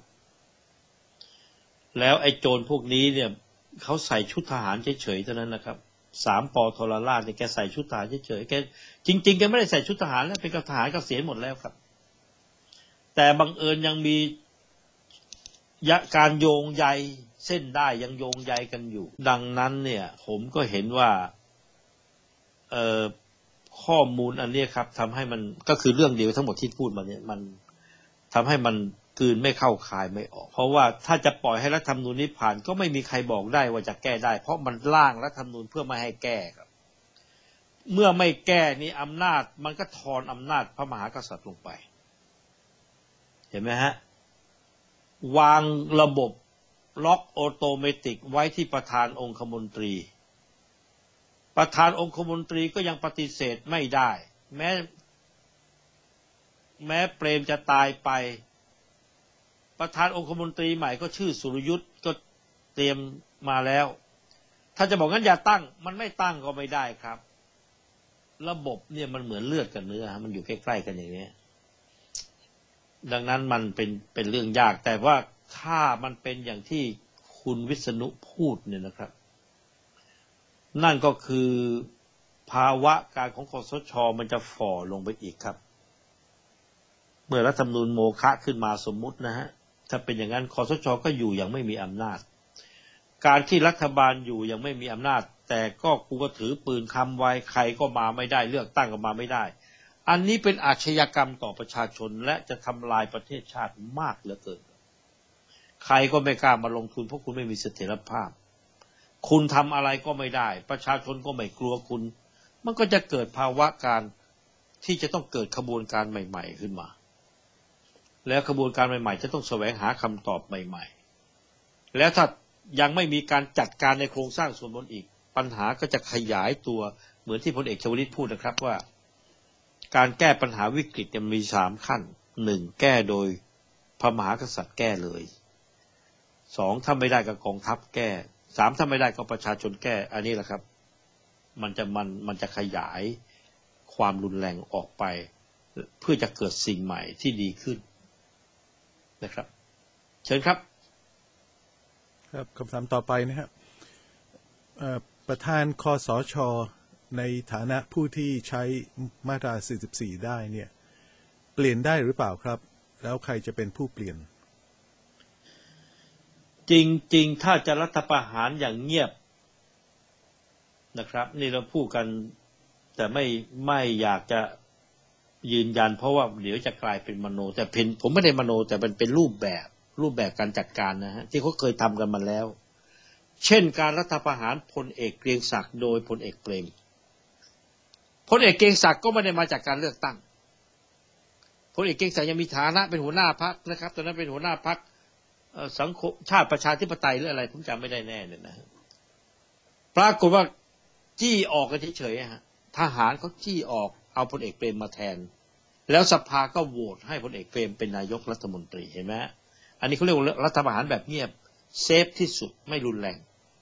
Speaker 2: แล้วไอ้โจรพวกนี้เนี่ยเขาใส่ชุดทหารเฉยๆเท่านั้นนะครับสามปทรราชเนี่ยแกใส่ชุดทหารเฉยๆแกจริงๆแกไม่ได้ใส่ชุดทหารแล้วเป็นทหารเกษียณหมดแล้วครับแต่บังเอิญยังมีการโยงใยเส้นได้ยังโยงใยกันอยู่ดังนั้นเนี่ยผมก็เห็นว่าเอ่อข้อมูลอันนี้ครับทำให้มันก็คือเรื่องเดียวทั้งหมดที่พูดมาเนี่ยมันทำให้มันกลืนไม่เข้าคายไม่ออกเพราะว่าถ้าจะปล่อยให้รัฐธรรมนูญนี้ผ่านก็ไม่มีใครบอกได้ว่าจะแก้ได้เพราะมันร่างรัฐธรรมนูญเพื่อไม่ให้แก้ครับเมื่อไม่แก้นี่อำนาจมันก็ทอนอำนาจพระมหากษัตริย์ลงไปเห็นไหมฮะวางระบบล็อกออโตเมติกไว้ที่ประธานองคมนตรีประธานองคมนตรีก็ยังปฏิเสธไม่ได้แม้แม้เปรมจะตายไปประธานองคมนตรีใหม่ก็ชื่อสุรยุทธ์ก็เตรียมมาแล้วถ้าจะบอกงั้นอย่าตั้งมันไม่ตั้งก็ไม่ได้ครับระบบเนี่ยมันเหมือนเลือดกับเนื้อมันอยู่ใกล้ๆกันอย่างนี้ดังนั้นมันเป็นเป็นเรื่องยากแต่ว่าถ้ามันเป็นอย่างที่คุณวิษณุพูดเนี่ยนะครับนั่นก็คือภาวะการของคสช.มันจะฝ่อลงไปอีกครับเมื่อรัฐธรรมนูญโมฆะขึ้นมาสมมุตินะฮะถ้าเป็นอย่างนั้นคสช.ก็อยู่อย่างไม่มีอำนาจการที่รัฐบาลอยู่อย่างไม่มีอำนาจแต่ก็กูก็ถือปืนค้ำไว้ใครก็มาไม่ได้เลือกตั้งก็มาไม่ได้อันนี้เป็นอาชญากรรมต่อประชาชนและจะทำลายประเทศชาติมากเหลือเกินใครก็ไม่กล้ามาลงทุนเพราะคุณไม่มีเสถียรภาพคุณทำอะไรก็ไม่ได้ประชาชนก็ไม่กลัวคุณมันก็จะเกิดภาวะการที่จะต้องเกิดขบวนการใหม่ๆขึ้นมาแล้วขบวนการใหม่ๆจะต้องแสวงหาคำตอบใหม่ๆแล้วถ้ายังไม่มีการจัดการในโครงสร้างส่วนบนอีกปัญหาก็จะขยายตัวเหมือนที่พลเอกชวลิตพูดนะครับว่าการแก้ปัญหาวิกฤตมีสามขั้นหนึ่งแก้โดยพระมหากษัตริย์แก้เลยสองถ้าไม่ได้ก็กองทัพแก้สามถ้าไม่ได้ก็ประชาชนแก้อันนี้แหละครับมันจะมันมันจะขยายความรุนแรงออกไปเพื่อจะเกิดสิ่งใหม่ที่ดีขึ้นนะครับเชิญครับ
Speaker 1: ครับคำถามต่อไปนะครับประธานคสช.ในฐานะผู้ที่ใช้มาตราสี่สิบสี่ได้เนี่ยเปลี่ยนได้หรือเปล่าครับแล้วใครจะเป็นผู้เปลี่ยน
Speaker 2: จริงๆถ้าจะรัฐประหารอย่างเงียบนะครับนี่เราพูดกันแต่ไม่ไม่อยากจะยืนยันเพราะว่าเดี๋ยวจะกลายเป็นมโนแต่เป็นผมไม่ได้มโนแต่มันเป็นรูปแบบรูปแบบการจัดการนะฮะที่เขาเคยทำกันมาแล้วเช่นการรัฐประหารพลเอกเกรียงศักดิ์โดยพลเอกเปรมพลเอกเกรียงศักดิ์ก็ไม่ได้มาจากการเลือกตั้งพลเอกเกรียงศักดิ์ยังมีฐานะเป็นหัวหน้าพรรคนะครับตอนนั้นเป็นหัวหน้าพรรคสังคมชาติประชาธิปไตยหรืออะไรผมจำไม่ได้แน่เนี่ยนะปรากฏว่าจี้ออกกันเฉยๆฮะทหารเขาจี้ออกเอาพลเอกเปรมมาแทนแล้วสภาก็โหวตให้พลเอกเปรมเป็นนายกรัฐมนตรีเห็นไหมอันนี้เขาเรียกว่ารัฐประหารแบบเงียบเซฟที่สุดไม่รุนแรง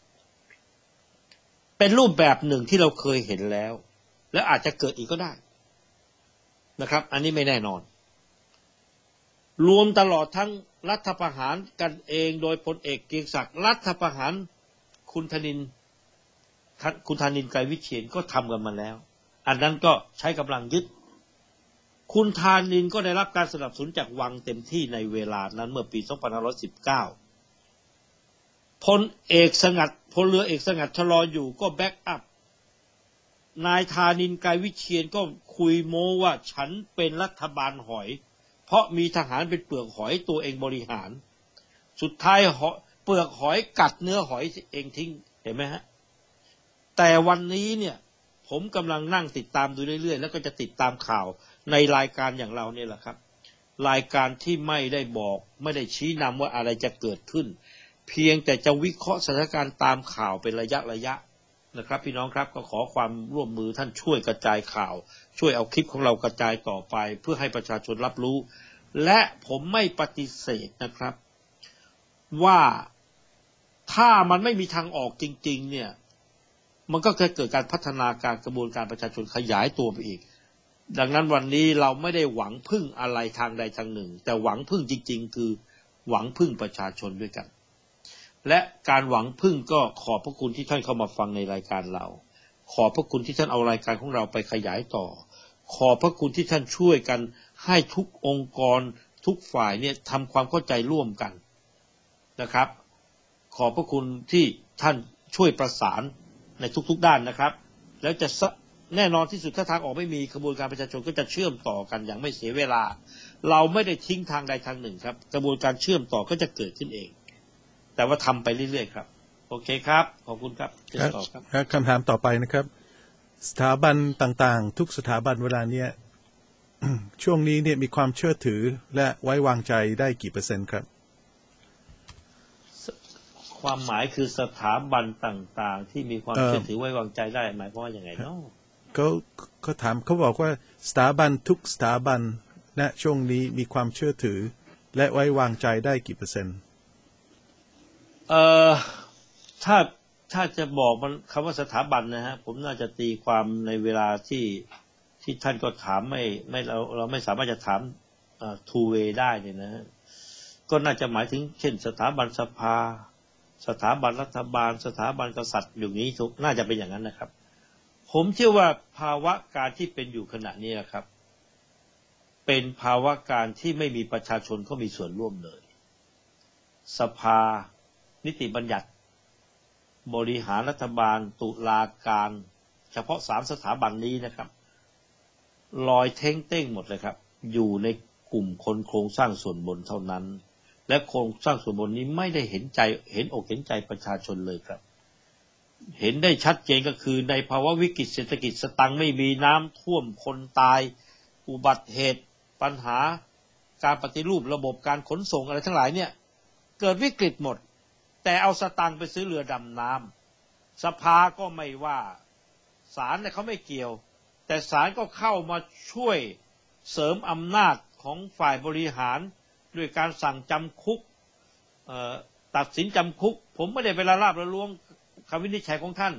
Speaker 2: เป็นรูปแบบหนึ่งที่เราเคยเห็นแล้วและอาจจะเกิดอีกก็ได้นะครับอันนี้ไม่แน่นอนรวมตลอดทั้งรัฐประหารกันเองโดยพลเอกเกรียงศักดิ์รัฐประหารคุณธนินทร์คุณธนินทร์ไกรวิเชียรก็ทำกันมาแล้วอันนั้นก็ใช้กำลังยึดคุณธานินทร์ก็ได้รับการสนับสนุนจากวังเต็มที่ในเวลานั้นเมื่อปีสองพันห้าร้อยสิบเก้าพลเอกสงัดพลเรือเอกสงัดชะลออยู่ก็แบ็กอัพนายธานินทร์ไกรวิเชียรก็คุยโม้ว่าฉันเป็นรัฐบาลหอยเพราะมีทหารเป็นเปลือกหอยตัวเองบริหารสุดท้ายเปลือกหอยกัดเนื้อหอยเองทิ้งเห็นไหมฮะแต่วันนี้เนี่ยผมกำลังนั่งติดตามดูเรื่อยๆแล้วก็จะติดตามข่าวในรายการอย่างเราเนี่ยแหละครับรายการที่ไม่ได้บอกไม่ได้ชี้นำว่าอะไรจะเกิดขึ้นเพียงแต่จะวิเคราะห์สถานการณ์ตามข่าวเป็นระยะระยะนะครับพี่น้องครับก็ขอความร่วมมือท่านช่วยกระจายข่าวช่วยเอาคลิปของเรากระจายต่อไปเพื่อให้ประชาชนรับรู้และผมไม่ปฏิเสธนะครับว่าถ้ามันไม่มีทางออกจริงๆเนี่ยมันก็จะเกิดการพัฒนาการกระบวนการประชาชนขยายตัวไปอีกดังนั้นวันนี้เราไม่ได้หวังพึ่งอะไรทางใดทางหนึ่งแต่หวังพึ่งจริงๆคือหวังพึ่งประชาชนด้วยกันและการหวังพึ่งก็ขอบพระคุณที่ท่านเข้ามาฟังในรายการเราขอบพระคุณที่ท่านเอารายการของเราไปขยายต่อขอบพระคุณที่ท่านช่วยกันให้ทุกองค์กรทุกฝ่ายเนี่ยทำความเข้าใจร่วมกันนะครับขอบพระคุณที่ท่านช่วยประสานในทุกๆด้านนะครับแล้วจะแน่นอนที่สุดถ้าทางออกไม่มีกระบวนการประชาชนก็จะเชื่อมต่อกันอย่างไม่เสียเวลาเราไม่ได้ทิ้งทางใดทางหนึ่งครับกระบวนการเชื่อมต่อก็จะเกิดขึ้นเองแต่ว่าทำไปเรื่อยๆครับโอเคครับขอบคุณครับ
Speaker 1: ครับคำถามต่อไปนะครับสถาบันต่างๆทุกสถาบันเวลาเนี้ย ช่วงนี้เนี่ยมีความเชื่อถือและไว้วางใจได้กี่เปอร์เซ็นต์ครับ
Speaker 2: ความหมายคือสถาบันต่างๆที่มีความเชื่อถือไว้วางใจได้หมายความว่าอย่างไรเนาะ
Speaker 1: เขาเขาถามเขาบอกว่าสถาบันทุกสถาบันณช่วงนี้มีความเชื่อถือและไว้วางใจได้กี่เปอร์เซ็นต์
Speaker 2: เอ่อถ้าถ้าจะบอกมันคำว่าสถาบันนะฮะผมน่าจะตีความในเวลาที่ที่ท่านก็ถามไม่ไม่เราเราไม่สามารถจะถามอ่า two way ได้เนี่ยนะฮะก็น่าจะหมายถึงเช่นสถาบันสภาสถาบันรัฐบาลสถาบันกษัตริย์อย่างนี้น่าจะเป็นอย่างนั้นนะครับผมเชื่อว่าภาวะการที่เป็นอยู่ขณะนี้นะครับเป็นภาวะการที่ไม่มีประชาชนเขามีส่วนร่วมเลยสภานิติบัญญัติบริหารรัฐบาลตุลาการเฉพาะสามสถาบันนี้นะครับลอยเท้งเต้งหมดเลยครับอยู่ในกลุ่มคนโครงสร้างส่วนบนเท่านั้นและโครงสร้างส่วนบนนี้ไม่ได้เห็นใจเห็นอกเห็นใจประชาชนเลยครับเห็นได้ชัดเจนก็คือในภาวะวิกฤตเศรษฐกิจสตังค์ไม่มีน้ำท่วมคนตายอุบัติเหตุปัญหาการปฏิรูประบบการขนส่งอะไรทั้งหลายเนี่ยเกิดวิกฤตหมดแต่เอาสตังค์ไปซื้อเรือดำน้ำสภาก็ไม่ว่าศาลเนี่ยเขาไม่เกี่ยวแต่ศาลก็เข้ามาช่วยเสริมอำนาจของฝ่ายบริหารด้วยการสั่งจำคุกตัดสินจำคุกผมไม่ได้ไปละลาบละล้วงคำวินิจฉัยของท่าน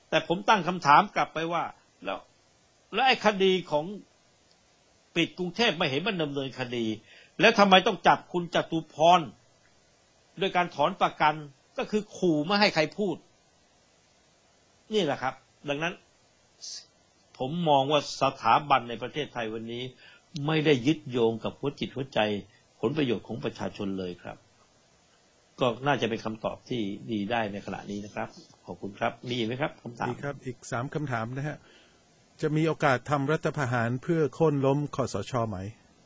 Speaker 2: แต่ผมตั้งคำถามกลับไปว่าแล้วแล้วไอ้คดีของปิดกรุงเทพไม่เห็นมันดำเนินคดีแล้วทำไมต้องจับคุณจตุพรด้วยการถอนประกันก็คือขู่ไม่ให้ใครพูดนี่แหละครับดังนั้นผมมองว่าสถาบันในประเทศไทยวันนี้ไม่ได้ยึดโยงกับหัวจิตหัวใจผลประโยชน์ของประชาชนเลยครับก็น่าจะเป็นคำตอบที่ดีได้ในขณะนี้นะครับขอบคุณครับมีไหมครับคำถาม
Speaker 1: ดีครับอีกสามคำถามนะฮะจะมีโอกาสทำรัฐประหารเพื่อโค่นล้มคสช.ไหม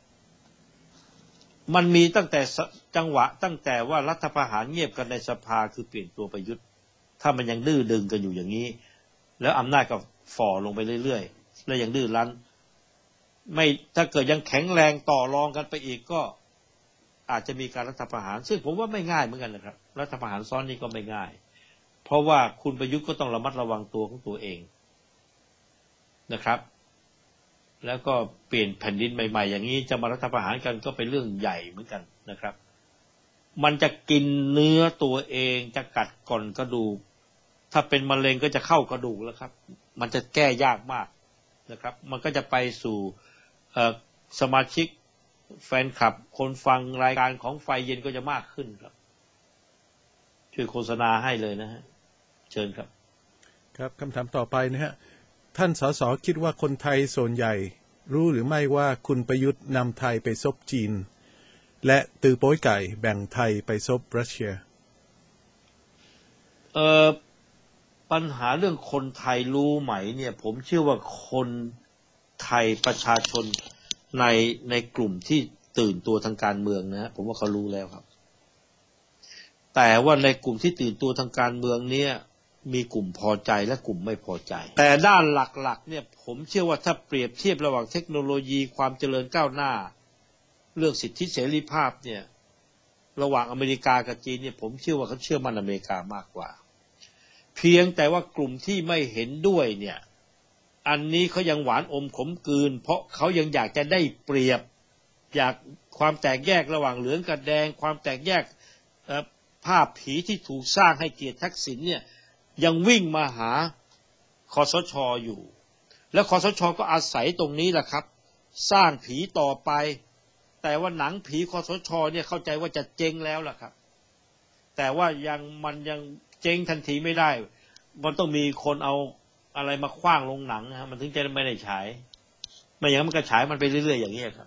Speaker 2: มันมีตั้งแต่จังหวะตั้งแต่ว่ารัฐประหารเงียบกันในสภาคือเปลี่ยนตัวประยุทธ์ถ้ามันยังดื้อดึงกันอยู่อย่างนี้แล้วอำนาจก็ฝ่อลงไปเรื่อยๆแล้วยังดื้อรั้นไม่ถ้าเกิดยังแข็งแรงต่อรองกันไปอีกก็อาจจะมีการรัฐประหารซึ่งผมว่าไม่ง่ายเหมือนกันนะครับรัฐประหารซ้อนนี้ก็ไม่ง่ายเพราะว่าคุณประยุทธ์ก็ต้องระมัดระวังตัวของตัวเองนะครับแล้วก็เปลี่ยนแผ่นดินใหม่ๆอย่างนี้จะมารัฐประหารกันก็เป็นเรื่องใหญ่เหมือนกันนะครับมันจะกินเนื้อตัวเองจะกัดก่อนกระดูกถ้าเป็นมะเร็งก็จะเข้ากระดูกแล้วครับมันจะแก้ยากมากนะครับมันก็จะไปสู่สมาชิกแฟนคลับคนฟังรายการของไฟเย็นก็จะมากขึ้นครับช่วยโฆษณาให้เลยนะฮะเชิญครับ
Speaker 1: ครับคำถามต่อไปนะฮะท่านสสคิดว่าคนไทยส่วนใหญ่รู้หรือไม่ว่าคุณประยุทธ์นำไทยไปซบจีนและตือโป้ยไก่แบ่งไทยไปซบรัสเซีย
Speaker 2: เอ่อปัญหาเรื่องคนไทยรู้ไหมเนี่ยผมเชื่อว่าคนไทยประชาชนในในกลุ่มที่ตื่นตัวทางการเมืองนะผมว่าเขารู้แล้วครับแต่ว่าในกลุ่มที่ตื่นตัวทางการเมืองเนี่ยมีกลุ่มพอใจและกลุ่มไม่พอใจแต่ด้านหลักๆเนี่ยผมเชื่อว่าถ้าเปรียบเทียบระหว่างเทคโนโลยีความเจริญก้าวหน้าเรื่องสิทธิเสรีภาพเนี่ยระหว่างอเมริกากับจีนเนี่ยผมเชื่อว่าเขาเชื่อมั่นอเมริกามากกว่าเพียงแต่ว่ากลุ่มที่ไม่เห็นด้วยเนี่ยอันนี้เขายังหวานอมขมกลืนเพราะเขายังอยากจะได้เปรียบอยากความแตกแยกระหว่างเหลืองกับแดงความแตกแยกภาพผีที่ถูกสร้างให้เกียรติทักษิณเนี่ยยังวิ่งมาหาคสช.อยู่แล้วคสช.ก็อาศัยตรงนี้แหละครับสร้างผีต่อไปแต่ว่าหนังผีคสช.เนี่ยเข้าใจว่าจะเจ๊งแล้วล่ะครับแต่ว่ายังมันยังเจ๊งทันทีไม่ได้มันต้องมีคนเอาอะไรมาขว้างลงหนังนะมันถึงจะไม่ได้ฉายไม่อย่างนั้นมันก็ฉายมันไปเรื่อยๆอย่างนี้ครับ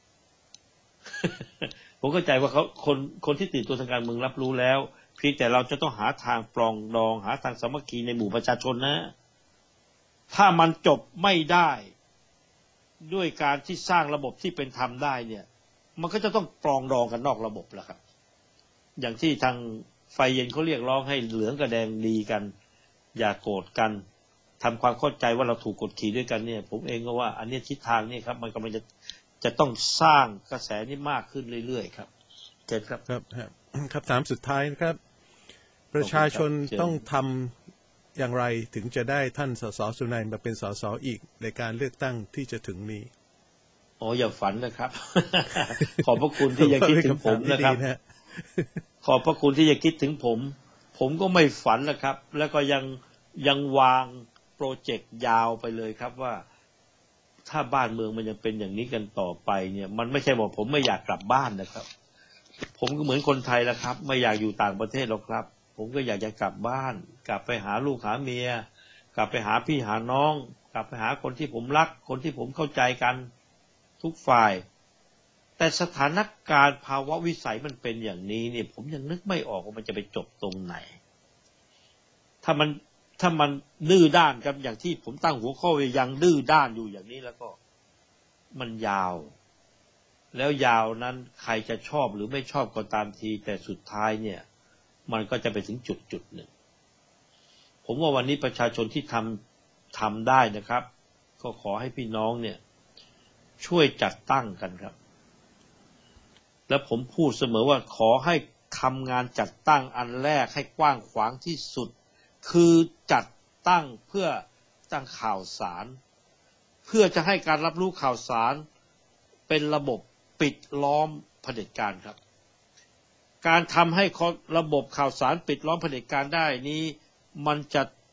Speaker 2: ผมเข้าใจว่าเขาคนคนที่ตื่นตัวทางการเมืองรับรู้แล้วเพียงแต่เราจะต้องหาทางปรองดองหาทางสามัคคีในหมู่ประชาชนนะถ้ามันจบไม่ได้ด้วยการที่สร้างระบบที่เป็นธรรมได้เนี่ยมันก็จะต้องปรองดองกันนอกระบบแหละครับอย่างที่ทางไฟเย็นเขาเรียกร้องให้เหลืองกับแดงดีกันอย่าโกรธกันทำความเข้าใจว่าเราถูกกดขี่ด้วยกันเนี่ยผมเองก็ว่าอันนี้ทิศทางนี่ครับมันกำลังจะจะต้องสร้างกระแสนี้มากขึ้นเรื่อยๆครับเชิญครับ
Speaker 1: ครับครับถามสุดท้ายนะครับประชาชนต้องทำอย่างไรถึงจะได้ท่านสสสุนัยมาเป็นสสอีกในการเลือกตั้งที่จะถึงนี้
Speaker 2: อ๋ออย่าฝันนะครับ ขอบพระคุณที่ยังคิดถึงผมนะครับขอบพระคุณที่ยังคิดถึงผมผมก็ไม่ฝันนะครับแล้วก็ยังยังวางโปรเจกต์ยาวไปเลยครับว่าถ้าบ้านเมืองมันยังเป็นอย่างนี้กันต่อไปเนี่ยมันไม่ใช่บอกผมไม่อยากกลับบ้านนะครับผมก็เหมือนคนไทยแล้วครับไม่อยากอยู่ต่างประเทศหรอกครับผมก็อยากจะกลับบ้านกลับไปหาลูกหาเมียกลับไปหาพี่หาน้องกลับไปหาคนที่ผมรักคนที่ผมเข้าใจกันทุกฝ่ายแต่สถานการณ์ภาวะวิสัยมันเป็นอย่างนี้เนี่ยผมยังนึกไม่ออกว่ามันจะไปจบตรงไหนถ้ามันถ้ามันดื้อด้านครับอย่างที่ผมตั้งหัวข้อไว้ยังดื้อด้านอยู่อย่างนี้แล้วก็มันยาวแล้วยาวนั้นใครจะชอบหรือไม่ชอบก็ตามทีแต่สุดท้ายเนี่ยมันก็จะไปถึงจุดจุดหนึ่งผมว่าวันนี้ประชาชนที่ทำทำได้นะครับก็ขอให้พี่น้องเนี่ยช่วยจัดตั้งกันครับแล้วผมพูดเสมอว่าขอให้ทำงานจัดตั้งอันแรกให้กว้างขวางที่สุดคือจัดตั้งเพื่อตั้งข่าวสารเพื่อจะให้การรับรู้ข่าวสารเป็นระบบปิดล้อมเผด็จการครับการทำให้ระบบข่าวสารปิดล้อมเผด็จการได้นี้มันจะ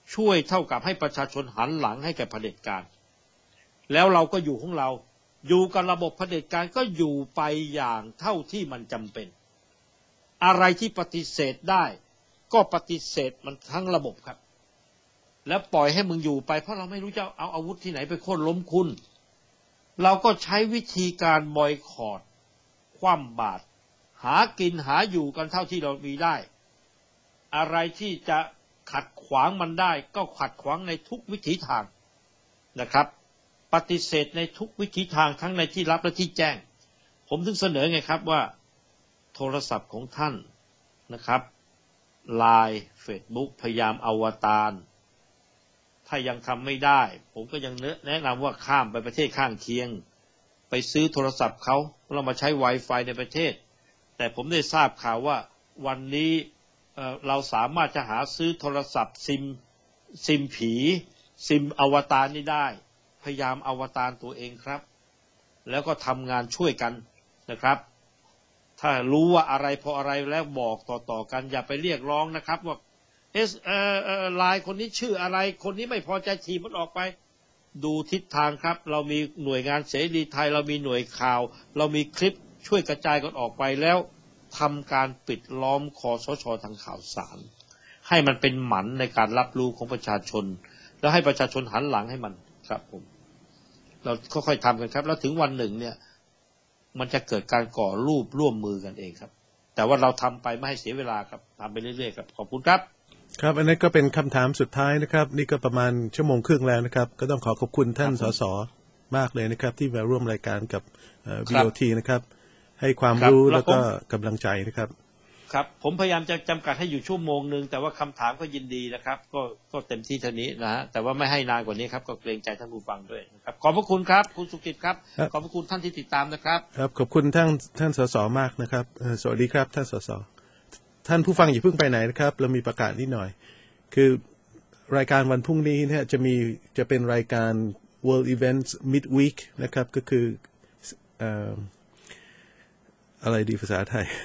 Speaker 2: ช่วยเท่ากับให้ประชาชนหันหลังให้แก่เผด็จการแล้วเราก็อยู่ของเราอยู่กับระบบเผด็จการก็อยู่ไปอย่างเท่าที่มันจำเป็นอะไรที่ปฏิเสธได้ก็ปฏิเสธมันทั้งระบบครับแล้วปล่อยให้มึงอยู่ไปเพราะเราไม่รู้จะเอาอาวุธที่ไหนไปโค่นล้มคุณเราก็ใช้วิธีการบอยคอตคว่ำบาตรหากินหาอยู่กันเท่าที่เรามีได้อะไรที่จะขัดขวางมันได้ก็ขัดขวางในทุกวิถีทางนะครับปฏิเสธในทุกวิถีทางทั้งในที่ลับและที่แจ้งผมถึงเสนอไงครับว่าโทรศัพท์ของท่านนะครับ ไลน์ เฟซบุ๊ก พยายามอวตารถ้ายังทำไม่ได้ผมก็ยังแนะนำว่าข้ามไปประเทศข้างเคียงไปซื้อโทรศัพท์เขาเรามาใช้ Wi-Fi ในประเทศแต่ผมได้ทราบข่าวว่าวันนี้ เอ่อ เราสามารถจะหาซื้อโทรศัพท์ซิมซิมผีซิมอวตารนี่ได้พยายามอวตารตัวเองครับแล้วก็ทำงานช่วยกันนะครับถ้ารู้ว่าอะไรพออะไรแล้วบอกต่อๆกันอย่าไปเรียกร้องนะครับว่าเอสเอ่อเอ่อไลน์คนนี้ชื่ออะไรคนนี้ไม่พอใจทีมันออกไปดูทิศทางครับเรามีหน่วยงานเสรีไทยเรามีหน่วยข่าวเรามีคลิปช่วยกระจายกันออกไปแล้วทำการปิดล้อมคสช.ทางข่าวสารให้มันเป็นหมันในการรับรู้ของประชาชนแล้วให้ประชาชนหันหลังให้มันครับผมเราค่อยๆทำกันครับแล้วถึงวันหนึ่งเนี่ยมันจะเกิดการก่อรูปร่วมมือกันเองครับแต่ว่าเราทำไปไม่ให้เสียเวลาครับทำไปเรื่อยๆครับขอบคุณครับ
Speaker 1: ครับอันนี้ก็เป็นคำถามสุดท้ายนะครับนี่ก็ประมาณชั่วโมงครึ่งแล้วนะครับก็ต้องขอขอบคุณท่านสสมากเลยนะครับที่มาร่วมรายการกับ วี โอ ที นะครับให้ความรู้แล้วก็กำลังใจนะครับ
Speaker 2: ครับผมพยายามจะจำกัดให้อยู่ชั่วโมงนึงแต่ว่าคำถามก็ยินดีนะครับก็ก็เต็มที่เท่านี้นะฮะแต่ว่าไม่ให้นานกว่านี้ครับก็เกรงใจท่านผู้ฟังด้วยนะครับขอบพระคุณครับคุณสุกิตครับขอบพระคุณท่านที่ติดตามนะครับ
Speaker 1: ครับขอบคุณท่านท่านสสมากนะครับสวัสดีครับท่านสสท่านผู้ฟังอย่าเพิ่งไปไหนนะครับเรามีประกาศนิดหน่อยคือรายการวันพรุ่งนี้เนี่ยจะมีจะเป็นรายการ World Events Midweek นะครับก็คือเอ่ออะไรดีภาษาไทย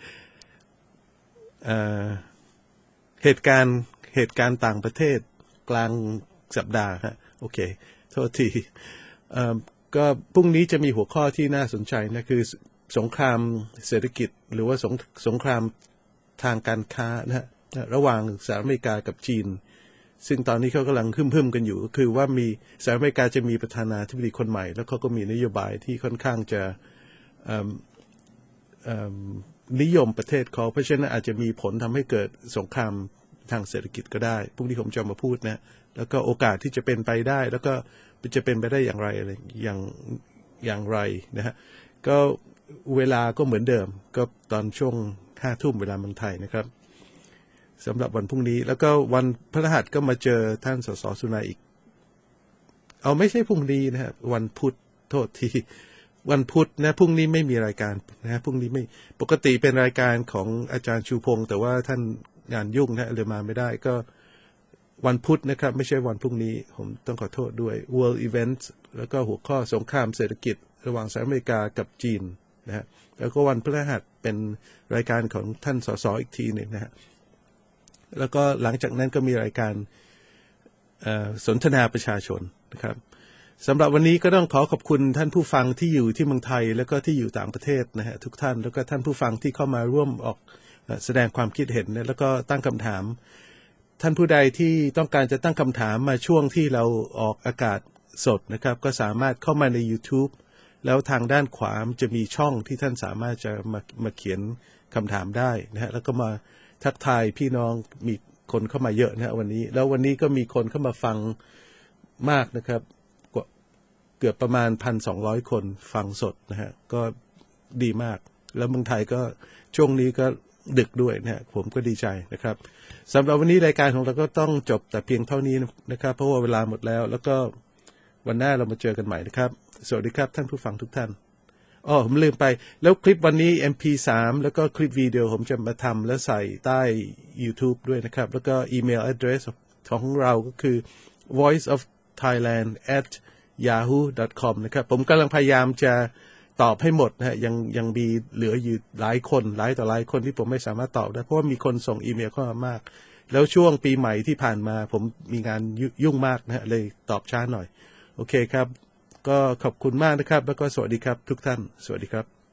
Speaker 1: เอ่อเหตุการณ์เหตุการณ์ต่างประเทศกลางสัปดาห์ฮะโอเคโทษทีเอ่อก็พรุ่งนี้จะมีหัวข้อที่น่าสนใจนะคือสงครามเศรษฐกิจหรือว่าสงสงครามทางการค้านะฮะระหว่างสหรัฐอเมริกากับจีนซึ่งตอนนี้เขากำลังฮึ่มๆกันอยู่ก็คือว่ามีสหรัฐอเมริกาจะมีประธานาธิบดีคนใหม่แล้วเขาก็มีนโยบายที่ค่อนข้างจะนิยมประเทศเขาเพราะฉะนั้นอาจจะมีผลทำให้เกิดสงครามทางเศรษฐกิจก็ได้พรุ่งนี้ผมจะมาพูดนะแล้วก็โอกาสที่จะเป็นไปได้แล้วก็จะเป็นไปได้อย่างไรอะไรอย่างอย่างไรนะฮะก็เวลาก็เหมือนเดิมก็ตอนช่วงห้าทุ่มเวลาเมืองไทยนะครับสำหรับวันพรุ่งนี้แล้วก็วันพฤหัสก็มาเจอท่านสสสุนัยอีกเอาไม่ใช่พรุ่งนี้นะฮะวันพุธโทษทีวันพุธนะพรุ่งนี้ไม่มีรายการนะพรุ่งนี้ไม่ปกติเป็นรายการของอาจารย์ชูพงศ์แต่ว่าท่านงานยุ่งนะเลยมาไม่ได้ก็วันพุธนะครับไม่ใช่วันพรุ่งนี้ผมต้องขอโทษด้วย World Events แล้วก็หัวข้อสงครามเศรษฐกิจระหว่างสหรัฐอเมริกากับจีนนะฮะแล้วก็วันพฤหัสเป็นรายการของท่านสสอีกทีหนึ่งนะฮะแล้วก็หลังจากนั้นก็มีรายการสนทนาประชาชนนะครับสำหรับวันนี้ก็ต้องขอขอบคุณท่านผู้ฟังที่อยู่ที่เมืองไทยแล้วก็ที่อยู่ต่างประเทศนะฮะทุกท่านแล้วก็ท่านผู้ฟังที่เข้ามาร่วมออกแสดงความคิดเห็นแล้วก็ตั้งคำถามท่านผู้ใดที่ต้องการจะตั้งคำถามมาช่วงที่เราออกอากาศสดนะครับก็สามารถเข้ามาใน YouTube แล้วทางด้านขวาจะมีช่องที่ท่านสามารถจะมามาเขียนคำถามได้นะฮะแล้วก็มาทักทายพี่น้องมีคนเข้ามาเยอะนะฮะวันนี้แล้ววันนี้ก็มีคนเข้ามาฟังมากนะครับเกือบประมาณ หนึ่งพันสองร้อย คนฟังสดนะฮะก็ดีมากแล้วเมืองไทยก็ช่วงนี้ก็ดึกด้วยนะฮะผมก็ดีใจนะครับสำหรับวันนี้รายการของเราก็ต้องจบแต่เพียงเท่านี้นะครับเพราะว่าเวลาหมดแล้วแล้วก็วันหน้าเรามาเจอกันใหม่นะครับสวัสดีครับท่านผู้ฟังทุกท่านอ๋อผมลืมไปแล้วคลิปวันนี้ เอ็ม พี สาม แล้วก็คลิปวิดีโอผมจะมาทำแล้วใส่ใต้ YouTube ด้วยนะครับแล้วก็อีเมล address ของเราก็คือ voice of thailand at yahoo dot com นะครับผมกำลังพยายามจะตอบให้หมดนะฮะยังยังมีเหลืออยู่หลายคนหลายต่อหลายคนที่ผมไม่สามารถตอบได้เพราะว่ามีคนส่งอีเมลเข้ามามากแล้วช่วงปีใหม่ที่ผ่านมาผมมีงานยุ่งมากนะฮะเลยตอบช้าหน่อยโอเคครับก็ขอบคุณมากนะครับแล้วก็สวัสดีครับทุกท่านสวัสดีครับ